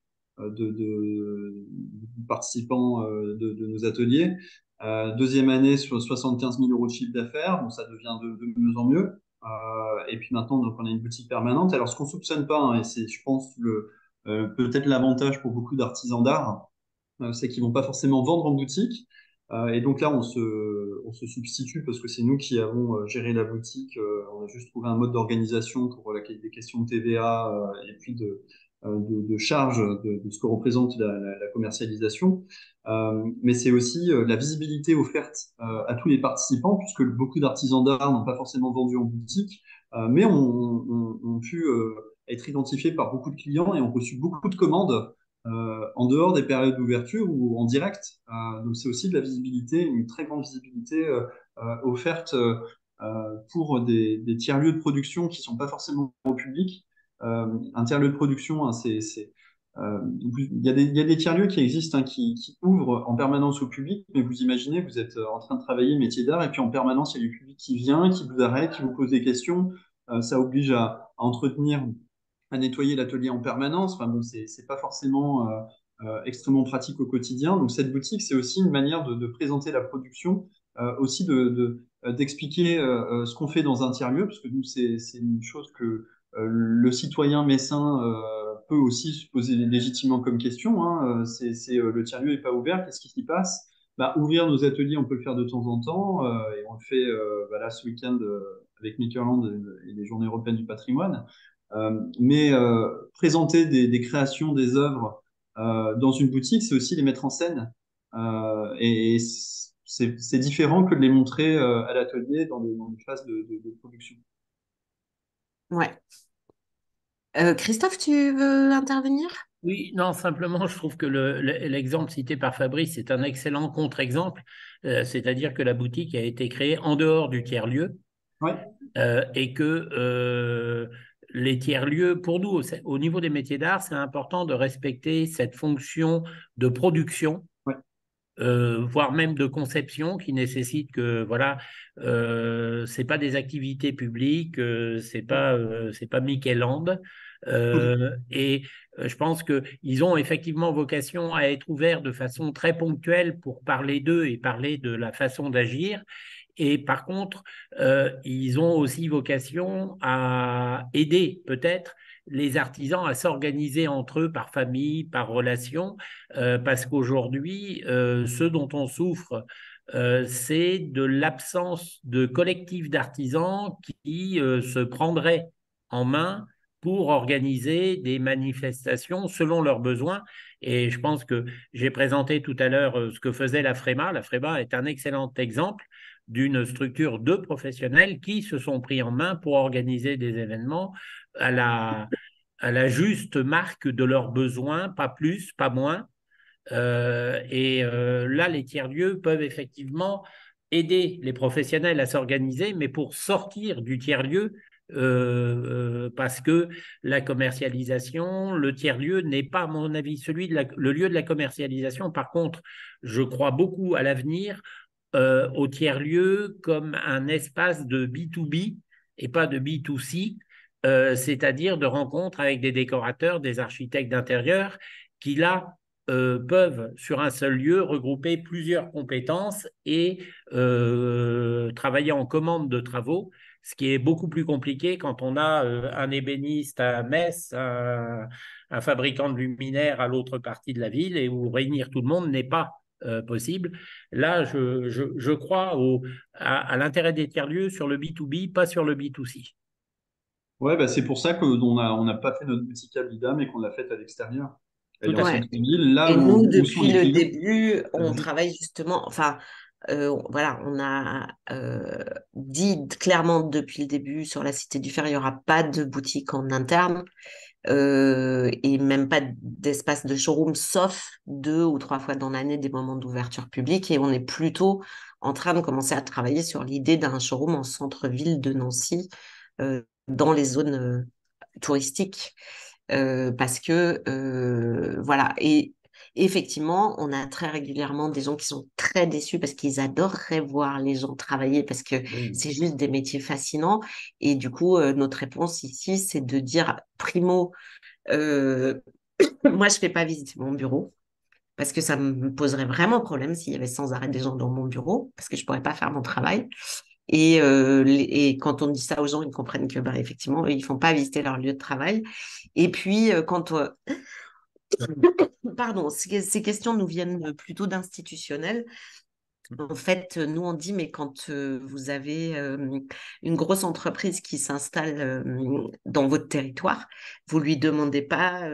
de participants de nos ateliers. Deuxième année, sur 75 000 euros de chiffre d'affaires. Bon, ça devient de mieux en mieux. Et puis maintenant, donc, on a une boutique permanente. Alors, ce qu'on soupçonne pas, hein, et c'est, je pense, peut-être l'avantage pour beaucoup d'artisans d'art, c'est qu'ils vont pas forcément vendre en boutique. Et donc là, on se substitue parce que c'est nous qui avons géré la boutique. On a juste trouvé un mode d'organisation pour des questions de TVA et puis de charges de ce que représente la commercialisation. Mais c'est aussi la visibilité offerte à tous les participants, puisque beaucoup d'artisans d'art n'ont pas forcément vendu en boutique, mais ont pu être identifiés par beaucoup de clients et ont reçu beaucoup de commandes en dehors des périodes d'ouverture ou en direct. Donc c'est aussi de la visibilité, une très grande visibilité offerte pour des tiers-lieux de production qui sont pas forcément au public. Un tiers-lieu de production, hein, il y a des tiers-lieux qui existent, hein, qui ouvrent en permanence au public, mais vous imaginez, vous êtes en train de travailler métier d'art et puis en permanence, il y a du public qui vient, qui vous arrête, qui vous pose des questions. Ça oblige à entretenir, à nettoyer l'atelier en permanence. Enfin bon, c'est pas forcément extrêmement pratique au quotidien. Donc cette boutique, c'est aussi une manière de présenter la production, aussi d'expliquer ce qu'on fait dans un tiers-lieu, parce que nous, c'est une chose que le citoyen messin peut aussi se poser légitimement comme question. Hein. Le tiers-lieu n'est pas ouvert, qu'est-ce qui s'y passe? Bah, ouvrir nos ateliers, on peut le faire de temps en temps, et on le fait là, ce week-end avec Makerland et les Journées européennes du patrimoine. Mais présenter des créations, des œuvres dans une boutique, c'est aussi les mettre en scène. Et c'est différent que de les montrer à l'atelier dans des phases de production. Ouais. Christophe, tu veux intervenir? Oui, non, simplement, je trouve que l'exemple cité par Fabrice est un excellent contre-exemple, c'est-à-dire que la boutique a été créée en dehors du tiers-lieu Ouais. et que les tiers-lieux, pour nous, au niveau des métiers d'art, c'est important de respecter cette fonction de production, ouais. Voire même de conception, qui nécessite que, voilà, c'est pas des activités publiques, c'est pas Michel-Land. Et je pense qu'ils ont effectivement vocation à être ouverts de façon très ponctuelle pour parler d'eux et parler de la façon d'agir. Et par contre, ils ont aussi vocation à aider peut-être les artisans à s'organiser entre eux par famille, par relation, parce qu'aujourd'hui, ce dont on souffre, c'est de l'absence de collectifs d'artisans qui se prendraient en main pour organiser des manifestations selon leurs besoins. Et je pense que j'ai présenté tout à l'heure ce que faisait la FREMA. La FREMA est un excellent exemple d'une structure de professionnels qui se sont pris en main pour organiser des événements à la juste marque de leurs besoins, pas plus, pas moins. Là, les tiers-lieux peuvent effectivement aider les professionnels à s'organiser, mais pour sortir du tiers-lieu, parce que la commercialisation, le tiers-lieu n'est pas, à mon avis, le lieu de la commercialisation. Par contre, je crois beaucoup à l'avenir au tiers-lieu comme un espace de B2B et pas de B2C, c'est-à-dire de rencontres avec des décorateurs, des architectes d'intérieur qui, là, peuvent, sur un seul lieu, regrouper plusieurs compétences et travailler en commande de travaux, ce qui est beaucoup plus compliqué quand on a un ébéniste à Metz, un fabricant de luminaires à l'autre partie de la ville, et où réunir tout le monde n'est pas possible. Là, je crois à l'intérêt des tiers-lieux sur le B2B, pas sur le B2C. Ouais, bah c'est pour ça on n'a pas fait notre boutique à Blida, mais qu'on l'a faite à l'extérieur. Elle est en Ouais. centre-ville, là Et nous, où sont depuis les le clients. début, on travaille justement, enfin, voilà, on a dit clairement depuis le début sur la Cité du Fer, il n'y aura pas de boutique en interne et même pas d'espace de showroom, sauf 2 ou 3 fois dans l'année des moments d'ouverture publique. Et on est plutôt en train de commencer à travailler sur l'idée d'un showroom en centre-ville de Nancy, dans les zones touristiques. Parce que voilà, et effectivement, on a très régulièrement des gens qui sont très déçus parce qu'ils adoreraient voir les gens travailler parce que c'est juste des métiers fascinants. Et du coup, notre réponse ici, c'est de dire primo, moi, je fais pas visiter mon bureau parce que ça me poserait vraiment problème s'il y avait sans arrêt des gens dans mon bureau parce que je pourrais pas faire mon travail. Et quand on dit ça aux gens, ils comprennent que, bah, effectivement, eux, ils font pas visiter leur lieu de travail. Et puis, pardon, ces questions nous viennent plutôt d'institutionnels. En fait, nous, on dit, mais quand vous avez une grosse entreprise qui s'installe dans votre territoire, vous lui demandez pas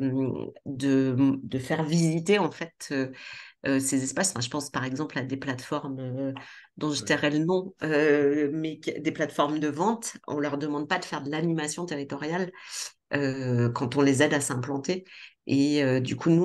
de faire visiter, en fait, ces espaces. Enfin, je pense par exemple à des plateformes dont je tairai le nom, mais des plateformes de vente. On leur demande pas de faire de l'animation territoriale quand on les aide à s'implanter. Et du coup, nous,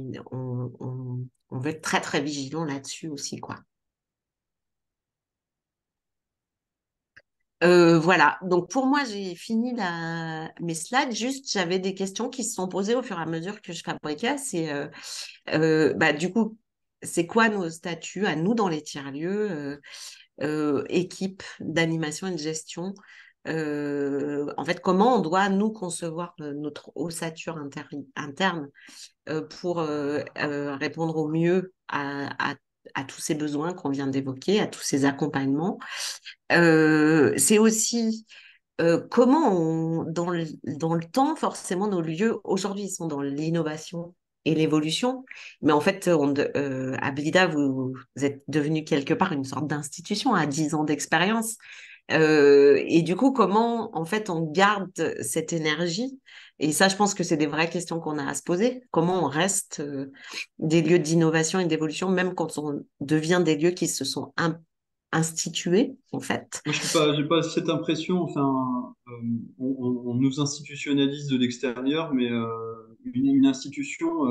on veut être très, très vigilants là-dessus aussi, quoi. Voilà, donc pour moi, j'ai fini mes slides. Juste, j'avais des questions qui se sont posées au fur et à mesure que je fabriquais. Bah, du coup, c'est quoi nos statuts à nous dans les tiers-lieux, équipe d'animation et de gestion? En fait, comment on doit, nous, concevoir notre ossature interne pour répondre au mieux à tous ces besoins qu'on vient d'évoquer, à tous ces accompagnements. C'est aussi comment dans le temps, forcément, nos lieux, aujourd'hui, ils sont dans l'innovation et l'évolution. Mais en fait, à Blida, vous êtes devenu quelque part une sorte d'institution à 10 ans d'expérience. Et du coup, comment, en fait, on garde cette énergie? Et ça, je pense que c'est des vraies questions qu'on a à se poser. Comment on reste des lieux d'innovation et d'évolution, même quand on devient des lieux qui se sont institués, en fait. Moi, j'ai pas cette impression. Enfin, on nous institutionnalise de l'extérieur, mais une institution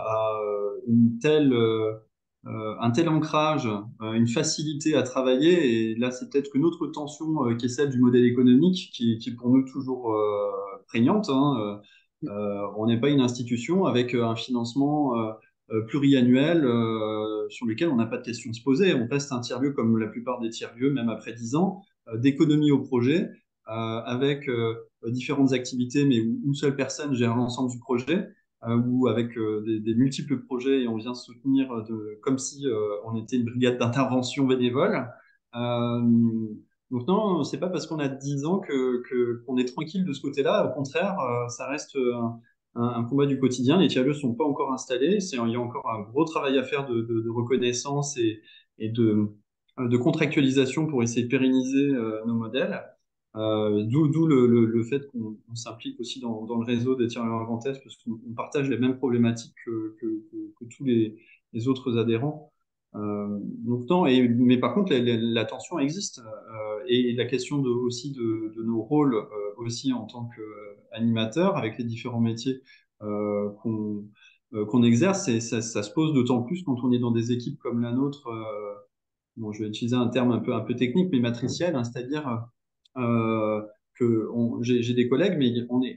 un tel ancrage, une facilité à travailler. Et là, c'est peut-être une autre tension qui est celle du modèle économique, qui est pour nous toujours prégnante. Hein. On n'est pas une institution avec un financement pluriannuel sur lequel on n'a pas de questions à se poser. On reste un tiers-lieu comme la plupart des tiers-lieux, même après 10 ans, d'économie au projet, avec différentes activités, mais où une seule personne gère l'ensemble du projet, ou avec des multiples projets et on vient soutenir comme si on était une brigade d'intervention bénévole. Euh, donc non, c'est pas parce qu'on a 10 ans qu'on est tranquille de ce côté-là. Au contraire, ça reste un combat du quotidien. Les tiers-lieux sont pas encore installés. Il y a encore un gros travail à faire de reconnaissance et de contractualisation pour essayer de pérenniser nos modèles. D'où le fait qu'on s'implique aussi dans le réseau des tiers-lieux inventaires parce qu'on partage les mêmes problématiques que tous les autres adhérents. Donc non, mais par contre, la tension existe. Et la question aussi de nos rôles aussi en tant qu'animateurs avec les différents métiers qu'on exerce, et ça se pose d'autant plus quand on est dans des équipes comme la nôtre. Bon, je vais utiliser un terme un peu technique, mais matriciel, hein, c'est-à-dire j'ai des collègues, mais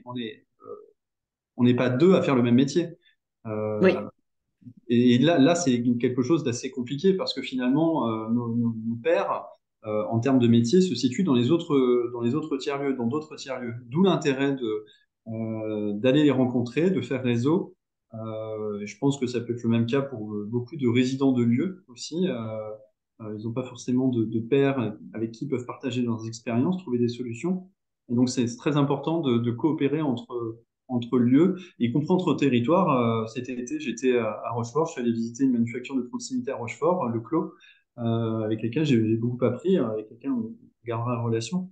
on n'est pas deux à faire le même métier. Oui. Et là, c'est quelque chose d'assez compliqué parce que finalement, nos pairs, en termes de métier, se situent dans les autres tiers-lieux, dans d'autres tiers-lieux. D'où l'intérêt d'aller les rencontrer, de faire réseau. Je pense que ça peut être le même cas pour beaucoup de résidents de lieux aussi. Ils n'ont pas forcément de pairs avec qui ils peuvent partager leurs expériences, trouver des solutions. Et donc, c'est très important de coopérer entre lieux, y compris entre territoires. Cet été, j'étais à Rochefort, je suis allé visiter une manufacture de proximité à Rochefort, le Clos, avec lesquels j'ai beaucoup appris, avec lesquels on gardera la relation.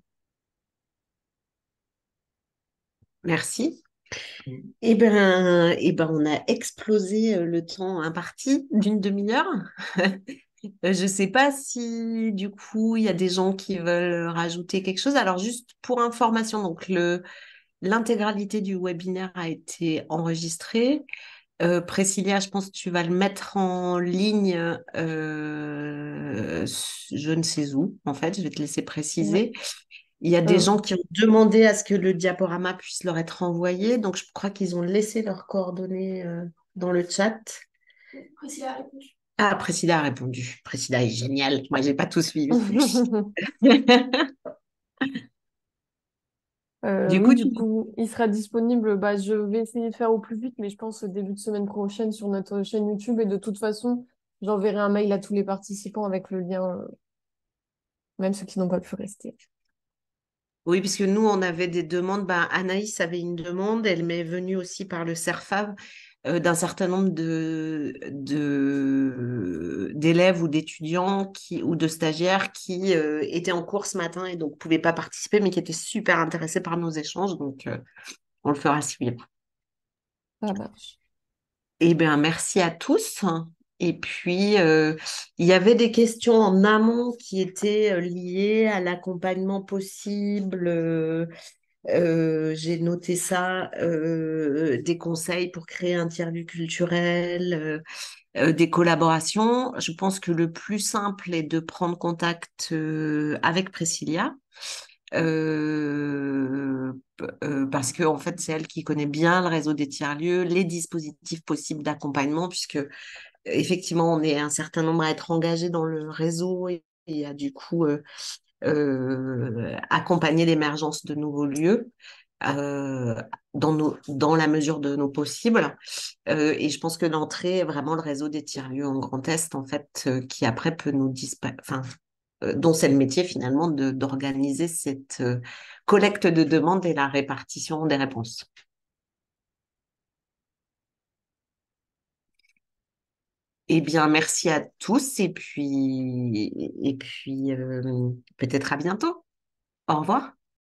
Merci. Eh ben, on a explosé le temps imparti d'une demi-heure. Je ne sais pas si du coup il y a des gens qui veulent rajouter quelque chose. Alors juste pour information, donc l'intégralité du webinaire a été enregistrée. Priscilla, je pense que tu vas le mettre en ligne, je ne sais où, en fait, je vais te laisser préciser. Oui. Il y a des gens qui ont demandé à ce que le diaporama puisse leur être envoyé, donc je crois qu'ils ont laissé leurs coordonnées dans le chat. Priscilla a répondu. Ah, Priscilla a répondu. Priscilla est géniale. Moi, j'ai pas tout suivi. Du coup, il sera disponible. Bah, je vais essayer de faire au plus vite, mais je pense au début de semaine prochaine sur notre chaîne YouTube. Et de toute façon, j'enverrai un mail à tous les participants avec le lien, même ceux qui n'ont pas pu rester. oui, puisque nous, on avait des demandes. Ben, Anaïs avait une demande. Elle m'est venue aussi par le CERFAV d'un certain nombre d'élèves ou d'étudiants ou de stagiaires qui étaient en cours ce matin et donc ne pouvaient pas participer, mais qui étaient super intéressés par nos échanges. Donc, on le fera suivre. Ça marche. Eh bien, merci à tous. Et puis, il y avait des questions en amont qui étaient liées à l'accompagnement possible. J'ai noté ça, des conseils pour créer un tiers-lieu culturel, des collaborations. Je pense que le plus simple est de prendre contact avec Priscilla. parce que en fait, c'est elle qui connaît bien le réseau des tiers-lieux, les dispositifs possibles d'accompagnement, puisque effectivement, on est un certain nombre à être engagés dans le réseau et à du coup accompagner l'émergence de nouveaux lieux dans la mesure de nos possibles. Et je pense que l'entrée est vraiment le réseau des tiers-lieux en Grand Est, en fait, qui après peut nous enfin, dont c'est le métier finalement d'organiser cette collecte de demandes et la répartition des réponses. Eh bien, merci à tous et puis peut-être à bientôt. Au revoir.